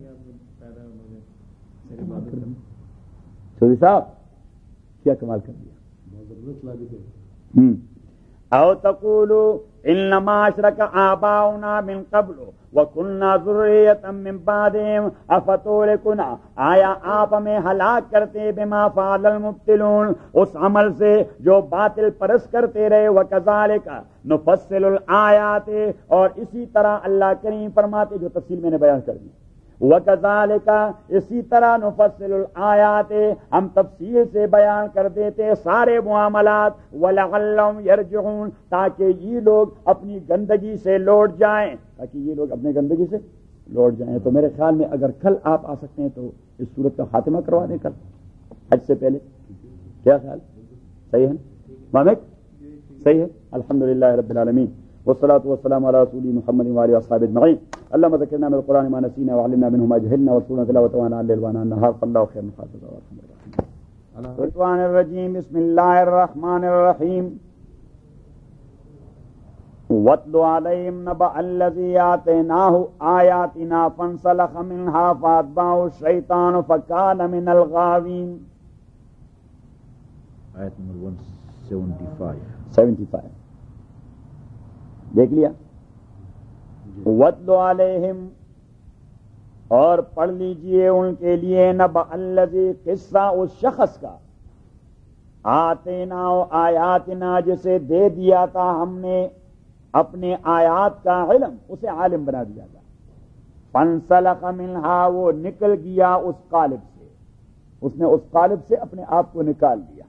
چودھری صاحب کیا کمال کر دیا. او تقولوا انما اشرک آباؤنا من قبل وَكُنَّا ذُرِّيَّةً مِّن بَعْدِهِمْ أَفَتُهْلِكُنَا، آیا آپ ہمیں ہلاک کرتے بِمَا فَعَلَ الْمُبْطِلُونَ، اس عمل سے جو باطل پرست کرتے رہے. وَكَذَلِكَ نُفَصِّلُ الْآيَاتِ، اور اسی طرح اللہ کریم فرماتے جو تفصیل میں نے بیان کر دی. وَكَذَلِكَ اسی طرح نفصل الآیات ہم تفصیل سے بیان کر دیتے سارے معاملات وَلَعَلَّهُمْ يَرْجِعُونَ تاکہ یہ لوگ اپنی گندگی سے لوٹ جائیں تاکہ یہ لوگ اپنے گندگی سے لوٹ جائیں. تو میرے خیال میں اگر کل آپ آ سکتے ہیں تو اس صورت کا خاتمہ کروا دیں کل حج سے پہلے. کیا خیال صحیح ہے محمد صحیح ہے. الحمدللہ رب العالمین والصلاة والسلام على رسول محمد وعلى اصحابہ اجمعین. اللهم ذكرنا من القرآن ما نسينا وعلمنا منه ما جهلنا وارزقنا تلاوته وانا الليل وانا النهار فالله خير حافظا وارحم الراحمين. الشيطان الرجيم بسم الله الرحمن الرحيم. واتل عليهم نبأ الذي آتيناه آياتنا فانسلخ منها فأتبعه الشيطان فكان من الغاوين. آیت نمبر ایک سو پچہتر سیونٹی فائیو دیکھ لیا. وَاتْلُ عَلَيْهِمْ اور پڑھ لیجئے ان کے لیے نبأ الذی قصہ اس شخص کا آتینا آیاتنا جسے دے دیا تھا ہم نے اپنے آیات کا علم اسے عالم بنا دیا تھا. فانسلخ منہا وہ نکل گیا اس قالب سے اس نے اس قالب سے اپنے آپ کو نکال دیا.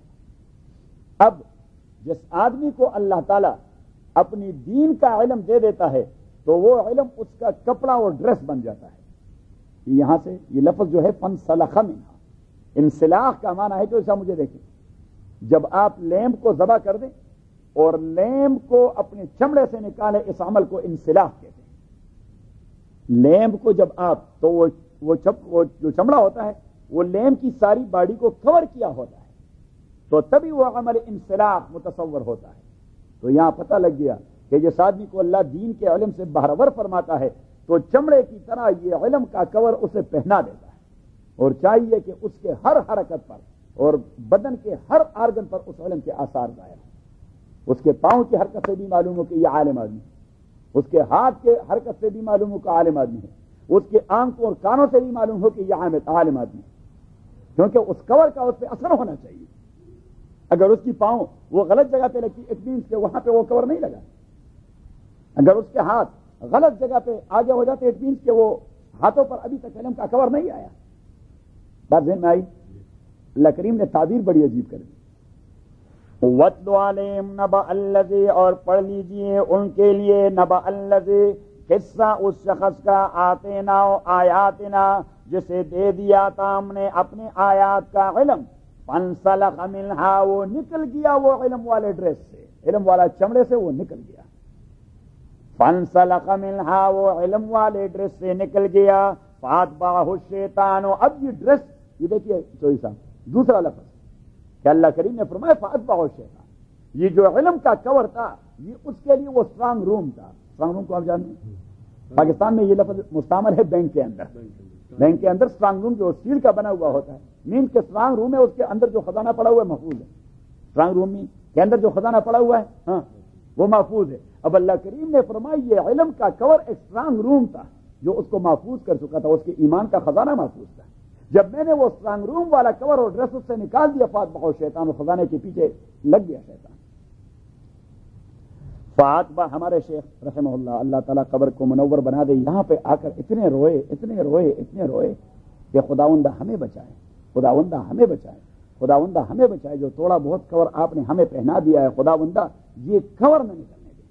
اب جس آدمی کو اللہ تعالی اپنی دین کا علم دے دیتا ہے تو وہ علم اس کا کپڑا اور ڈریس بن جاتا ہے. یہاں سے یہ لفظ جو ہے فانسلخ منہا انسلاخ کا معنی ہے جو ایسا مجھے دیکھیں جب آپ لیمب کو ذبح کر دیں اور لیمب کو اپنے چمڑے سے نکالیں اس عمل کو انسلاخ کہتے ہیں. لیمب کو جب آپ تو وہ وہ, چپ وہ جو چمڑا ہوتا ہے وہ لیمب کی ساری باڈی کو کور کیا ہوتا ہے تو تبھی وہ عمل انسلاخ متصور ہوتا ہے. تو یہاں پتہ لگ گیا کہ جس آدمی کو اللہ دین کے علم سے باہرور فرماتا ہے تو چمڑے کی طرح یہ علم کا کور اسے پہنا دیتا ہے اور چاہیے کہ اس کے ہر حرکت پر اور بدن کے ہر آرگن پر اس علم کے آثار ظاہر ہوں. اس کے پاؤں کی حرکت سے بھی معلوم ہو کہ یہ عالم آدمی ہے, اس کے ہاتھ کے حرکت سے بھی معلوم ہو کہ عالم آدمی ہے, اس کے آنکھوں اور کانوں سے بھی معلوم ہو کہ یہ عالم آدمی ہے, کیونکہ اس کور کا اس پہ اثر ہونا چاہیے. اگر اس کی پاؤں وہ غلط جگہ پہ لگتی اٹ مینس کہ وہاں پہ وہ کور نہیں لگا. اگر اس کے ہاتھ غلط جگہ پہ آگے ہو جاتے اٹ مینس کہ وہ ہاتھوں پر ابھی تک علم کا کور نہیں آیا. بات ذہن میں آئی؟ اللہ کریم نے تعبیر بڑی عجیب کر دی. وَاتْلُ عَلَيْهِمْ نَبَأَ الَّذِي اور پڑھ لیجئے ان کے لیے نبأ الذی قصہ اس شخص کا آتینا آیاتنا جسے دے دیا تھا ہم نے اپنے آیات کا علم. فانسلخ منہا وہ نکل گیا وہ علم والے ڈریس سے علم والا چمڑے سے وہ نکل گیا. فانسلخ منہا وہ علم والے ڈریس سے نکل گیا. فاتبعہ الشیطان اب یہ ڈریس یہ دیکھیے چوئی صاحب دوسرا لفظ کہ اللہ کریم نے فرمایا فاتبعہ الشیطان. یہ جو علم کا کور تھا یہ اس کے لیے وہ اسٹرانگ روم تھا. اسٹرانگ روم کو آپ جانتے ہیں پاکستان میں یہ لفظ مستعمل ہے بینک کے اندر. بینک کے اندر اسٹرانگ روم جو اسٹیل کا بنا ہوا ہوتا ہے مین کے اسٹرانگ روم ہے اس کے اندر جو خزانہ پڑا ہوا ہے محفوظ ہے. اسٹرانگ روم کے اندر جو خزانہ پڑا ہوا ہے ہاں وہ محفوظ ہے. اب اللہ کریم نے فرمایا یہ علم کا کور ایک اسٹرانگ روم تھا جو اس کو محفوظ کر چکا تھا, اس کے ایمان کا خزانہ محفوظ تھا. جب میں نے وہ اسٹرانگ روم والا کور اور ڈریس اس سے نکال دیا فاتبعہ شیطان خزانے کے پیچھے لگ گیا شیطان. فاتبہ ہمارے شیخ رحمہ اللہ اللہ تعالیٰ قبر کو منور بنا دے یہاں پہ آ کر اتنے روئے اتنے روئے اتنے روئے کہ خداوندہ ہمیں بچائے خداوندہ ہمیں بچائے خداوندہ ہمیں بچائے جو تھوڑا بہت کور آپ نے ہمیں پہنا دیا ہے خداوندہ یہ کور نہ نکلنے دے.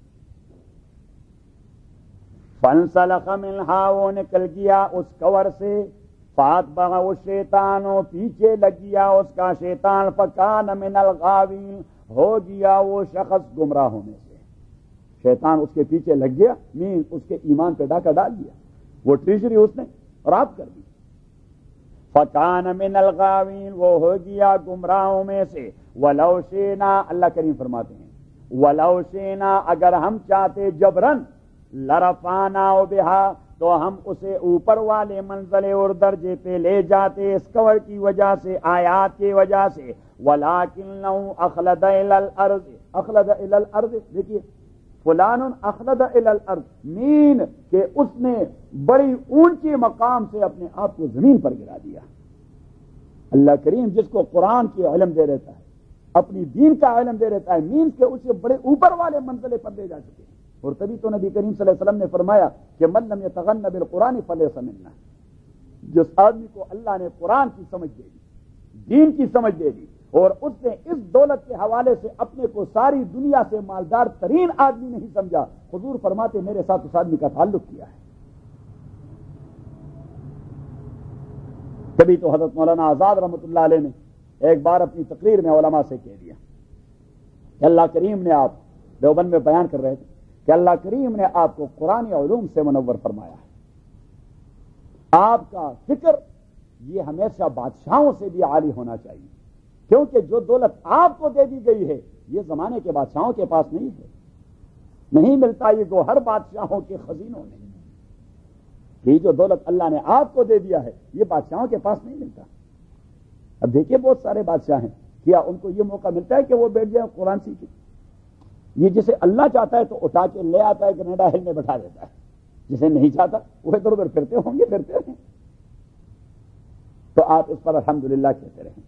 فانسلخ منہا وہ نکل گیا اس کور سے. فاتبعہ الشیطان پیچھے لگ گیا اس کا شیطان. فکان من الغاوین ہو گیا وہ شخص گمراہوں میں سے. شیطان اس کے پیچھے لگ گیا مین اس کے ایمان پہ ڈاکہ ڈال دیا وہ ٹریجری اس نے رات کر دی. فکان من الغاوین وہ ہو گیا گمراہوں میں سے. ولو شئنا اللہ کریم فرماتے ہیں ولو شئنا اگر ہم چاہتے جبرن لرفعنا بہا تو ہم اسے اوپر والے منزلے اور درجے پہ لے جاتے اس کور کی وجہ سے آیات کی وجہ سے. ولکنہ اخلد الی الارض اخلد الی الارض دیکھیے فلان اخلد الی الارض مین کہ اس نے بڑی اونچی مقام سے اپنے آپ کو زمین پر گرا دیا. اللہ کریم جس کو قرآن کی علم دے دیتا ہے اپنی دین کا علم دے دیتا ہے مین کہ اسے بڑے اوپر والے منزلے پر لے جا چکے ہیں. اور تبھی تو نبی کریم صلی اللہ علیہ وسلم نے فرمایا کہ من لم یتغن بالقرآن فلیس منا. جس آدمی کو اللہ نے قرآن کی سمجھ دے دی، دین کی سمجھ دے دی، اور اس نے اس دولت کے حوالے سے اپنے کو ساری دنیا سے مالدار ترین آدمی نہیں سمجھا، حضور فرماتے میرے ساتھ اس آدمی کا تعلق کیا ہے۔ کبھی تو حضرت مولانا آزاد رحمۃ اللہ علیہ نے ایک بار اپنی تقریر میں علماء سے کہہ دیا کہ اللہ کریم نے، آپ دیوبند میں بیان کر رہے تھے کہ اللہ کریم نے آپ کو قرآن علوم سے منور فرمایا ہے، آپ کا فکر یہ ہمیشہ بادشاہوں سے بھی عالی ہونا چاہیے، کیونکہ جو دولت آپ کو دے دی گئی ہے یہ زمانے کے بادشاہوں کے پاس نہیں ہے، نہیں ملتا یہ گوہر بادشاہوں کے خزینوں میں، یہ جو دولت اللہ نے آپ کو دے دیا ہے یہ بادشاہوں کے پاس نہیں ملتا۔ اب دیکھیے بہت سارے بادشاہ ہیں، کیا ان کو یہ موقع ملتا ہے کہ وہ بیٹھ جائیں قرآن سیکھیں؟ یہ جسے اللہ چاہتا ہے تو اٹھا کے لے آتا ہے، کینیڈا ہل میں بٹھا دیتا ہے، جسے نہیں چاہتا وہ ادھر ادھر پھرتے ہوں گے، پھرتے رہیں۔ تو آپ اس پر الحمدللہ کہتے رہیں۔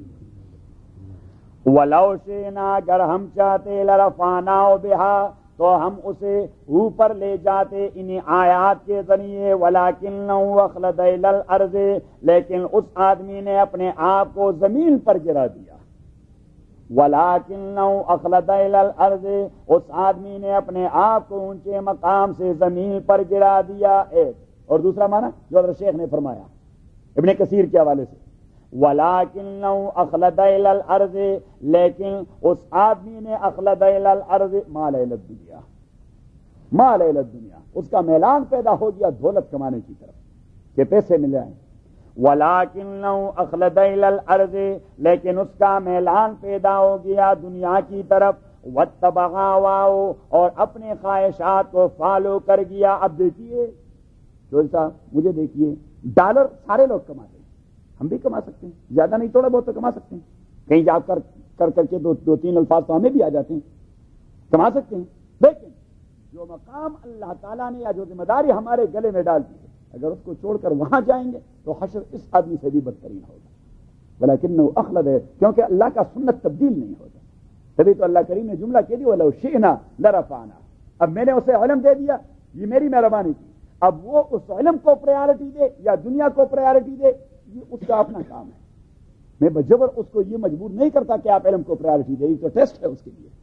وَلَوْ شِئْنَا، اگر ہم چاہتے، لَرَفَعْنَاهُ بِهَا، تو ہم اسے اوپر لے جاتے انہی آیات کے ذریعے، وَلَكِنَّهُ أَخْلَدَ إِلَى الْأَرْضِ، لیکن اس آدمی نے اپنے آپ کو زمین پر گرا دیا۔ وَلَكِنَّهُ أَخْلَدَ إِلَى الْأَرْضِ، اس آدمی نے اپنے آپ کو اونچے مقام سے زمین پر گرا دیا۔ ایک اور دوسرا معنی جو حضرت شیخ نے فرمایا ابن کثیر کے حوالے سے، وَلَكِنَّهُ أَخْلَدَ إِلَى الْأَرْضِ، لیکن اس آدمی نے اخلد إِلَى الْأَرْضِ مَالَ إِلَى الدُّنْيَا، مَالَ إِلَى الدُّنْيا، اس کا میلان پیدا ہو گیا دولت کمانے کی طرف کہ پیسے مل جائیں۔ وَلَكِنَّهُ أَخْلَدَ إِلَى الْأَرْضِ، لیکن اس کا میلان پیدا ہو گیا دنیا کی طرف، وَاتَّبَعَ هَوَاهُ، اور اپنے خواہشات کو فالو کر گیا۔ اب دیکھیے چول صاحب، مجھے دیکھیے، ڈالر سارے لوگ کماتے ہیں، ہم بھی کما سکتے ہیں، زیادہ نہیں تھوڑا بہت تو کما سکتے ہیں، کہیں جا کر کر کر کے دو, دو تین الفاظ تو ہمیں بھی آ جاتے ہیں، کما سکتے ہیں، لیکن جو مقام اللہ تعالیٰ نے یا جو ذمہ داری ہمارے گلے میں ڈال دی ہے، اگر اس کو چھوڑ کر وہاں جائیں گے تو حشر اس آدمی سے بھی بدترین ہوگا۔ ولیکنہ اخلد ہے، کیونکہ اللہ کا سنت تبدیل نہیں ہوتا، تبھی تو اللہ کریم نے جملہ کہہ دیا وَلَوْ شِئْنَا لَرَفَعْنَاهُ، اب میں نے اسے علم دے دیا، یہ میری مہربانی تھی، اب وہ اس علم کو پریارٹی دے یا دنیا کو پریارٹی دے یہ اس کا اپنا کام ہے، میں بجبر اس کو یہ مجبور نہیں کرتا کہ آپ علم کو پریارٹی دے، تو ٹیسٹ ہے اس کے لیے۔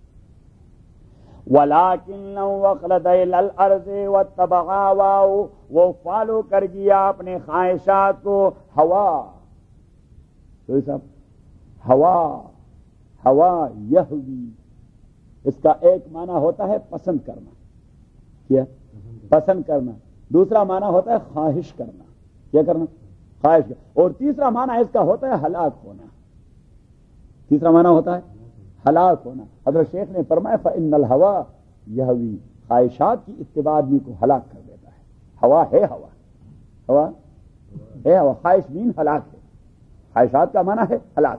وَلَكِنَّهُ أَخْلَدَ إِلَى الْأَرْضِ وَاتَّبَعَ هَوَاهُ، وہ فالو کر گیا اپنے خواہشات کو۔ ہوا، تو صاحب ہوا، ہوا یہوی، اس کا ایک معنی ہوتا ہے پسند کرنا، کیا پسند کرنا، دوسرا معنی ہوتا ہے خواہش کرنا، کیا کرنا خواہش کرنا، اور تیسرا معنی اس کا ہوتا ہے ہلاک ہونا، تیسرا معنی ہوتا ہے ہلاک ہونا۔ حضرت شیخ نے فرمایا فَإِنَّ الْهَوَىٰ یہوی، خواہشات کی اتباع آدمی کو ہلاک کر دیتا ہے۔ ہوا ہے، ہوا ہوا ہے، ہوا خواہش مین ہلاک ہے، خواہشات کا معنی ہے ہلاک۔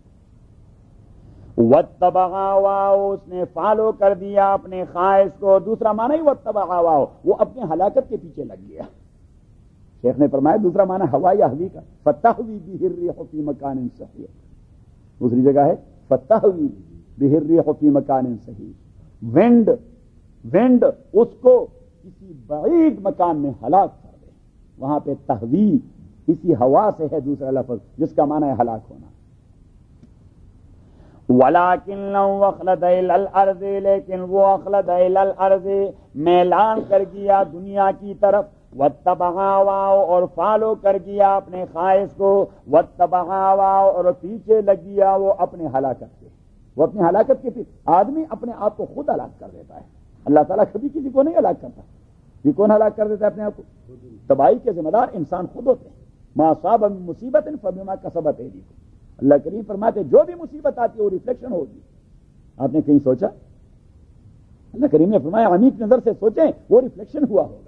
وَاتَّبَعَ هَوَاهُ، اس نے فالو کر دیا اپنے خواہش کو، دوسرا معنی ہی وَاتَّبَعَ هَوَاهُ، وہ اپنے ہلاکت کے پیچھے لگ گیا۔ شیخ نے فرمایا دوسرا معنی ہوا یہوی کا، فَتَحْوِي بِهِ الرِّيحُ فِي مَكَانٍ صَحِيحٍ، دوسری جگہ ہے فَتَحْوِي بِهِ الرِّيحُ فِي مَكَانٍ صَحِيحٍ، ونڈ ونڈ اس کو کسی بعید مکان میں ہلاک کر دے، وہاں پہ تحوی اسی ہوا سے ہے دوسرا لفظ جس کا معنی ہے ہلاک ہونا۔ وَلَكِنَّهُ أَخْلَدَ إِلَى الْأَرْضِ، لیکن وہ اخلد إِلَى الْأَرْضِ میلان کر گیا دنیا کی طرف، وَاتَّبَعَ هَوَاهُ، اور فالو کر گیا اپنے خواہش کو، وَاتَّبَعَ هَوَاهُ، اور پیچھے لگ گیا وہ اپنے ہلاکت کے، وہ اپنی ہلاکت کے پیچھے۔ آدمی اپنے آپ کو خود ہلاک کر دیتا ہے، اللہ تعالیٰ کبھی کسی کو نہیں ہلاک کرتا۔ یہ کون ہلاک کر دیتا ہے اپنے آپ کو؟ تباہی کے ذمہ دار انسان خود ہوتے ہیں۔ مَا أَصَابَ مِن مُّصِيبَةٍ فَبِمَا كَسَبَتْ أَيْدِيكُمْ، اللہ کریم فرماتے جو بھی مصیبت آتی ہے وہ ریفلیکشن ہوگی۔ آپ نے کہیں سوچا؟ اللہ کریم نے فرمایا عمیق نظر سے سوچیں، وہ ریفلیکشن ہوا ہوگا۔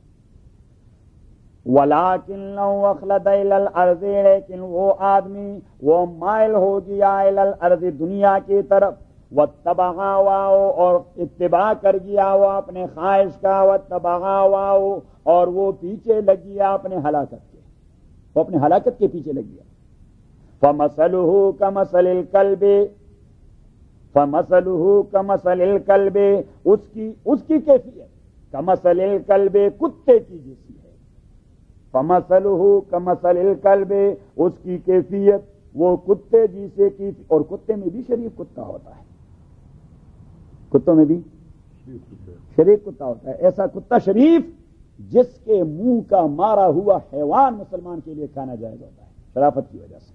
وَلَكِنَّهُ أَخْلَدَ إِلَى الْأَرْضِ، لیکن وہ آدمی وہ مائل ہو گیا إِلَى الْأَرْضِ دنیا کی طرف، وَاتَّبَعَ هَوَاهُ، اور اتباع کر گیا وہ اپنے خواہش کا، وَاتَّبَعَ هَوَاهُ، اور وہ پیچھے لگ گیا اپنے ہلاکت کے، وہ اپنے ہلاکت کے پیچھے لگ گیا۔ فَمَثَلُهُ كَمَثَلِ الْكَلْبِ، فَمَثَلُهُ كَمَثَلِ الْكَلْبِ، اس کی اس کی کیفیت کَمَثَلِ الْكَلْبِ، کتے کی جیسی ہے۔ فمثلہ کمثل الکلب، اس کی کیفیت وہ کتے جیسے کی، اور کتے میں بھی شریف کتا ہوتا ہے، کتوں میں بھی شریف کتا ہوتا ہے، ایسا کتا شریف جس کے منہ کا مارا ہوا حیوان مسلمان کے لیے کھانا جائز ہوتا ہے شرافت کی وجہ سے،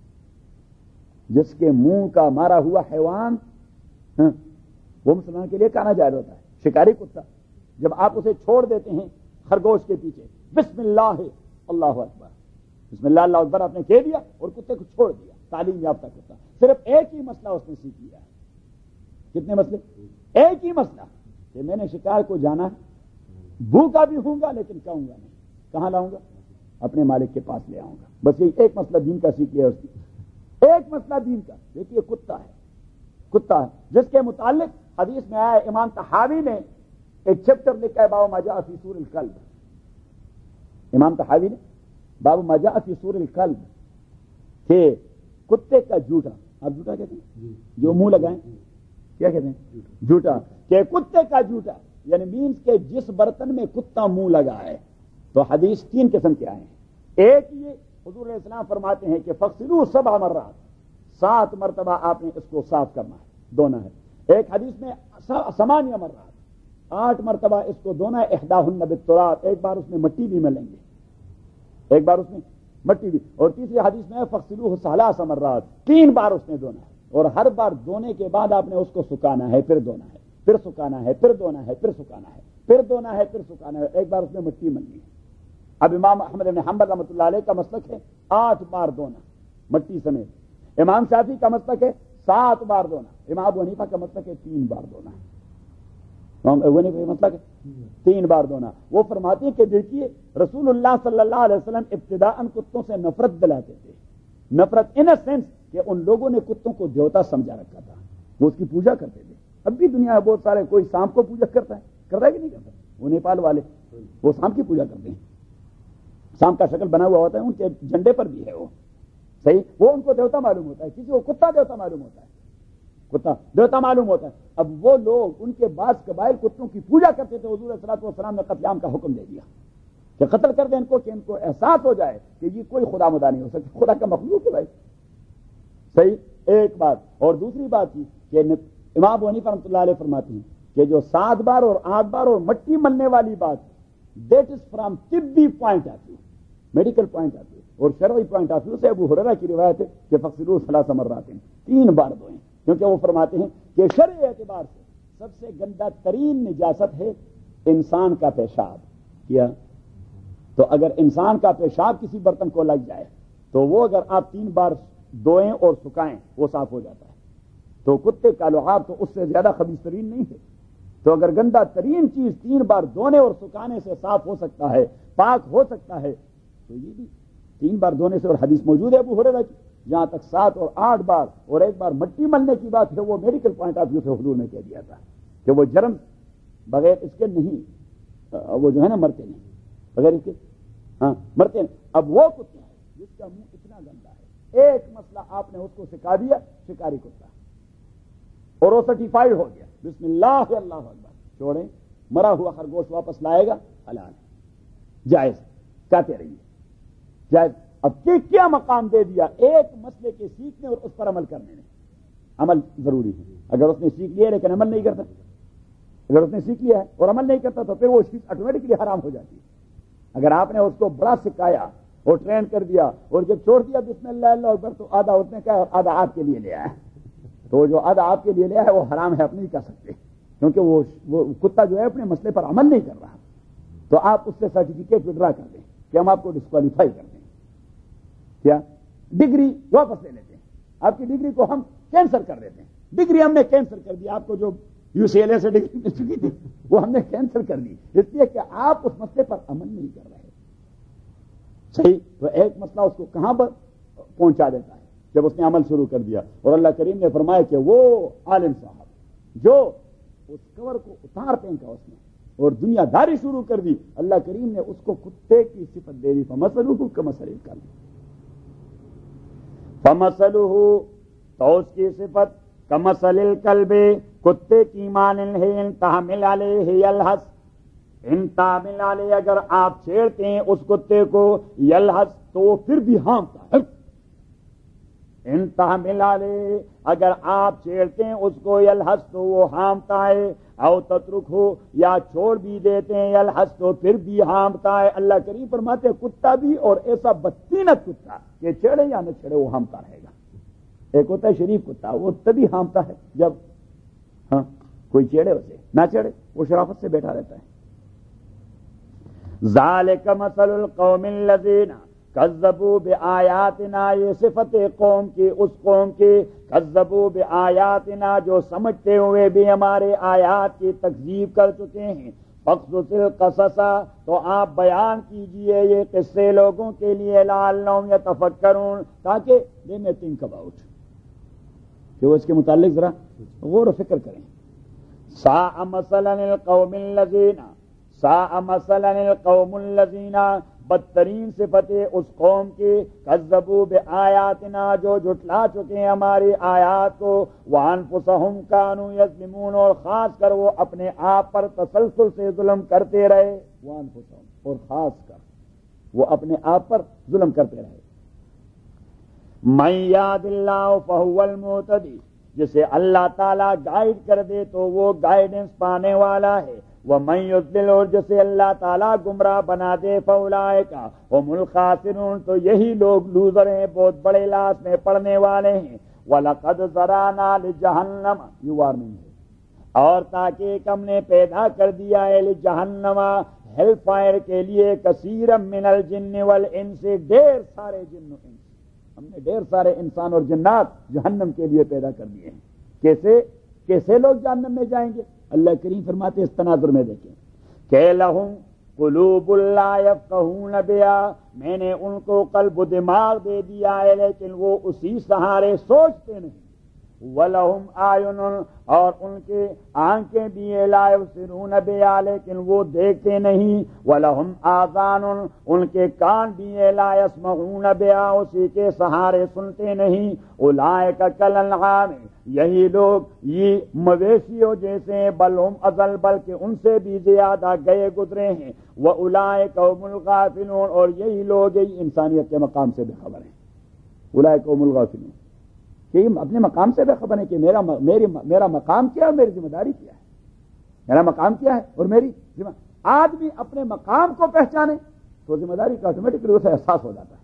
جس کے منہ کا مارا ہوا حیوان ہاں وہ مسلمان کے لیے کھانا جائز ہوتا ہے۔ شکاری کتا جب آپ اسے چھوڑ دیتے ہیں خرگوش کے پیچھے، بسم اللہ اللہ اکبر، بسم اللہ اللہ اکبر آپ نے کہہ دیا اور کتے کو چھوڑ دیا، تعلیم یافتہ کتا، صرف ایک ہی مسئلہ اس نے سیکھ لیا ہے۔ کتنے مسئلے؟ ایک ہی مسئلہ کہ میں نے شکار کو جانا ہے، بھوکا بھی ہوں گا لیکن کہوں گا نہیں، کہاں لاؤں گا؟ اپنے مالک کے پاس لے آؤں گا، بس یہ ایک مسئلہ دین کا سیکھ لیا اس کی، ایک مسئلہ دین کا۔ دیکھیے کتا ہے، کتا ہے جس کے متعلق حدیث میں آیا ہے، امام طحاوی نے ایک چیپٹر لکھا ہے باب ما جاء فی سور الکلب، امام طحاوی نے باب ما جاء فی سور الکلب کہ کتے کا جھوٹا، آپ جھوٹا کہتے ہیں جو منہ لگائیں، کیا کہتے ہیں؟ جھوٹا، کہ کتے کا جھوٹا یعنی مینس کہ جس برتن میں کتا منہ لگا ہے۔ تو حدیث تین قسم کے آئے ہیں، ایک یہ حضور علیہ السلام فرماتے ہیں کہ فغسلوہ سبع مرات، سات مرتبہ آپ نے اس کو صاف کرنا ہے، دھونا ہے۔ ایک حدیث میں ثمانیہ مرات، آٹھ مرتبہ اس کو دھونا ہے، احداہن بالتراب، ایک بار اس میں مٹی بھی ملیں گے، ایک بار اس میں مٹی بھی، اور تیسری حدیث میں فغسلوہ ثلاث مرات، تین بار اس نے دھونا ہے، اور ہر بار دھونے کے بعد آپ نے اس کو سکھانا ہے، پھر دھونا ہے، پھر سکھانا ہے، پھر دھونا ہے، پھر سکھانا ہے، پھر دھونا ہے، پھر سکھانا ہے، ایک بار اس میں مٹی ملنی ہے۔ اب امام احمد بن حنبل رحمۃ اللہ علیہ کا مسلک ہے آٹھ بار دھونا مٹی سمیت، امام شافعی کا مسلک ہے سات بار دھونا، امام ابو حنیفہ کا مسلک ہے تین بار دھونا، امام ابو حنیفہ کا مسلک ہے تین بار دھونا۔ وہ فرماتے ہیں کہ دیکھیے رسول اللہ صلی اللہ علیہ وسلم ابتداءً کتوں سے نفرت دلاتے تھے، نفرت ان اے سینس کہ ان لوگوں نے کتوں کو دیوتا سمجھا رکھا تھا، وہ اس کی پوجا کرتے تھے۔ اب بھی دنیا میں بہت سارے، کوئی سانپ کو پوجا کرتا ہے، کرتا ہے کہ نہیں کرتا؟ وہ نیپال والے وہ سانپ کی پوجا کرتے ہیں، سانپ کا شکل بنا ہوا ہوتا ہے، ان کے جھنڈے پر بھی ہے وہ، صحیح، وہ ان کو دیوتا معلوم ہوتا ہے، کسی کو کتا دیوتا معلوم ہوتا ہے، کتا دیوتا معلوم ہوتا ہے۔ اب وہ لوگ، ان کے بعض قبائل کتوں کی پوجا کرتے تھے، حضور صلی اللہ علیہ وسلم نے قتل عام کا حکم دے دیا کہ قتل کر دیں ان کو، کہ ان کو احساس ہو جائے کہ یہ کوئی خدا مدا نہیں ہو سکتا، خدا کا مخلوق ہے بھائی، صحیح، ایک بات۔ اور دوسری بات یہ کہ امام ابو حنیفہ رحمۃ اللہ علیہ فرماتے ہیں کہ جو سات بار اور آٹھ بار اور مٹی ملنے والی بات، دیٹ از فرام طبی point of view, medical point of view اور شرعی پوائنٹ آف ویو سے ابو ہریرہ کی روایت ہے کہ فغسلوہ ثلاث مرات، تین بار دھوئیں، کیونکہ وہ فرماتے ہیں کہ شرعی اعتبار سے سب سے گندا ترین نجاست ہے انسان کا پیشاب، کیا تو اگر انسان کا پیشاب کسی برتن کو لگ جائے تو وہ اگر آپ تین بار دھوئیں اور سکھائیں وہ صاف ہو جاتا ہے۔ تو کتے کا لعاب تو اس سے زیادہ خبیث ترین نہیں ہے، تو اگر گندا ترین چیز تین بار دھونے اور سکھانے سے صاف ہو سکتا ہے، پاک ہو سکتا ہے، تو یہ بھی تین بار دھونے سے، اور حدیث موجود ہے ابو ہریرہ کی، جہاں تک سات اور آٹھ بار اور ایک بار مٹی ملنے کی بات ہے، وہ میڈیکل پوائنٹ آف ویو سے حضور نے کہہ دیا تھا کہ وہ جرم بغیر اس کے نہیں، وہ جو ہے نا مرتے نہیں بغیر اس کے، ہاں مرتے نہیں۔ اب وہ کتا ہے جس کا منہ اتنا گندا ہے، ایک مسئلہ آپ نے اس کو سکھا دیا، شکاری کتا، اور وہ سرٹیفائیڈ ہو گیا، بسم اللہ اللہ اکبر، چھوڑیں، مرا ہوا خرگوش واپس لائے گا، حلال ہے، جائز، کہتے رہیے جائز۔ اب کیا مقام دے دیا ایک مسئلے کے سیکھنے اور اس پر عمل کرنے میں، عمل ضروری ہے۔ اگر اس نے سیکھ لیا لیکن عمل نہیں کرتا، اگر اس نے سیکھ لیا ہے اور عمل نہیں کرتا تو پھر وہ چیز آٹومیٹکلی حرام ہو جاتی ہے۔ اگر آپ نے اس کو بڑا سکھایا اور ٹرین کر دیا اور جب چھوڑ دیا بسم اللہ اللہ اکبر، تو آدھا اس نے کہا اور آدھا آپ کے لیے لیا ہے، تو جو آدھا آپ کے لیے لیا ہے وہ حرام ہے، آپ نہیں کر سکتے، کیونکہ وہ وہ کتا جو ہے اپنے مسئلے پر عمل نہیں کر رہا۔ تو آپ اس سے سرٹیفکیٹ وڈرا کر دیں کہ ہم آپ کو ڈسکوالیفائی کر دیں، کیا ڈگری واپس لے لیتے ہیں، آپ کی ڈگری کو ہم کینسل کر دیتے ہیں، ڈگری ہم نے کینسل کر دی، آپ کو جو یو سی ایل اے سے ڈگری مل چکی تھی وہ ہم نے کینسل کر دی، اس لیے کہ آپ اس مسئلے پر عمل نہیں کر رہے، صحیح۔ تو ایک مسئلہ اس کو کہاں پر پہنچا دیتا ہے جب اس نے عمل شروع کر دیا، اور اللہ کریم نے فرمایا کہ وہ عالم صاحب جو اس کور کو اتار پھینکا اس نے اور دنیا داری شروع کر دی، اللہ کریم نے اس کو کتے کی صفت دے دی، فمثلہ کمثل الکلب، فمثلہ تو اس کی صفت کمثل الکلب، کتے کی مانند ہے، ان تحمل علیہ یلہث، ان تعمل علیہ اگر آپ چھیڑتے ہیں اس کتے کو یلحظ تو پھر بھی ہانپتا ہے. ان تعمل علیہ اگر آپ چھیڑتے ہیں اس کو یلحظ تو وہ ہانپتا ہے. او تترک ہو یا چھوڑ بھی دیتے ہیں یلحظ تو پھر بھی ہانپتا ہے. اللہ کریم فرماتے ہیں کتا بھی اور ایسا بدتینت کتا کہ چھیڑے یا نہ چھیڑے وہ ہانپتا رہے گا. ایک ہوتا ہے شریف کتا وہ تبھی ہانپتا ہے جب ہاں کوئی چھیڑے اسے، نہ چھیڑے وہ شرافت سے بیٹھا رہتا ہے. ذالک مثل القوم الذین کذبوا بآیاتنا، یہ صفت قوم کی اس قوم کی کذبوا بآیاتنا جو سمجھتے ہوئے بھی ہمارے آیات کی تکذیب کر چکے ہیں. فاقصص القصص تو آپ بیان کیجئے یہ قصے لوگوں کے لیے لعلہم یتفکرون تاکہ دے میں تھنک اباؤٹ کہ وہ اس کے متعلق ذرا غور و فکر کریں. ساء مثلا القوم الذین ساء مثلا القوم الذین بدترین صفت اس قوم کی کذبوا بآیاتنا جو جھٹلا چکے ہیں ہماری آیات کو. وانفسہم کانوا یظلمون اور خاص کر وہ اپنے آپ پر تسلسل سے ظلم کرتے رہے. وانفسہم اور خاص کر وہ اپنے آپ پر ظلم کرتے رہے. من یہد اللہ فہو المہتدی جسے اللہ تعالیٰ گائیڈ کر دے تو وہ گائیڈنس پانے والا ہے. ومن یضلل اور جسے اللہ تعالیٰ گمراہ بنا دے فاولئک هم الخاسرون تو یہی لوگ لوزر ہیں، بہت بڑے لاس میں پڑنے والے ہیں. وَلَقَدْ ذَرَأْنَا لِجَهَنَّمَ یہ وارننگ ہے اور تاکہ ہم نے پیدا کر دیا ہے لجہنم ہیل فائر کے لیے کثیرا من الجن والانس ڈھیر سارے جن و انس، ہم نے ڈھیر سارے انسان اور جنات جہنم کے لیے پیدا کر دیے ہیں. کیسے کیسے لوگ جہنم میں جائیں گے؟ اللہ کریم فرماتے اس تناظر میں دیکھیں کہ لہم قلوب لا یفقہون بہا میں نے ان کو قلب و دماغ دے دیا ہے لیکن وہ اسی سہارے سوچتے نہیں. وَلَهُمْ أَعْيُنٌ اور ان کے آنکھیں بھی ہیں لا یبصرون بہا لیکن وہ دیکھتے نہیں. وَلَهُمْ آذَانٌ ان کے کان بھی ہیں لا يسمعون بہا اسی کے سہارے سنتے نہیں. اولئک کالانعام یہی لوگ یہ مویشیوں جیسے بل ہم اضل بلکہ ان سے بھی زیادہ گئے گزرے ہیں. وَأُولَئِكَ هُمُ الْغَافِلُونَ اور یہی لوگ انسانیت کے مقام سے بے خبر ہیں. اولئک هم الغافلون کہ اپنے مقام سے بے خبر ہے کہ میرا میری میرا مقام کیا ہے اور میری ذمہ داری کیا ہے. میرا مقام کیا ہے اور میری ذمہ آدمی اپنے مقام کو پہچانے تو ذمہ داری کا آٹومیٹکلی اسے احساس ہو جاتا ہے.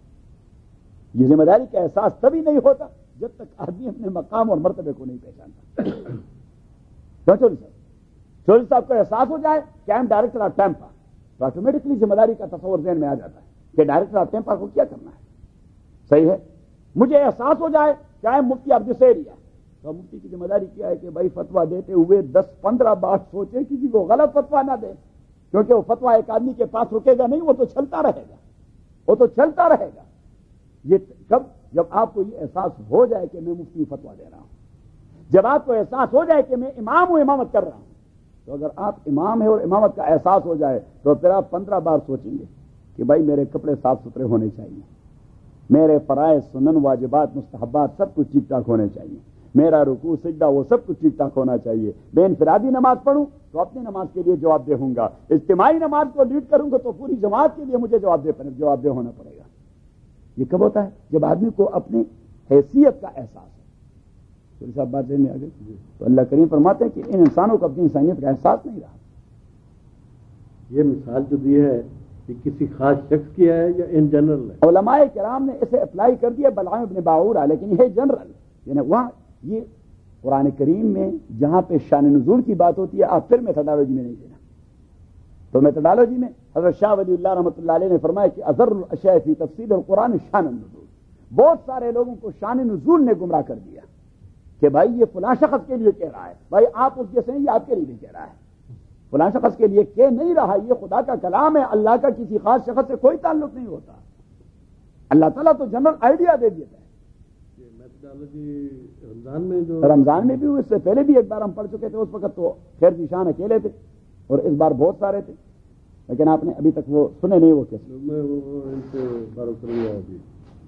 یہ ذمہ داری کا احساس تبھی نہیں ہوتا جب تک آدمی اپنے مقام اور مرتبے کو نہیں پہچانتا. کیوں چولی صاحب چولی صاحب کو احساس ہو جائے کہ I am director of Tampa تو آٹومیٹکلی ذمہ داری کا تصور ذہن میں آ جاتا ہے کہ ڈائریکٹر آف ٹیمپا کو کیا کرنا ہے. صحیح ہے. مجھے احساس ہو جائے چاہے مفتی آف دس ایریا تو مفتی کی ذمہ داری کیا ہے کہ بھائی فتوا دیتے ہوئے دس پندرہ بار سوچے کسی کو غلط فتوا نہ دے کیونکہ وہ فتوا ایک آدمی کے پاس رکے گا نہیں، وہ تو چلتا رہے گا وہ تو چلتا رہے گا. یہ کب جب آپ کو یہ احساس ہو جائے کہ میں مفتی فتوا دے رہا ہوں، جب آپ کو احساس ہو جائے کہ میں امام ہوں امامت کر رہا ہوں. تو اگر آپ امام ہیں اور امامت کا احساس ہو جائے تو پھر آپ پندرہ بار سوچیں گے کہ بھائی میرے کپڑے صاف ستھرے ہونے چاہیے، میرے فرائض سنن واجبات مستحبات سب کچھ ٹھیک ٹھاک ہونے چاہیے، میرا رکوع سجدہ وہ سب کچھ ٹھیک ٹھاک ہونا چاہیے. میں انفرادی نماز پڑھوں تو اپنی نماز کے لیے جواب دہ ہوں گا، اجتماعی نماز کو لیڈ کروں گا تو پوری جماعت کے لیے مجھے جواب دہ جواب دہ ہونا پڑے گا. یہ کب ہوتا ہے؟ جب آدمی کو اپنی حیثیت کا احساس ہے. تو صاحب بات میں آ گئی تو اللہ کریم فرماتے ہیں کہ ان انسانوں کو اپنی انسانیت کا احساس نہیں رہا. یہ مثال جو دی ہے یہ کسی خاص شخص کی ہے یا ان جنرل ہے؟ علماء کرام نے اسے اپلائی کر دیا بلعام ابن باعورہ، لیکن یہ جنرل یعنی وہاں یہ قرآن کریم میں جہاں پہ شان نزول کی بات ہوتی ہے آپ پھر میتھڈالوجی میں نہیں دینا. تو میتھڈالوجی میں حضرت شاہ ولی اللہ رحمۃ اللہ علیہ نے فرمایا کہ اضر الاشیاء فی تفسیر القرآن شان النزول. بہت سارے لوگوں کو شان نزول نے گمراہ کر دیا کہ بھائی یہ فلاں شخص کے لیے کہہ رہا ہے، بھائی آپ اس جیسے ہیں یہ آپ کے لیے بھی کہہ رہا ہے. فلاں شخص کے لیے کہہ نہیں رہا، یہ خدا کا کلام ہے، اللہ کا کسی خاص شخص سے کوئی تعلق نہیں ہوتا. اللہ تعالیٰ تو جنرل آئیڈیا دے دیتا ہے. رمضان میں جو رمضان میں بھی اس سے پہلے بھی ایک بار ہم پڑھ چکے تھے، اس وقت تو خیر ذیشان اکیلے تھے اور اس بار بہت سارے تھے، لیکن آپ نے ابھی تک وہ سنے نہیں. وہ کیسے میں ان سے بارہ کروں گا ابھی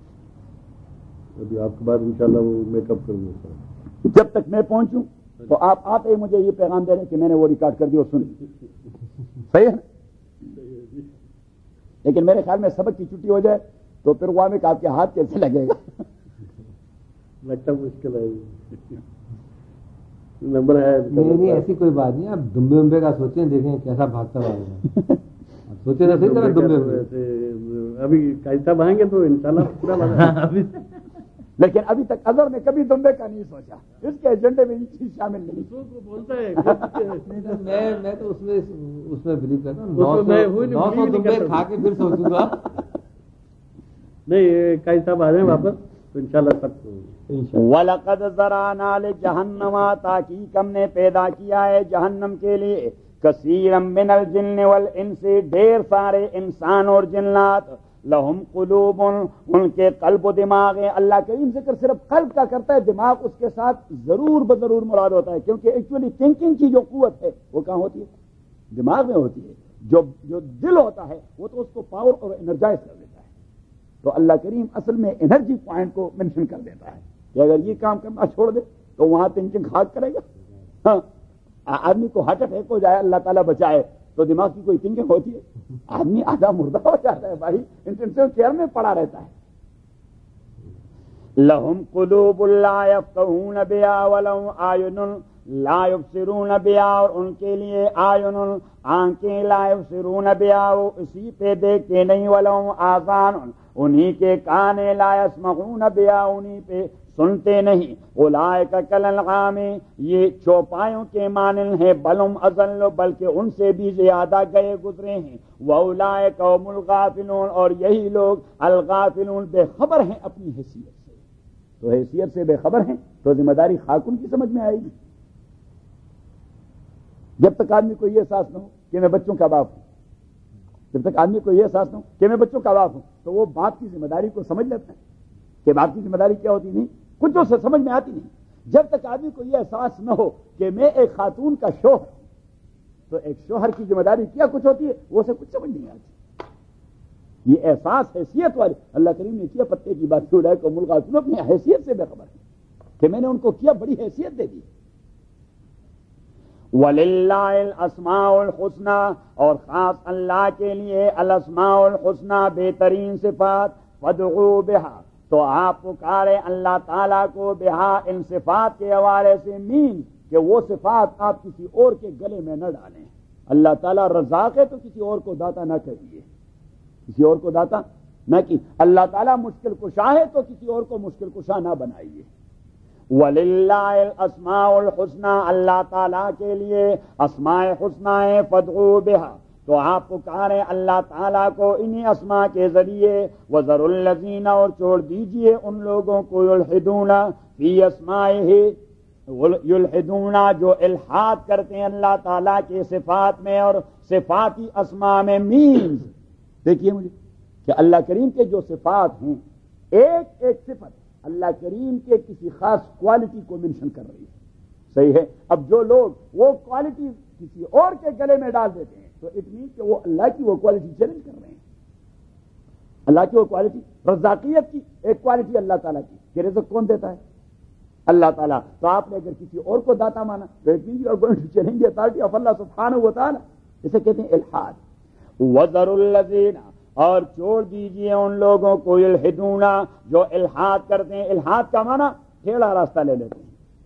ابھی آپ کے بعد انشاءاللہ وہ میک اپ کروں گا. جب تک میں پہنچوں تو آپ آتے ہی مجھے یہ پیغام دے رہے ہیں کہ میں نے وہ ریکارڈ کر دی اور سنی. صحیح ہے نا؟ لیکن میرے خیال میں سبق کی چھٹی ہو جائے تو پھر وہاں میں آپ کے ہاتھ کیسے لگے گا؟ لگتا مشکل ہے نمبر ہے نہیں نہیں ایسی کوئی بات نہیں. آپ دمبے ومبے کا سوچیں دیکھیں کیسا بھاگتا ہوا سوچے نہ صحیح طرح دمبے. ابھی قائد صاحب آئیں گے تو انشاءاللہ پورا. لیکن ابھی تک اظہر نے کبھی دمبے کا نہیں سوچا, اس کے ایجنڈے میں یہ چیز شامل نہیں. بولتا ہے میں میں تو اس میں اس میں بلیو کرتا ہوں. نو سو دمبے کھا کے پھر سوچوں گا. نہیں قائد صاحب آ جائیں واپس تو انشاءاللہ سب وَلَقَدْ ذَرَأْنَا لِجَهَنَّمَ تاکیق ہم نے پیدا کیا ہے جہنم کے لیے کثیرا من الجن والانس ڈھیر سارے انسان اور جنات لہم قلوب ان کے قلب و دماغ ہیں. اللہ کریم ذکر صرف قلب کا کرتا ہے, دماغ اس کے ساتھ ضرور بضرور مراد ہوتا ہے, کیونکہ ایکچولی تھنکنگ کی جو قوت ہے وہ کہاں ہوتی ہے؟ دماغ میں ہوتی ہے. جو جو دل ہوتا ہے وہ تو اس کو پاور اور انرجائز کر دیتا ہے. تو اللہ کریم اصل میں انرجی پوائنٹ کو مینشن کر دیتا ہے کہ اگر یہ کام کرنا چھوڑ دے تو وہاں تھنکنگ خاک کرے گا. ہاں آدمی کو ہارٹ اٹیک ہو جائے, اللہ تعالیٰ بچائے, تو دماغ کی کوئی تھنکنگ ہوتی ہے؟ آدمی آدھا مردہ ہو جاتا ہے بھائی, انٹینسو کیئر میں پڑا رہتا ہے. لہم قلوب لا یفقہون بہا ولہم اعین لا یبصرون بہا, اور ان کے لیے اعین آنکھیں لا یبصرون بہا وہ اسی پہ دیکھتے نہیں, ولہم آذان انہی کے کان لا یسمعون بہا انہی پہ سنتے نہیں. اولئک کالانعام یہ چوپایوں کے مانند ہیں, بل ہم اضل بلکہ ان سے بھی زیادہ گئے گزرے ہیں. واولئک هم الغافلون اور یہی لوگ الغافلون بے خبر ہیں اپنی حیثیت سے. تو حیثیت سے بے خبر ہیں تو ذمہ داری خاک ان کی سمجھ میں آئے گی. جب تک آدمی کو یہ احساس نہ ہو کہ میں بچوں کا باپ ہوں, جب تک آدمی کو یہ احساس نہ ہو کہ میں بچوں کا باپ ہوں, تو وہ باپ کی ذمہ داری کو سمجھ لیتا ہے کہ باپ کی ذمہ داری کیا ہوتی نہیں, کچھ اسے سمجھ میں آتی نہیں. جب تک آدمی کو یہ احساس نہ ہو کہ میں ایک خاتون کا شوہر ہوں, تو ایک شوہر کی ذمہ داری کیا کچھ ہوتی ہے وہ اسے کچھ سمجھ نہیں آتی. یہ احساس حیثیت والے اللہ کریم نے کیا پتے کی بات چھوڑا ہے کہ ملک اپنی حیثیت سے بے خبر ہے کہ میں نے ان کو کیا بڑی حیثیت دے دی. وَلِلَّهِ الْأَسْمَاءُ الْحُسْنَى اور خاص اللہ کے لیے الاسماء الحسنى بہترین صفات. فَادْعُوا بِهَا تو آپ پکارے اللہ تعالیٰ کو بہا ان صفات کے حوالے سے, مین کہ وہ صفات آپ کسی اور کے گلے میں نہ ڈالیں. اللہ تعالیٰ رزاق ہے تو کسی اور کو داتا نہ کریے, کسی اور کو داتا نہ کی. اللہ تعالیٰ مشکل کشا ہے تو کسی اور کو مشکل کشا نہ بنائیے. وَلِلَّهِ الْأَسْمَاءُ الْحُسْنَى اللہ تعالیٰ کے لیے اسماء حسنہ ہیں. فَادْعُوا بِهَا تو آپ پکاریں اللہ تعالیٰ کو انہی اسماء کے ذریعے. وَذَرُوا الَّذِينَ اور چھوڑ دیجئے ان لوگوں کو یلحدون فی اسمائہ, یلحدون جو الحاد کرتے ہیں اللہ تعالیٰ کے صفات میں اور صفاتی اسماء میں. مینز دیکھیے مجھے کہ اللہ کریم کے جو صفات ہیں ایک ایک صفت اللہ کریم کے کسی خاص کوالٹی کو منشن کر رہی ہے. صحیح ہے. اب جو لوگ وہ کوالٹی کسی اور کے گلے میں ڈال دیتے ہیں تو اٹ مین کہ وہ اللہ کی وہ کوالٹی چیلنج کر رہے ہیں. اللہ کی وہ کوالٹی, رزاقیت کی ایک کوالٹی اللہ تعالیٰ کی کہ رزق کون دیتا ہے؟ اللہ تعالیٰ. تو آپ نے اگر کسی اور کو داتا مانا تو it mean you are going to challenge the authority of Allah سبحانہ و تعالیٰ. اسے کہتے ہیں الحاد. وَذَرُوا الَّذِينَ اور چھوڑ دیجئے ان لوگوں کو یلحدون جو الحاد کرتے ہیں. الحاد کا معنی ٹھیلا راستہ لے لیتے ہیں.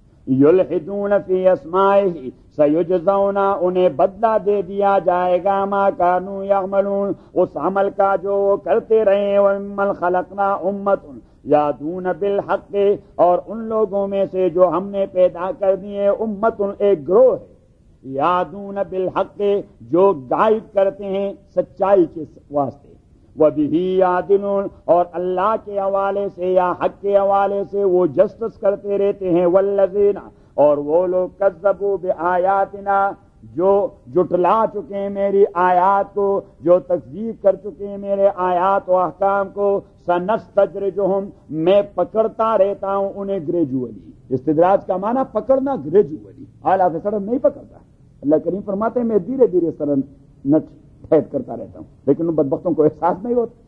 یلحدون فی اسمائہ سیجزون انہیں بدلہ دے دیا جائے گا ما کانوا یعملون اس عمل کا جو وہ کرتے رہے. ومن خلقنا امۃ یادون بالحق اور ان لوگوں میں سے جو ہم نے پیدا کر دیے امت ایک گروہ ہے. یادون بالحق جو گائیڈ کرتے ہیں سچائی کے واسطے. وَبِهِ يَعْدِلُونَ اور اللہ کے حوالے سے یا حق کے حوالے سے وہ جسٹس کرتے رہتے ہیں. وَالَّذِينَ اور وہ لوگ کذبوا بِآیاتِنَا جو جٹلا چکے ہیں میری آیات کو, جو تکذیب کر چکے ہیں میرے آیات و احکام کو. سَنَسْتَدْرِجُهُمْ میں پکڑتا رہتا ہوں انہیں گریجولی. استدراج کا معنی پکڑنا, گریجولی اعلیٰ سے سڑن نہیں پکڑتا. اللہ کریم فرماتے ہیں میں دھیرے دھیرے سرن نٹ پھیٹ کرتا رہتا ہوں, لیکن ان بدبختوں کو احساس نہیں ہوتا.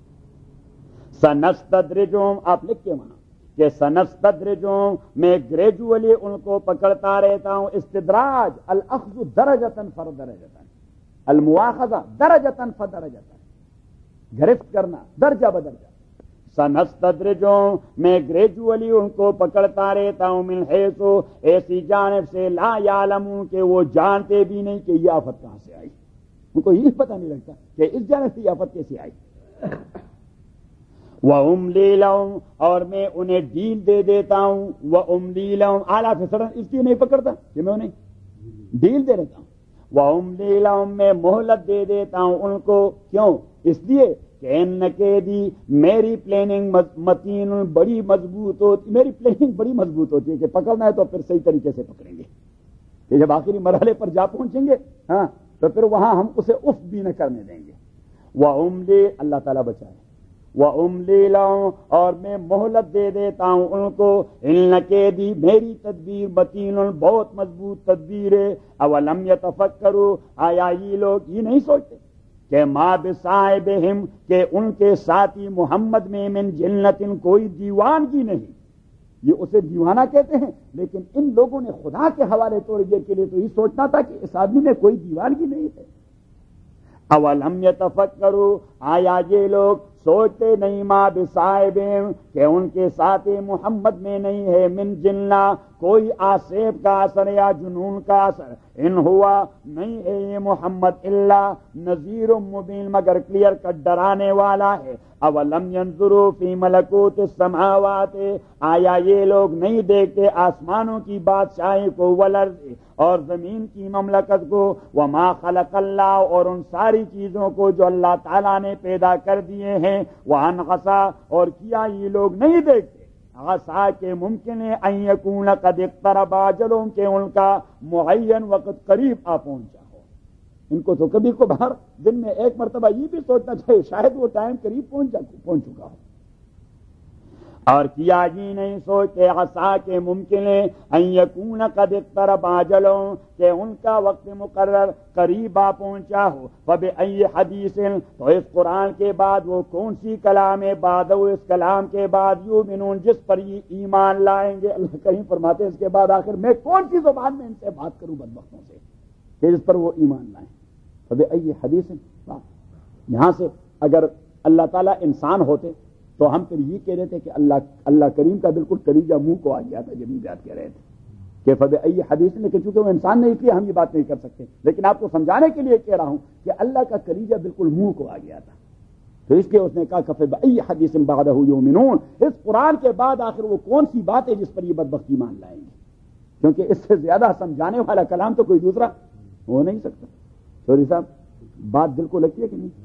سنستدرجہم آپ لکھ کے مانا کہ سنستدرجہم میں گریجولی ان کو پکڑتا رہتا ہوں. استدراج الاخذ درجتاً فدرجتاً, المواخذہ درجتاً فدرجتاً. گرفت کرنا درجہ بدرجہ. سنستدرجوں میں گریجولی ان کو پکڑتا رہتا ہوں من حیث ایسی جانب سے لا یعلمون کہ وہ جانتے بھی نہیں کہ یہ آفت کہاں سے آئی. ان کو یہ پتہ نہیں لگتا کہ اس جانب سے یہ آفت کیسے آئی. وَأُمْلِي لَهُمْ اور میں انہیں ڈیل دے دیتا ہوں. وَأُمْلِي لَهُمْ اعلیٰ فسرن اس لیے نہیں پکڑتا کہ میں انہیں ڈیل دے دیتا ہوں. وَأُمْلِي لَهُمْ میں مہلت دے دیتا ہوں ان کو. کیوں؟ اس لیے کہ ان نکیدی میری پلاننگ متین بڑی مضبوط ہوتی. میری پلاننگ بڑی مضبوط ہوتی ہے کہ پکڑنا ہے تو پھر صحیح طریقے سے پکڑیں گے. کہ جب آخری مرحلے پر جا پہنچیں گے ہاں تو پھر وہاں ہم اسے اف بھی نہ کرنے دیں گے. وَأُمْلِي اللہ تعالیٰ بچائے. وَأُمْلِي لَهُمْ اور میں مہلت دے دیتا ہوں ان کو. ان نکیدی میری تدبیر متین بہت مضبوط تدبیر ہے. اولم یتفکروا آیا یہ لوگ یہ نہیں سوچتے کہ ما بصاحبہم کہ ان کے ساتھی محمد میں من جنت کوئی دیوانگی نہیں. یہ اسے دیوانہ کہتے ہیں لیکن ان لوگوں نے خدا کے حوالے تھوڑی دیر کے لیے تو یہ سوچنا تھا کہ اس آدمی میں کوئی دیوانگی نہیں ہے. اولم یتفکروا آیا یہ لوگ سوچتے نہیں ما بصاحبہم کہ ان کے ساتھی محمد میں نہیں ہے من جنہ کوئی آسیب کا اثر یا جنون کا اثر. ان ہوا نہیں ہے یہ محمد اللہ نذیر مبین مگر کلیئر کٹ ڈرانے والا ہے. اولم ينظروا فی ملکوت السماوات آیا یہ لوگ نہیں دیکھتے آسمانوں کی بادشاہی کو والارض اور زمین کی مملکت کو. وما خلق اللہ اور ان ساری چیزوں کو جو اللہ تعالیٰ نے پیدا کر دیے ہیں. وان غصا اور کیا یہ لوگ نہیں دیکھتے غصا کے ممکن ہے ان یکون قد اقترب اجلهم کہ ان کا معین وقت قریب آ پہنچا ہو. ان کو تو کبھی کبھار دن میں ایک مرتبہ یہ بھی سوچنا چاہیے شاید وہ ٹائم قریب پہنچ پہنچ چکا ہو. اور کیا یہ نہیں سوچتے عسا کے ممکن ہے ان یکون قد اقترب اجلهم کہ ان کا وقت مقرر قریب آ پہنچا ہو. فبأي حدیث تو اس قرآن کے بعد وہ کون سی کلام ہے بعد و اس کلام کے بعد یؤمنون جس پر یہ ایمان لائیں گے. اللہ کریم فرماتے ہیں اس کے بعد آخر میں کون سی زبان میں ان سے بات کروں بدبختوں سے کہ جس پر وہ ایمان لائیں. فبأي حدیث یہاں سے اگر اللہ تعالیٰ انسان ہوتے تو ہم پھر یہ کہہ رہے تھے کہ اللہ اللہ کریم کا بالکل کلیجہ منہ کو آ گیا تھا جب یہ بات کہہ رہے تھے کہ فبأي حدیث میں کہ چونکہ وہ انسان نہیں اس لیے ہم یہ بات نہیں کر سکتے. لیکن آپ کو سمجھانے کے لیے کہہ رہا ہوں کہ اللہ کا کلیجہ بالکل منہ کو آ گیا تھا تو اس لیے اس نے کہا کہ فبأي حدیث بعدہ یؤمنون اس قرآن کے بعد آخر وہ کون سی بات ہے جس پر یہ بدبختی مان لائیں گے. کیونکہ اس سے زیادہ سمجھانے والا کلام تو کوئی دوسرا ہو نہیں سکتا. سوری صاحب بات دل کو لگتی ہے کہ نہیں.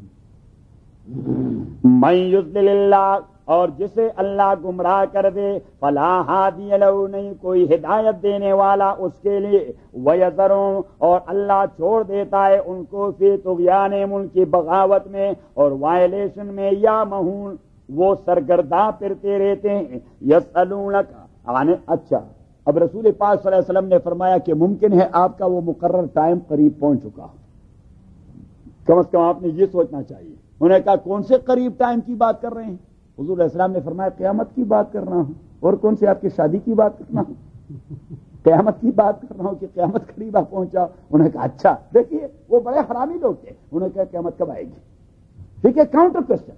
من یضلل اللہ اور جسے اللہ گمراہ کر دے فلا ہادی لہ نہیں کوئی ہدایت دینے والا اس کے لیے. ویذروں اور اللہ چھوڑ دیتا ہے ان کو فی طغیان ان کی بغاوت میں اور وائلیشن میں یا مہون وہ سرگرداں پھرتے رہتے ہیں. یسألونک عن اچھا اب رسول پاک صلی اللہ علیہ وسلم نے فرمایا کہ ممکن ہے آپ کا وہ مقرر ٹائم قریب پہنچ چکا ہو. کم از کم آپ نے یہ سوچنا چاہیے. انہوں نے کہا کون سے قریب ٹائم کی بات کر رہے ہیں. حضور علیہ السلام نے فرمایا قیامت کی بات کر رہا ہوں. اور کون سے آپ کی شادی کی بات کرنا ہوں قیامت کی بات کر رہا ہوں کہ قیامت قریب آ پہنچا. انہوں نے کہا اچھا دیکھیے وہ بڑے حرامی لوگ تھے. انہوں نے کہا قیامت کب آئے گی. ٹھیک ہے کاؤنٹر کوشچن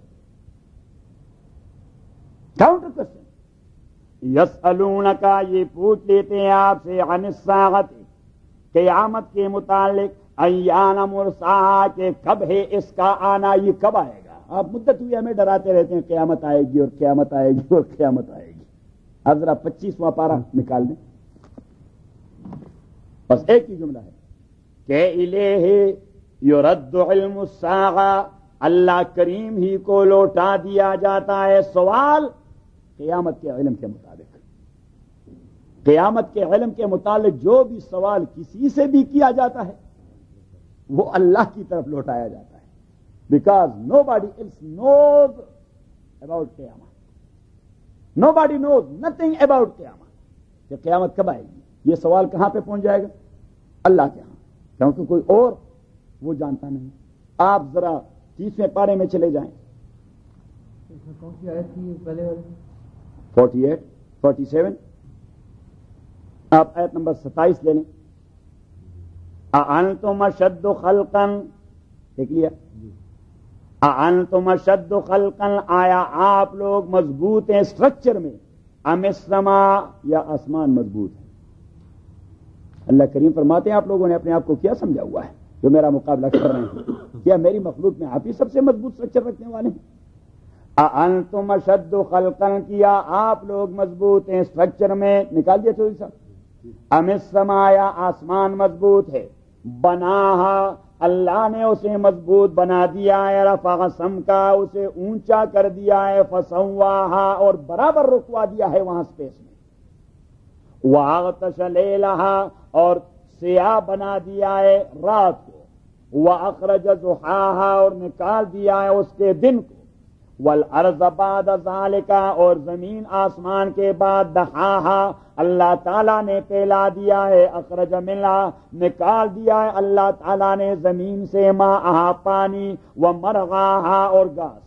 کاؤنٹر کوشچن یسألونک یہ پوچھ لیتے ہیں آپ سے عن الساعۃ قیامت کے متعلق ایان مرساہا کہ کب ہے اس کا آنا یہ کب آئے گا. آپ مدت ہوئی ہمیں ڈراتے رہتے ہیں قیامت آئے گی اور قیامت آئے گی اور قیامت آئے گی. اب ذرا پچیسواں پارہ نکال دیں بس ایک ہی جملہ ہے کہ الیہ یرد علم الساعہ اللہ کریم ہی کو لوٹا دیا جاتا ہے سوال قیامت کے علم کے مطابق. قیامت کے علم کے متعلق جو بھی سوال کسی سے بھی کیا جاتا ہے وہ اللہ کی طرف لوٹایا جاتا ہے. Because nobody else knows about قیامت. Nobody knows nothing about قیامت کہ قیامت کب آئے گی. یہ سوال کہاں پہ پہنچ جائے گا اللہ کے ہاں کیونکہ کوئی اور وہ جانتا نہیں. آپ ذرا تیسویں پارے میں چلے جائیں. کون سی آیت تھی پہلے والے فورٹی ایٹ فورٹی سیون آپ آیت نمبر ستائیس لے لیں. اَأَنْتُمْ أَشَدُّ خَلْقًا دیکھ لیا اانتم اشد خلقا، آیا آپ لوگ مضبوط ہیں اسٹرکچر میں، ام السماء، یا آسمان مضبوط ہے؟ اللہ کریم فرماتے ہیں آپ لوگوں نے اپنے آپ کو کیا سمجھا ہوا ہے جو میرا مقابلہ کر رہے ہیں؟ کیا میری مخلوق میں آپ ہی سب سے مضبوط اسٹرکچر رکھنے والے ہیں؟ اانتم اشد خلقا، کیا آپ لوگ مضبوط ہیں اسٹرکچر میں؟ نکال دیا چودھری صاحب، ام السماء، یا آسمان مضبوط ہے؟ بناہا، اللہ نے اسے مضبوط بنا دیا ہے، رفع سمکا، اسے اونچا کر دیا ہے، فسواہا، اور برابر رکوا دیا ہے وہاں سپیس میں، واغطش لیلہا، اور سیاہ بنا دیا ہے رات کو، واخرج ضحاہا، اور نکال دیا ہے اس کے دن کو، والارض بعد ذالک، اور زمین آسمان کے بعد دحاہا، اللہ تعالیٰ نے پھیلا دیا ہے، اخرج منہا، نکال دیا ہے اللہ تعالیٰ نے زمین سے، ماءہا، پانی، ومرغاہا، اور گھاس،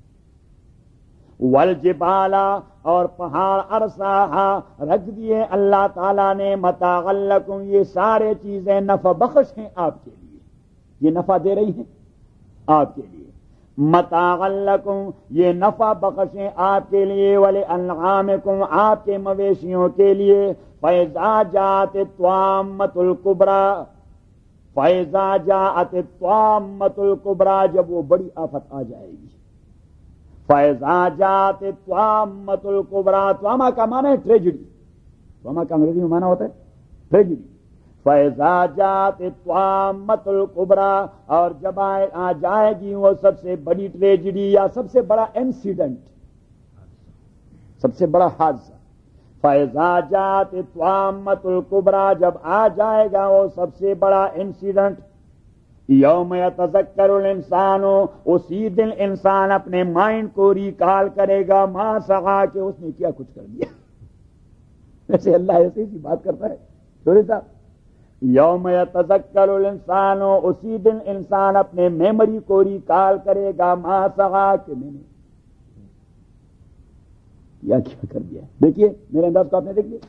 والجبال، اور پہاڑ، ارساہا، رکھ دیے اللہ تعالیٰ نے، متاعا لکم، یہ سارے چیزیں نفع بخش ہیں آپ کے لیے، یہ نفع دے رہی ہیں آپ کے لیے، متاعا لکم، یہ نفع بخشیں آپ کے لیے، ولانعامکم، آپ کے مویشیوں کے لیے، فاذا جاءت الطامۃ الکبریٰ، فاذا جاءت الطامۃ الکبریٰ، جب وہ بڑی آفت آ جائے گی، فاذا جاءت الطامۃ الکبریٰ، طامہ کا معنی ہے ٹریجڈی، طامہ کا انگریزی میں معنی ہوتا ہے ٹریجڈی، فاذا جاءت الطامۃ الکبریٰ، اور جب آ جائے گی وہ سب سے بڑی ٹریجڈی یا سب سے بڑا انسیڈنٹ، سب سے بڑا حادثہ، فاذا جاءت الطامۃ الکبریٰ، جب آ جائے گا وہ سب سے بڑا انسیڈنٹ، یوم یتذکر الانسان، اسی دن انسان اپنے مائنڈ کو ریکال کرے گا، ما سعی، کہ اس نے کیا کچھ کر دیا۔ ویسے اللہ ایسی سی بات کرتا ہے چوری صاحب، یوم یتذکر الانسان، اسی دن انسان اپنے میموری کو ریکال کرے گا، ما سعی، کہ میں نے کیا کیا کر دیا۔ دیکھیے میرے انداز کو آپ نے دیکھ لیا،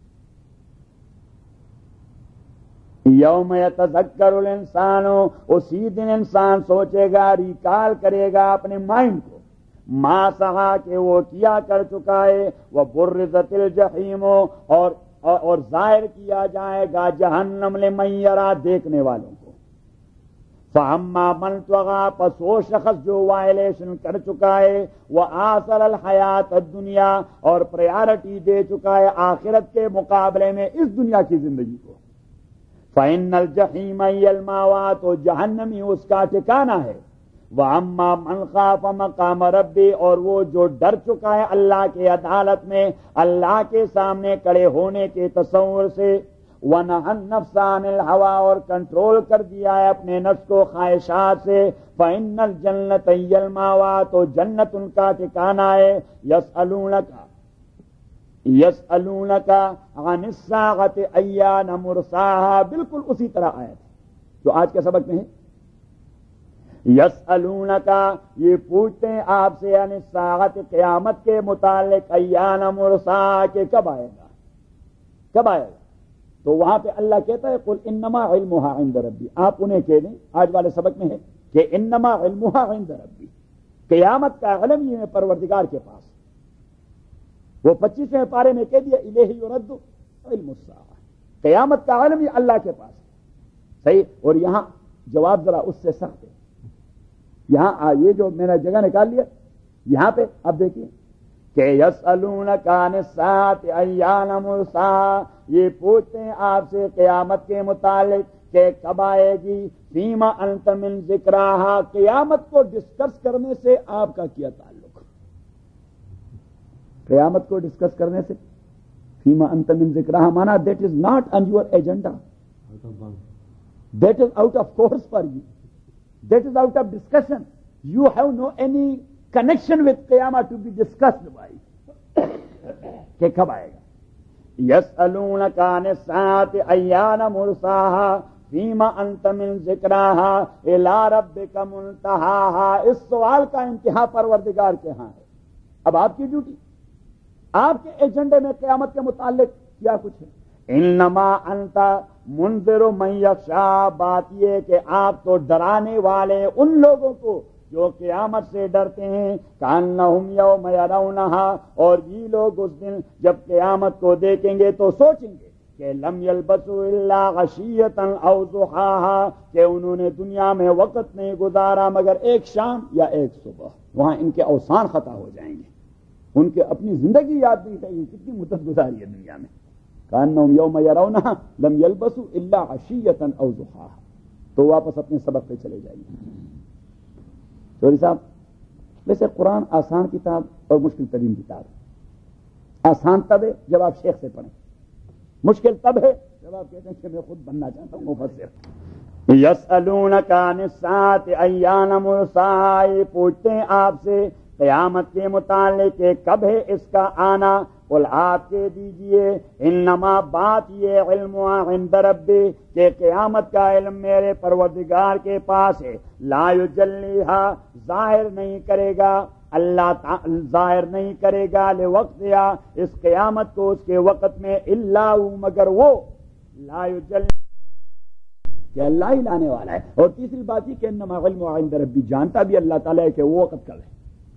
یوم یتذکر الانسان، اسی دن انسان سوچے گا، ریکال کرے گا اپنے مائنڈ کو، ما سعی، کہ وہ کیا کر چکا ہے، وبرزت الجحیم، اور اور ظاہر کیا جائے گا جہنم لمن یرا، دیکھنے والوں کو، فاما من طغی، پس وہ شخص جو وائلیشن کر چکا ہے، وآثر الحیات الدنیا، اور پریارٹی دے چکا ہے آخرت کے مقابلے میں اس دنیا کی زندگی کو، فإن الجحیم ہی المأویٰ، تو جہنمی اس کا ٹھکانہ ہے، وَأَمَّا مَنْ خَافَ مَقَامَ رَبِّ، اور وہ جو ڈر چکا ہے اللہ کے عدالت میں، اللہ کے سامنے کھڑے ہونے کے تصور سے، وَنَهَى النَّفْسَ عَنِ الْهَوَىٰ، اور کنٹرول کر دیا ہے اپنے نفس کو خواہشات سے، فَإِنَّ الْجَنَّةَ هِيَ الْمَأْوَىٰ، تو جنت ان کا ٹھکانہ ہے، يَسْأَلُونَكَ يَسْأَلُونَكَ عَنِ السَّاعَةِ أَيَّانَ مُرْسَاهَا، بالکل اسی طرح آیت جو آج کے سبق میں ہے، یسألونک، یہ پوچھتے ہیں آپ سے، یعنی ساعت، قیامت کے متعلق، ایان مرساہا، کہ کب آئے گا، کب آئے گا، تو وہاں پہ اللہ کہتا ہے قل انما علمها عند ربی، آپ انہیں کہہ دیں، آج والے سبق میں ہے کہ انما علمها عند ربی، قیامت کا علم یہ ہے پروردگار کے پاس، وہ پچیسویں پارے میں کہہ دیا الیہ یرد علم الساعہ، قیامت کا علم یہ اللہ کے پاس ہے، صحیح، اور یہاں جواب ذرا اس سے سخت ہے، یہاں یہ جو میں نے جگہ نکال لیا یہاں پہ اب دیکھیے کہ یسألونک عن الساعۃ ایان مرساہا، یہ پوچھتے ہیں آپ سے قیامت کے متعلق کہ کب آئے گی، فیما انت من ذکراہا، قیامت کو ڈسکس کرنے سے آپ کا کیا تعلق، قیامت کو ڈسکس کرنے سے، فیما انت من ذکراہا مانا that is not on your agenda, that is out of course for you, that is out of discussion, you have no any connection with qiyamah to be discussed by، کہ کب آئے گا، یسألونک عن الساعۃ ایان مرساہا، فیما انت من ذکراہا، الی ربک منتہاہا، اس سوال کا انتہا پروردگار کے ہاں ہے، اب آپ کی ڈیوٹی، آپ کے ایجنڈے میں قیامت کے متعلق کیا کچھ ہے، انما انت منذر من یخشی، بات یہ کہ آپ تو ڈرانے والے ان لوگوں کو جو قیامت سے ڈرتے ہیں، کأنہم یوم یرونہا، اور یہ لوگ اس دن جب قیامت کو دیکھیں گے تو سوچیں گے کہ لم یلبثوا الا عشیۃ او ضحاہا، کہ انہوں نے دنیا میں وقت نہیں گزارا مگر ایک شام یا ایک صبح. وہاں ان کے اوسان خطا ہو جائیں گے، ان کے اپنی زندگی یاد نہیں رہی کتنی مدت گزاری ہے دنیا میں. کأنہم یوم یرونہا لم یلبثوا الا عشیۃ او ضحاہا. تو واپس اپنے سبق پہ چلے جائیں گے. چوری صاحب، ویسے قرآن آسان کتاب اور مشکل ترین کتاب ہے. آسان تب ہے جب آپ شیخ سے پڑھیں، مشکل تب ہے جب آپ کہتے ہیں کہ میں خود بننا چاہتا ہوں مفسر. یسألونک عن الساعۃ ایان مرساہا، پوچھتے ہیں آپ سے قیامت کے متعلق کہ کب ہے اس کا آنا. قل آپ کہہ دیجئے انما بات یہ علم عند ربی، کہ قیامت کا علم میرے پروردگار کے پاس ہے. لا یجلیھا، ظاہر نہیں کرے گا اللہ تعالی، ظاہر نہیں کرے گا لوقت یا اس قیامت کو اس کے وقت میں، الا مگر وہ، لا یجلی کہ اللہ ہی لانے والا ہے. اور تیسری بات یہ کہ انما علم عند ربی، جانتا بھی اللہ تعالیٰ ہے کہ وہ وقت کب ہے.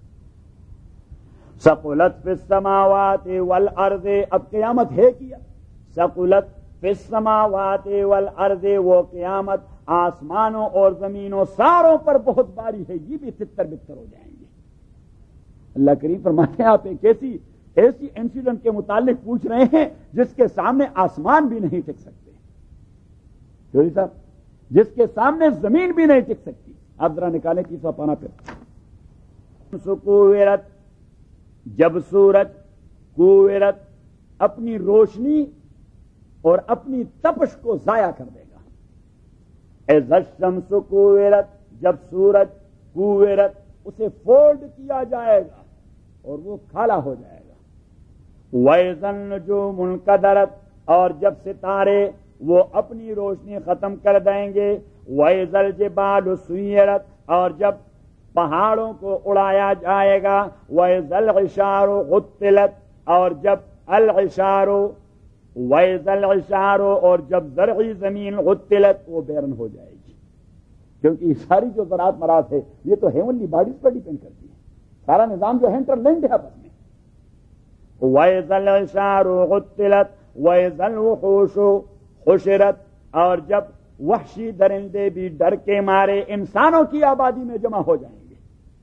ثقلت فی السماوات والارض، اب قیامت ہے کیا. ثقلت فی السماوات والارض، وہ قیامت آسمانوں اور زمینوں ساروں پر بہت باری ہے، یہ بھی تتر بتر ہو جائیں گے. اللہ کریم فرماتے ہیں آپ ایک ایسی ایسی انسیڈنٹ کے متعلق پوچھ رہے ہیں جس کے سامنے آسمان بھی نہیں ٹک سکتے. چوری صاحب، جس کے سامنے زمین بھی نہیں ٹک سکتی. آپ ذرا نکالیں تیسرا پانا پھر. سکورت، جب سورج کوورت اپنی روشنی اور اپنی تپش کو ضائع کر دے گا. اذا الشمس کوورت، جب سورج کوورت اسے فولڈ کیا جائے گا اور وہ کالا ہو جائے گا. وَإِذَا النُّجُومُ انْكَدَرَتْ، اور جب ستارے وہ اپنی روشنی ختم کر دیں گے. وَإِذَا الْجِبَالُ سُيِّرَتْ، اور جب پہاڑوں کو اڑایا جائے گا. وَإِذَا الْعِشَارُ عُطِّلَتْ، اور جب العشار وَإِذَا الْعِشَارُ، اور جب زرعی زمین عُطِّلَتْ، وہ بیرن ہو جائے گی. کیونکہ یہ ساری جو زراعت مراد ہے یہ تو ہیونلی باڈیز پر ڈیپینڈ کرتی ہے. سارا نظام جو ہے انٹر لنکڈ ہے آپس میں. وَإِذَا الْعِشَارُ عُطِّلَتْ وَإِذَا الْوُحُوشُ حُشِرَتْ، اور جب وحشی درندے بھی ڈر کے مارے انسانوں کی آبادی میں جمع ہو جائیں گے.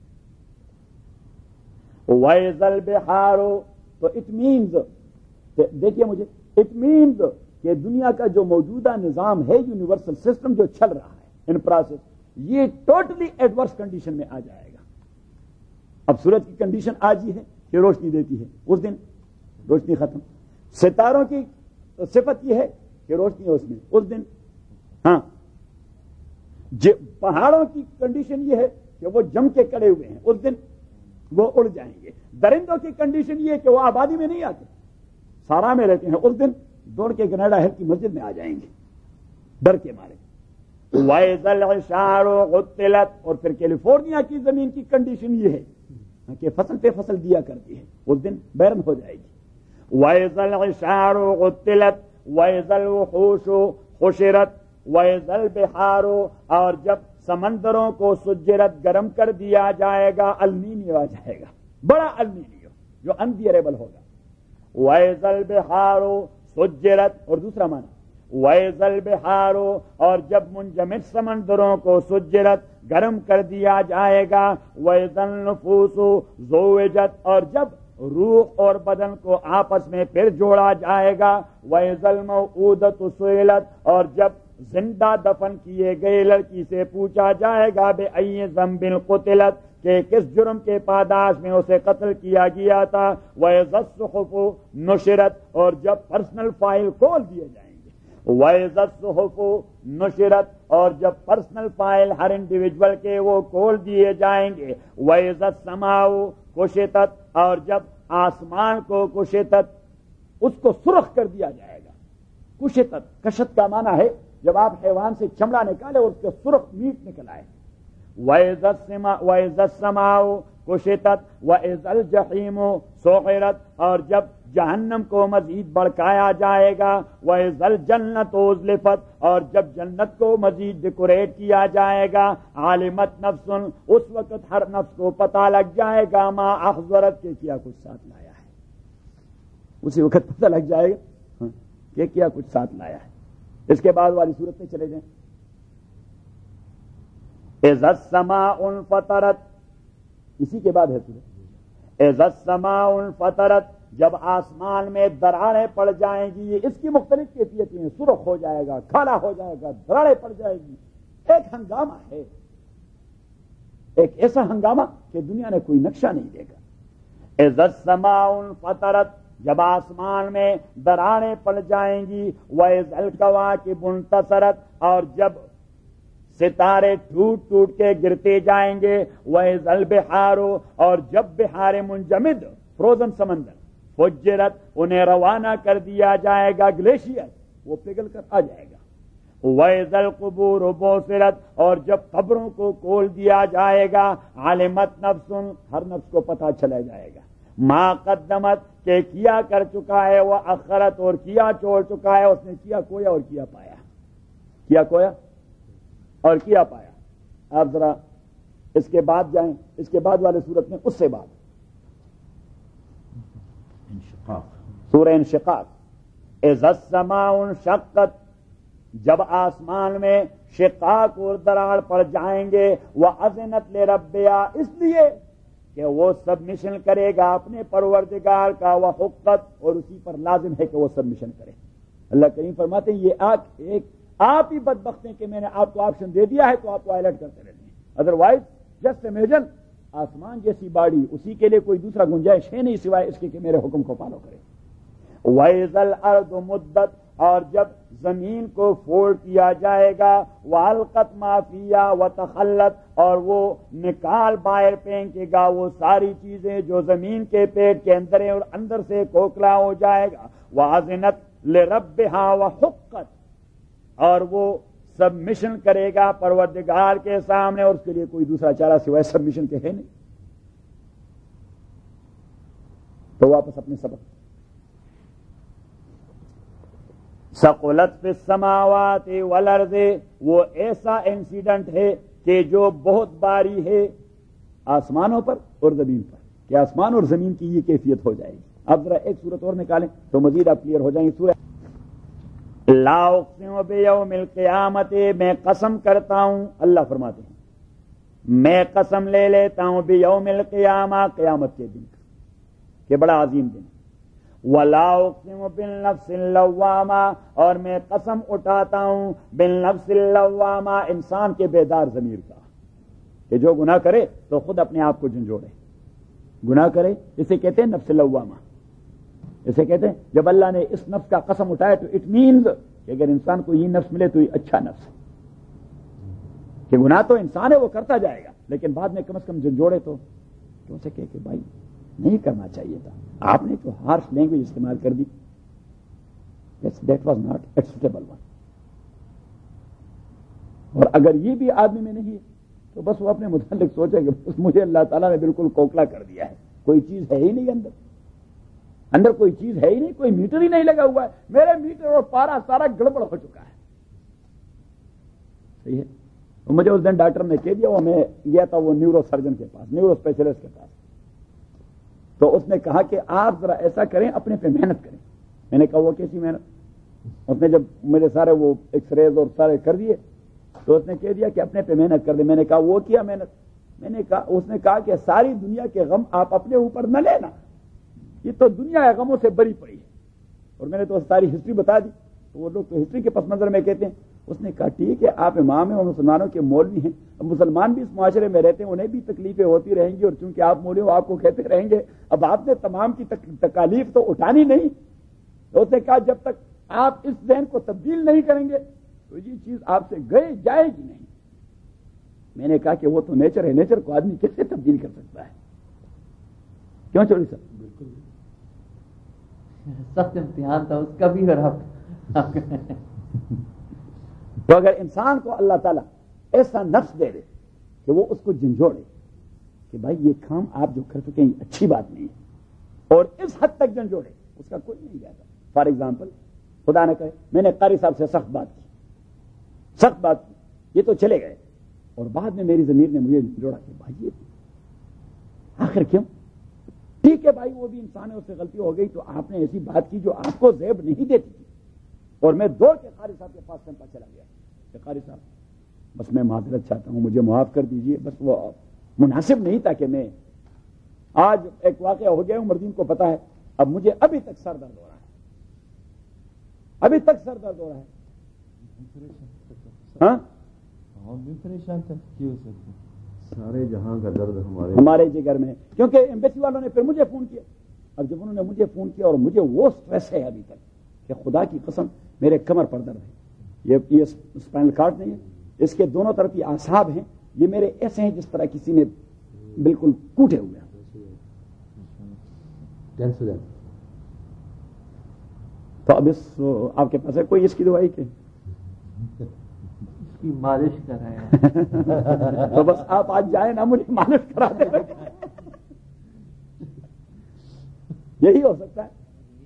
وَإِذَا الْبِحَارُ، تو اٹ مینز، دیکھیے مجھے، اٹ مینز کہ دنیا کا جو موجودہ نظام ہے یونیورسل سسٹم جو چل رہا ہے ان پروسیس، یہ ٹوٹلی ایڈورس کنڈیشن میں آ جائے گا. اب سورج کی کنڈیشن آج ہی ہے کہ روشنی دیتی ہے، اس دن روشنی ختم. ستاروں کی صفت یہ ہے کہ روشنی ہے اس میں، اس دن ہاں. پہاڑوں کی کنڈیشن یہ ہے کہ وہ جم کے کڑے ہوئے ہیں، اس دن وہ اڑ جائیں گے. درندوں کی کنڈیشن یہ ہے کہ وہ آبادی میں نہیں آتے، سارا میں رہتے ہیں، اس دن دوڑ کے گنیڈا ہیل کی مسجد میں آ جائیں گے ڈر کے مارے. وَإِذَا الْعِشَارُ عُطِّلَتْ، اور پھر کیلیفورنیا کی زمین کی کنڈیشن یہ ہے کہ فصل پہ فصل دیا کرتی ہے، اس دن بیرن ہو جائے گی. وَإِذَا الْعِشَارُ عُطِّلَتْ وَإِذَا الْوُحُوشُ حُشِرَتْ وَإِذَا الْبِحَارُ، اور جب سمندروں کو سجرت گرم کر دیا جائے گا، النینیو آ جائے گا، بڑا النینیو جو انبیئریبل ہوگا. وَإِذَا الْبِحَارُ سجرت، اور دوسرا معنی وَإِذَا الْبِحَارُ، اور جب منجمد سمندروں کو سجرت گرم کر دیا جائے گا. وَإِذَا النُّفُوسُ زُوِّجَتْ، اور جب روح اور بدن کو آپس میں پھر جوڑا جائے گا. وَإِذَا الْمَوْءُودَةُ سُئِلَتْ، اور جب زندہ دفن کیے گئے لڑکی سے پوچھا جائے گا بِأَيِّ ذَنبٍ قُتِلَتْ، کہ کس جرم کے پاداش میں اسے قتل کیا گیا تھا. وَإِذَا الصُّحُفُ نُشِرَتْ، اور جب پرسنل فائل کھول دیے جائیں گے. وَإِذَا الصُّحُفُ نُشِرَتْ، اور جب پرسنل فائل ہر انڈیویجول کے وہ کھول دیے جائیں گے. وَإِذَا السَّمَاءُ كُشِطَتْ، اور جب آسمان کو کشتت، اس کو سرخ کر دیا جائے گا. کشتت، کشت کا معنی ہے جب آپ حیوان سے چمڑا نکالے اور اس کے سرخ میٹ نکل آئے. وَإِذَا السَّمَاءُ وَإِذَا السَّمَاءُ كُشِطَتْ وَإِذَا الْجَحِيمُ سُعِرَتْ، اور جب جہنم کو مزید بڑکایا جائے گا، وَإِذَا الْجَنَّةُ أُزْلِفَتْ اور جب جنت کو مزید ڈیکوریٹ کیا جائے گا، عالمت نفس اس وقت ہر نفس کو پتہ لگ جائے گا ما احضرت کے کیا کچھ ساتھ لایا ہے، اسی وقت پتہ لگ جائے گا کہ کیا کچھ ساتھ لایا ہے۔ اس کے بعد والی صورت میں چلے جائیں، اذا السماء انفطرت، اسی کے بعد ہے سورت اذا السماء انفطرت، جب آسمان میں دراڑیں پڑ جائیں گی، یہ اس کی مختلف کیفیتیں ہیں، سرخ ہو جائے گا، کالا ہو جائے گا، دراڑیں پڑ جائے گی، ایک ہنگامہ ہے، ایک ایسا ہنگامہ کہ دنیا نے کوئی نقشہ نہیں دیکھا۔ اذا السماء انفطرت، جب آسمان میں دراڑیں پڑ جائیں گی، وَإِذَا الْكَوَاكِبُ انتَثَرَتْ اور جب ستارے ٹوٹ ٹوٹ کے گرتے جائیں گے، وَإِذَا الْبِحَارُ اور جب بحار منجمد فروزن سمندر فجرت انہیں روانہ کر دیا جائے گا، گلیشیئر وہ پگھل کر آ جائے گا، وَإِذَا الْقُبُورُ بُعْثِرَتْ اور جب قبروں کو کھول دیا جائے گا، عَلِمَتْ نَفْسٌ ہر نفس کو پتہ چلا جائے گا، ما قدمت کہ کیا کر چکا ہے، وہ اخرت اور کیا چھوڑ چکا ہے، اس نے کیا کویا اور کیا پایا، کیا کویا اور کیا پایا۔ آپ ذرا اس کے بعد جائیں، اس کے بعد والے صورت میں، اس سے بعد انشقاق، سورہ انشقاق، اذا السماء انشقت جب آسمان میں شقاق اور دراڑ پڑ جائیں گے، وَأَذِنَتْ لِرَبِّهَا اس لیے کہ وہ سبمیشن کرے گا اپنے پروردگار کا، وَحُقَّتْ اور اسی پر لازم ہے کہ وہ سبمیشن کرے۔ اللہ کریم فرماتے ہیں یہ آگ ایک آپ ہی بدبخت ہیں کہ میں نے آپ کو آپشن دے دیا ہے تو آپ وائلٹ کرتے رہتے ہیں، ادروائز جسٹ امیجن آسمان جیسی باڑی، اسی کے لیے کوئی دوسرا گنجائش ہے نہیں سوائے اس کے کہ میرے حکم کو فالو کرے۔ وَإِذَا الْأَرْضُ مُدَّتْ اور جب زمین کو فولڈ کیا جائے گا، وَأَلْقَتْ مَا فِيهَا وَتَخَلَّتْ اور وہ نکال باہر پھینکے گا وہ ساری چیزیں جو زمین کے پیٹ کے اندر ہیں اور اندر سے کھوکھلا ہو جائے گا، وَأَذِنَتْ لِرَبِّهَا وَحُقَّتْ اور وہ سبمیشن کرے گا پروردگار کے سامنے، اور اس کے لیے کوئی دوسرا چارہ سوائے سبمیشن کے ہے نہیں۔ تو واپس اپنے سبق، ثقلت فی السماوات والارض وہ ایسا انسیڈنٹ ہے کہ جو بہت باری ہے آسمانوں پر اور زمین پر، کہ آسمان اور زمین کی یہ کیفیت ہو جائے گی۔ اب ذرا ایک صورت اور نکالیں تو مزید آپ کلیئر ہو جائیں گے۔ سورہ لا اقسم بیوم القیامت میں قسم کرتا ہوں، اللہ فرماتے ہیں میں قسم لے لیتا ہوں بیوم القیامہ قیامت کے دن کہ بڑا عظیم دن، ولا اقسم بالنفس اللوامہ اور میں قسم اٹھاتا ہوں بالنفس اللوامہ انسان کے بیدار ضمیر کا، کہ جو گناہ کرے تو خود اپنے آپ کو جھنجھوڑے، گناہ کرے اسے کہتے ہیں نفس اللوامہ، اسے کہتے ہیں جب اللہ نے اس نفس کا قسم اٹھایا تو اٹ مینز کہ اگر انسان کو یہ نفس ملے تو یہ اچھا نفس ہے، کہ گناہ تو انسان ہے وہ کرتا جائے گا لیکن بعد میں کم از کم جھنجھوڑے تو کیوں سے کہ بھائی نہیں کرنا چاہیے تھا، آپ نے جو ہارش لینگویج استعمال کر دی that was not acceptable one, اور اگر یہ بھی آدمی میں نہیں تو بس وہ اپنے متعلق سوچے کہ بس مجھے اللہ تعالیٰ نے بالکل کوکلا کر دیا ہے، کوئی چیز ہے ہی نہیں اندر، اندر کوئی چیز ہے ہی نہیں، کوئی میٹر ہی نہیں لگا ہوا ہے، میرے میٹر اور پارا سارا گڑبڑ ہو چکا ہے، صحیح ہے۔ تو مجھے اس دن ڈاکٹر نے کہہ دیا، وہ میں گیا تھا وہ نیورو سرجن کے پاس، نیورو اسپیشلسٹ کے پاس، تو اس نے کہا کہ آپ ذرا ایسا کریں اپنے پہ محنت کریں۔ میں نے کہا وہ کیسی محنت؟ اس نے جب میرے سارے وہ ایکس ریز اور سارے کر دیے تو اس نے کہہ دیا کہ اپنے پہ محنت کر دیں۔ میں نے کہا وہ کیا محنت؟ میں نے کہا اس نے کہا کہ ساری دنیا کے غم آپ اپنے اوپر نہ لینا، یہ تو دنیا غموں سے بری پڑی ہے، اور میں نے تو ساری ہسٹری بتا دی، تو وہ لوگ تو ہسٹری کے پس منظر میں کہتے ہیں۔ اس نے کہا ٹھیک ہے آپ امام ہیں اور مسلمانوں کے مولوی ہیں، اب مسلمان بھی اس معاشرے میں رہتے ہیں، انہیں بھی تکلیفیں ہوتی رہیں گی، اور چونکہ آپ مولوی ہو آپ کو کہتے رہیں گے، اب آپ نے تمام کی تکالیف تو اٹھانی نہیں۔ تو اس نے کہا جب تک آپ اس ذہن کو تبدیل نہیں کریں گے تو یہ چیز آپ سے گئے جائے گی نہیں۔ میں نے کہا کہ وہ تو نیچر ہے، نیچر کو آدمی کیسے تبدیل کر سکتا ہے؟ کیوں چوری صاحب؟ بالکل سخت امتحان تھا اس کا بھی، اور آپ تو اگر انسان کو اللہ تعالیٰ ایسا نفس دے دے کہ وہ اس کو جھنجھوڑے کہ بھائی یہ کام آپ جو کر چکے ہیں یہ اچھی بات نہیں ہے، اور اس حد تک جھنجھوڑے اس کا کوئی نہیں جاتا. فار ایگزامپل خدا نہ کہے میں نے قاری صاحب سے سخت بات کی سخت بات کی یہ تو چلے گئے اور بعد میں میری ضمیر نے مجھے جوڑا کہ بھائی یہ آخر کیوں؟ ٹھیک ہے بھائی وہ بھی انسان ہے اس سے غلطی ہو گئی تو آپ نے ایسی بات کی جو آپ کو زیب نہیں دیتی تھی. اور میں دوڑ کے قاری صاحب کے پاس چمپا چلا گیا کہ قاری صاحب بس میں معذرت چاہتا ہوں مجھے معاف کر دیجئے بس وہ مناسب نہیں تھا کہ میں آج ایک واقعہ ہو گیا عمر دین کو پتا ہے اب مجھے ابھی تک سر درد ہو رہا ہے ابھی تک سر درد ہو رہا ہے. ہاں پریشان تھا کیوں سارے جہاں کا درد ہمارے ہمارے جگر میں ہے کیونکہ ایمبیسی والوں نے پھر مجھے فون کیا. اب جب انہوں نے مجھے فون کیا اور مجھے وہ سٹریس ہے ابھی تک کہ خدا کی قسم میرے کمر پر درد ہے یہ یہ اسپائنل کارڈ نہیں ہے اس کے دونوں طرف یہ اعصاب ہیں یہ میرے ایسے ہیں جس طرح کسی نے بالکل کوٹے ہوئے ہیں. تو اب اس آپ کے پاس ہے کوئی اس کی دوائی کے کی مالش کر رہے ہیں تو بس آپ آج جائیں نا مجھے مالش کرا دیں یہی ہو سکتا ہے.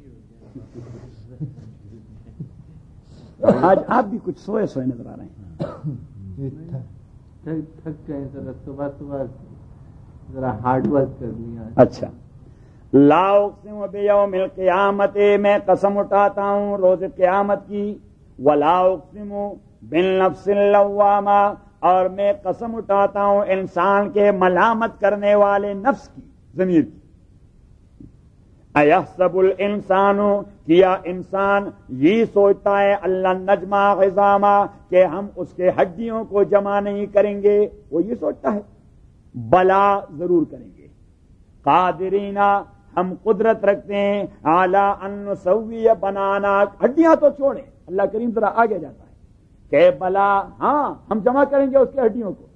آج آپ بھی کچھ سوئے سوئے نظر آ رہے ہیں تھک گئے ذرا صبح صبح ذرا ہارڈ ورک کر لیا. اچھا لا اقسم بیوم القیامت میں قسم اٹھاتا ہوں روز قیامت کی ولا اقسم بالنفس اللوامہ اور میں قسم اٹھاتا ہوں انسان کے ملامت کرنے والے نفس کی ضمیر کی. ایحسب الانسان کیا انسان یہ سوچتا ہے اللہ نجمع عظاما کہ ہم اس کے ہڈیوں کو جمع نہیں کریں گے وہ یہ سوچتا ہے بلا ضرور کریں گے. قادرینا ہم قدرت رکھتے ہیں اعلی ان نسوی بنانا ہڈیاں تو چھوڑیں اللہ کریم ذرا آگے جاتا ہے کہ بلا ہاں ہم جمع کریں گے اس کی ہڈیوں کو.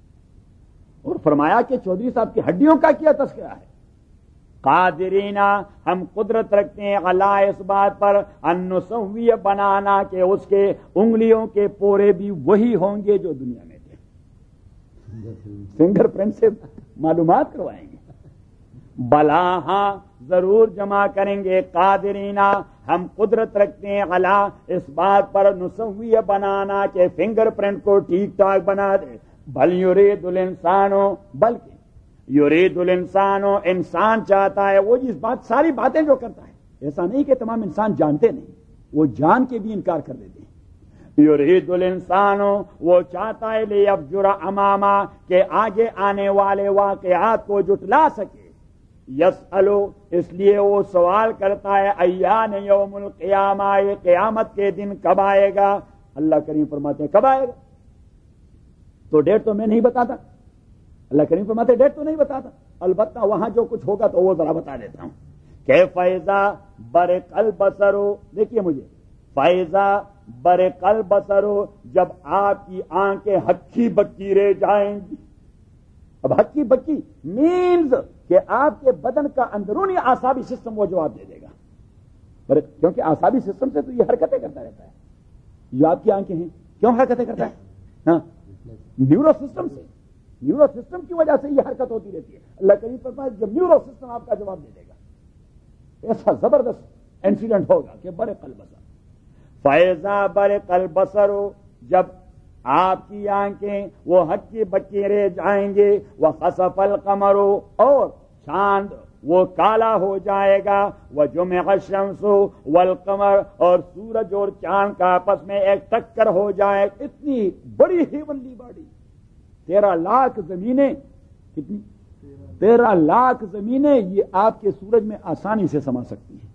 اور فرمایا کہ چودھری صاحب کی ہڈیوں کا کیا تذکرہ ہے. قادرینا ہم قدرت رکھتے ہیں علی اس بات پر ان نسوی بنانا کہ اس کے انگلیوں کے پورے بھی وہی ہوں گے جو دنیا میں تھے فنگر پرنٹ سے معلومات کروائیں گے. بلا ہاں ضرور جمع کریں گے. قادرینا ہم قدرت رکھتے ہیں علی اس بات پر نسوی بنانا کہ فنگر پرنٹ کو ٹھیک ٹھاک بنا دے. بل یرید الانسان بلکہ یرید الانسان انسان چاہتا ہے وہ اس بات ساری باتیں جو کرتا ہے ایسا نہیں کہ تمام انسان جانتے نہیں وہ جان کے بھی انکار کر دیتے ہیں. یرید الانسان وہ چاہتا ہے لیفجر اماما کہ آگے آنے والے واقعات کو جٹلا سکے. یسألو اس لیے وہ سوال کرتا ہے ایان یوم القیامہ یہ قیامت کے دن کب آئے گا. اللہ کریم فرماتے ہیں کب آئے گا تو ڈیٹ تو میں نہیں بتاتا. اللہ کریم فرماتے ڈیٹ تو نہیں بتاتا البتہ وہاں جو کچھ ہوگا تو وہ ذرا بتا دیتا ہوں کہ فیضا برق البصرو دیکھیے مجھے فیضا برق البصرو جب آپ کی آنکھیں ہکی بکی رہ جائیں گی. اب ہکی بکی مینز کہ آپ کے بدن کا اندرونی اعصابی سسٹم وہ جواب دے دے گا کیونکہ اعصابی سسٹم سے تو یہ حرکتیں کرتا رہتا ہے. جو آپ کی آنکھیں ہیں کیوں حرکتیں کرتا ہے ہاں نیورو سسٹم سے نیورو سسٹم کی وجہ سے یہ حرکت ہوتی رہتی ہے. اللہ کریم فرماتا ہے جب نیورو سسٹم آپ کا جواب دے دے گا ایسا زبردست انسیڈنٹ ہوگا کہ برق البصر فیضا برق البصر جب آپ کی آنکھیں وہ ہکی بکی رہ جائیں گے. وخسف القمر اور چاند وہ کالا ہو جائے گا. وجمع الشمس والقمر اور سورج اور چاند کا آپس میں ایک ٹکر ہو جائے. اتنی بڑی ہیونلی باڈی تیرہ لاکھ زمینیں کتنی تیرہ لاکھ زمینیں یہ آپ کے سورج میں آسانی سے سما سکتی ہیں.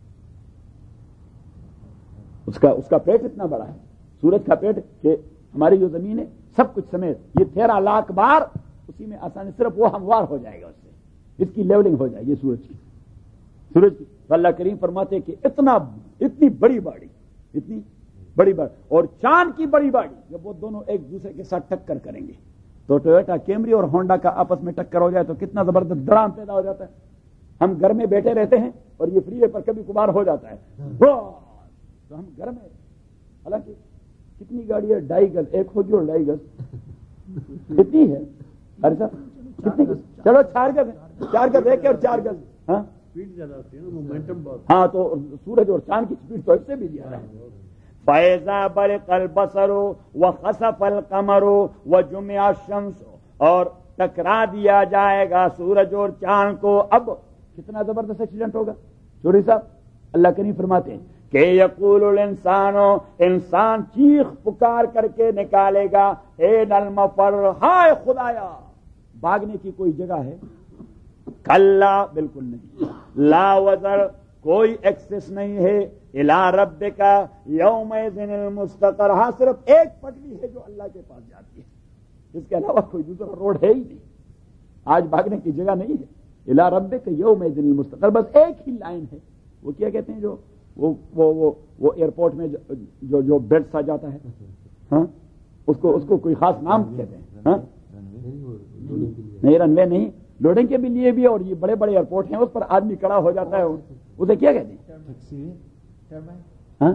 اس کا اس کا پیٹ اتنا بڑا ہے سورج کا پیٹ کہ ہماری جو زمین ہے سب کچھ سمیت یہ تیرہ لاکھ بار اسی میں آسانی صرف وہ ہموار ہو جائے گا اس سے اس کی لیولنگ ہو جائے گی سورج کی سورج کی. اللہ کریم فرماتے ہیں کہ اتنا اتنی بڑی باڑی اتنی بڑی باڑی اور چاند کی بڑی باڑی جب وہ دونوں ایک دوسرے کے ساتھ ٹکر کریں گے تو ٹویوٹا کیمری اور ہونڈا کا آپس میں ٹکر ہو جائے تو کتنا زبردست ڈرام پیدا ہو جاتا ہے. ہم گھر میں بیٹھے رہتے ہیں اور یہ فری وے پر کبھی کبھار ہو جاتا ہے تو ہم گھر میں حالانکہ کتنی گاڑی ہے ڈھائی گز ایک ہوگی اور ڈھائی گز کتنی ہے ارے صاحب کتنی چلو چار گز چار گز ایک اور چار گز ہاں اسپیڈ زیادہ ہوتی ہے نا، مومنٹم بہت. ہاں تو سورج اور چاند کی اسپیڈ تو اس سے بھی زیادہ ہے. فَإِذَا بَرِقَ الْبَصَرُ وَخَسَفَ الْقَمَرُ وَجُمِعَ الشَّمْسُ، اور ٹکرا دیا جائے گا سورج اور چاند کو. اب کتنا زبردست ایکسیڈنٹ ہوگا چوری صاحب. اللہ کریم فرماتے ہیں کہ یقول الانسان، انسان چیخ پکار کر کے نکالے گا، این المفر، ہائے خدایا بھاگنے کی کوئی جگہ ہے؟ کلا، بالکل نہیں. لا وزر، کوئی ایکسس نہیں ہے. الی ربک یومئذ المستقر، ہاں صرف ایک پٹری ہے جو اللہ کے پاس جاتی ہے، اس کے علاوہ کوئی دوسرا روڈ ہے ہی نہیں. آج بھاگنے کی جگہ نہیں ہے. الی ربک یومئذ المستقر، بس ایک ہی لائن ہے. وہ کیا کہتے ہیں جو وہ وہ وہ, وہ ایئرپورٹ میں جو جو, جو بیلٹ سا جاتا ہے، ہاں اس کو اس کو کوئی خاص نام کہتے ہیں. ہاں نہیں، رن وے نہیں، لوڈنگ کے بھی لیے بھی، اور یہ بڑے بڑے ایئرپورٹ ہیں اس پر آدمی کھڑا ہو جاتا ہے، اسے کیا کہتے ہیں؟ ہاں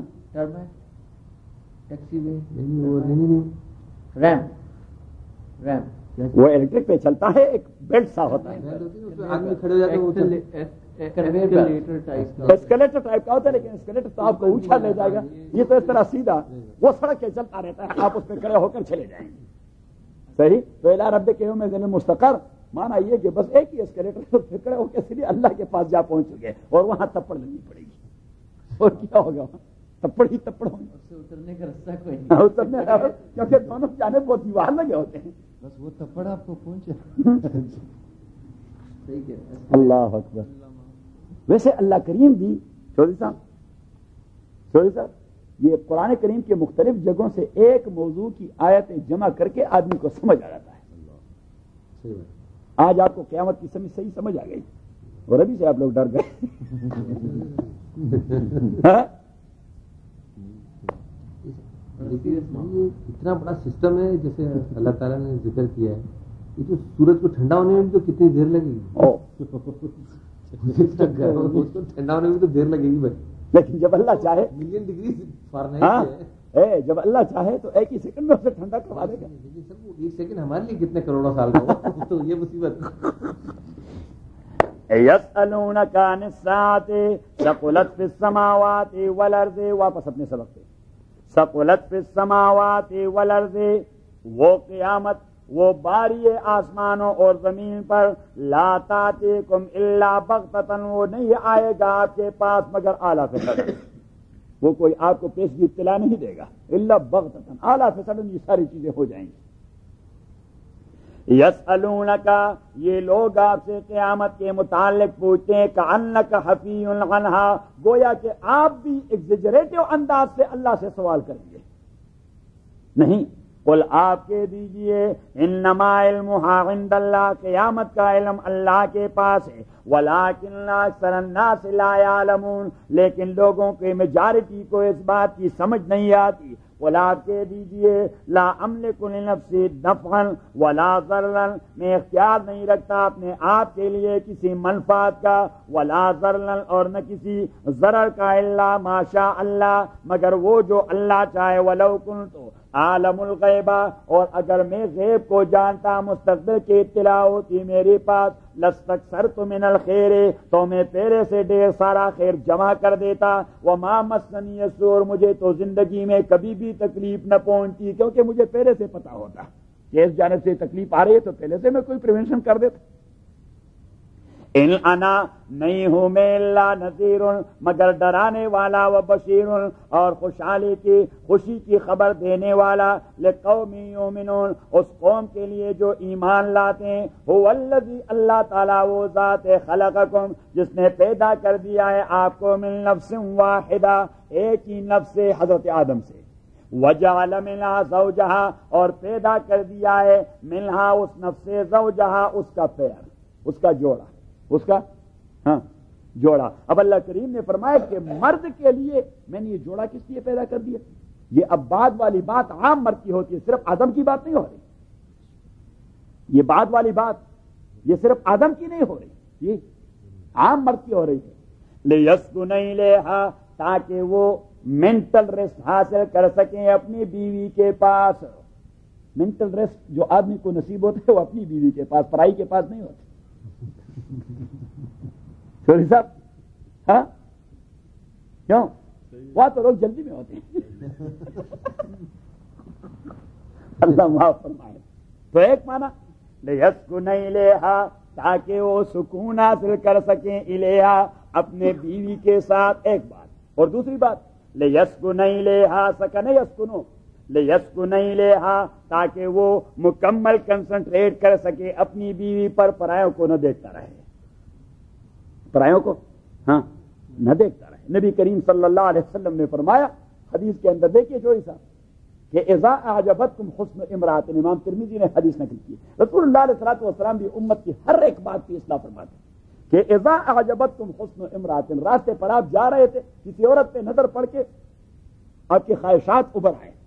ریم ریم وہ الیکٹرک پہ چلتا ہے، ایک بیلٹ سا ہوتا ہے، آدمی کھڑے ہو جاتے ہیں، اسکلیٹر ٹائپ کا ہوتا ہے، لیکن اسکلیٹر تو آپ کو اونچا لے جائے گا. یہ تو اس طرح سیدھا وہ سڑک پہ چلتا رہتا ہے، آپ اس پہ کھڑے ہو کر چلے جائیں گے. صحیح. تو الی ربک یومئذ المستقر مانا یہ کہ بس ایک ہی اسکلیٹر پہ کھڑے ہو کے سیدھے اللہ کے پاس جا پہنچ چکے، اور وہاں تپڑ لگنی پڑے گی. اور کیا ہوگا وہاں؟ تپڑ ہی تپڑ ہوگی. اترنے کا رستہ کوئی نہیں، اترنے کا، کیونکہ دونوں جانب وہ دیوار لگے ہوتے ہیں. بس وہ تپڑ آپ کو پہنچے. اللہ اکبر. ویسے اللہ کریم بھی چودھری صاحب چودھری صاحب یہ قرآن کریم کے مختلف جگہوں سے ایک موضوع کی آیتیں جمع کر کے آدمی کو سمجھ آ جاتا ہے. آج آپ کو قیامت کی سمجھ صحیح سمجھ آ گئی، اور ابھی سے آپ لوگ ڈر گئے. اتنا بڑا سسٹم ہے جیسے اللہ تعالیٰ نے ذکر کیا ہے، یہ تو سورج کو ٹھنڈا ہونے میں بھی تو کتنی دیر لگے گی. ٹھنڈا ہونے میں بھی تو دیر لگے گی بھائی، لیکن جب اللہ چاہے، ملین ڈگری فارنہائٹ ہے، جب اللہ چاہے تو ایک ہی سیکنڈ میں اسے ٹھنڈا کروا دے گا. ایک سیکنڈ ہمارے لیے کتنے کروڑوں سال کا، تو یہ مصیبت. یسألونک عن الساعة ثقلت فی السماوات والارض، واپس اپنے سبق پہ. ثقلت فی السماوات والارض، وہ قیامت، وہ باری آسمانوں اور زمین پر، لا تاتیکم الا بغتۃ، وہ نہیں آئے گا آپ کے پاس مگر اعلیٰ فسڈ، وہ کوئی آپ کو پیشگی اطلاع نہیں دے گا. الا بغتۃ، اعلیٰ فسڈ، یہ ساری چیزیں ہو جائیں گی. یسألونک، یہ لوگ آپ سے قیامت کے متعلق پوچھتے ہیں، کأنک حفی عنہا، گویا کہ آپ بھی ایگزیجریٹو انداز سے اللہ سے سوال کریں گے. نہیں، قل آپ کہہ دیجئے، انما علمھا عند اللہ، قیامت کا علم اللہ کے پاس ہے، ولکن اکثر الناس لا یعلمون، لیکن لوگوں کے میجارٹی کو اس بات کی سمجھ نہیں آتی. قل آپ کہہ دیجئے، لا املک لنفسی نفعا ولا ضررا، میں اختیار نہیں رکھتا اپنے آپ کے لیے کسی منفعت کا، ولا ضررا، اور نہ کسی ضرر کا، الا ما شاء اللہ، مگر وہ جو اللہ چاہے. ولو کنت عالم الغیبہ، اور اگر میں غیب کو جانتا، مستقبل کی اطلاع ہوتی میرے پاس، لستکثرت من الخیر، تو میں پہلے سے ڈھیر سارا خیر جمع کر دیتا. وما مسنی السوء، مجھے تو زندگی میں کبھی بھی تکلیف نہ پہنچتی، کیونکہ مجھے پہلے سے پتا ہوتا کہ اس جانب سے تکلیف آ رہی ہے تو پہلے سے میں کوئی پریونشن کر دیتا. ان انا، نہیں ہوں میں، اللہ نذیر، مگر ڈرانے والا، و بشیر، اور خوشحالی کی خوشی کی خبر دینے والا، لقوم یؤمنون، اس قوم کے لیے جو ایمان لاتے ہیں. هو الذی، اللہ تعالیٰ وہ ذات ہے، خلقکم، جس نے پیدا کر دیا ہے آپ کو، من نفس واحدہ، ایک ہی نفس سے، حضرت آدم سے. وجعل منها زوجہا، اور پیدا کر دیا ہے منہا، اس نفس سے، زوجہا، اس کا پیر، اس کا جوڑا، اس کا ہاں جوڑا. اب اللہ کریم نے فرمایا کہ مرد کے لیے میں نے یہ جوڑا کس لیے پیدا کر دیا. یہ اب بعد والی بات عام مرد کی ہوتی ہے، صرف آدم کی بات نہیں ہو رہی. یہ بعد والی بات یہ صرف آدم کی نہیں ہو رہی، یہ عام مرد کی ہو رہی ہے. لیسکن الیہا، تاکہ وہ مینٹل ریسٹ حاصل کر سکیں اپنی بیوی کے پاس. مینٹل ریسٹ جو آدمی کو نصیب ہوتا ہے وہ اپنی بیوی کے پاس، پرائی کے پاس نہیں ہوتا. چوری صاحب ہاں کیوں وہاں تو لوگ جلدی میں ہوتے ہیں اللہ معاف فرمائے. تو ایک معنی لیسکن الیہا تاکہ وہ سکون حاصل کر سکیں الیہا اپنے بیوی کے ساتھ، ایک بات. اور دوسری بات لیسکن الیہا سکن یسکنو لیسکن الیہا تاکہ وہ مکمل کنسنٹریٹ کر سکے اپنی بیوی پر، پرایوں کو نہ دیکھتا رہے، پرایوں کو ہاں نہ دیکھتا رہے. نبی کریم صلی اللہ علیہ وسلم نے فرمایا حدیث کے اندر، دیکھیے چوری صاحب کہ اذا اعجبتکم حسن امرات، امام ترمذی نے حدیث نقل کی. رسول اللہ علیہ الصلوۃ والسلام بھی امت کی ہر ایک بات کی اصلاح فرماتے کہ اذا اعجبتکم حسن امرات، راستے پر آپ جا رہے تھے، کسی عورت پہ نظر پڑ کے آپ کی خواہشات ابھر آئے،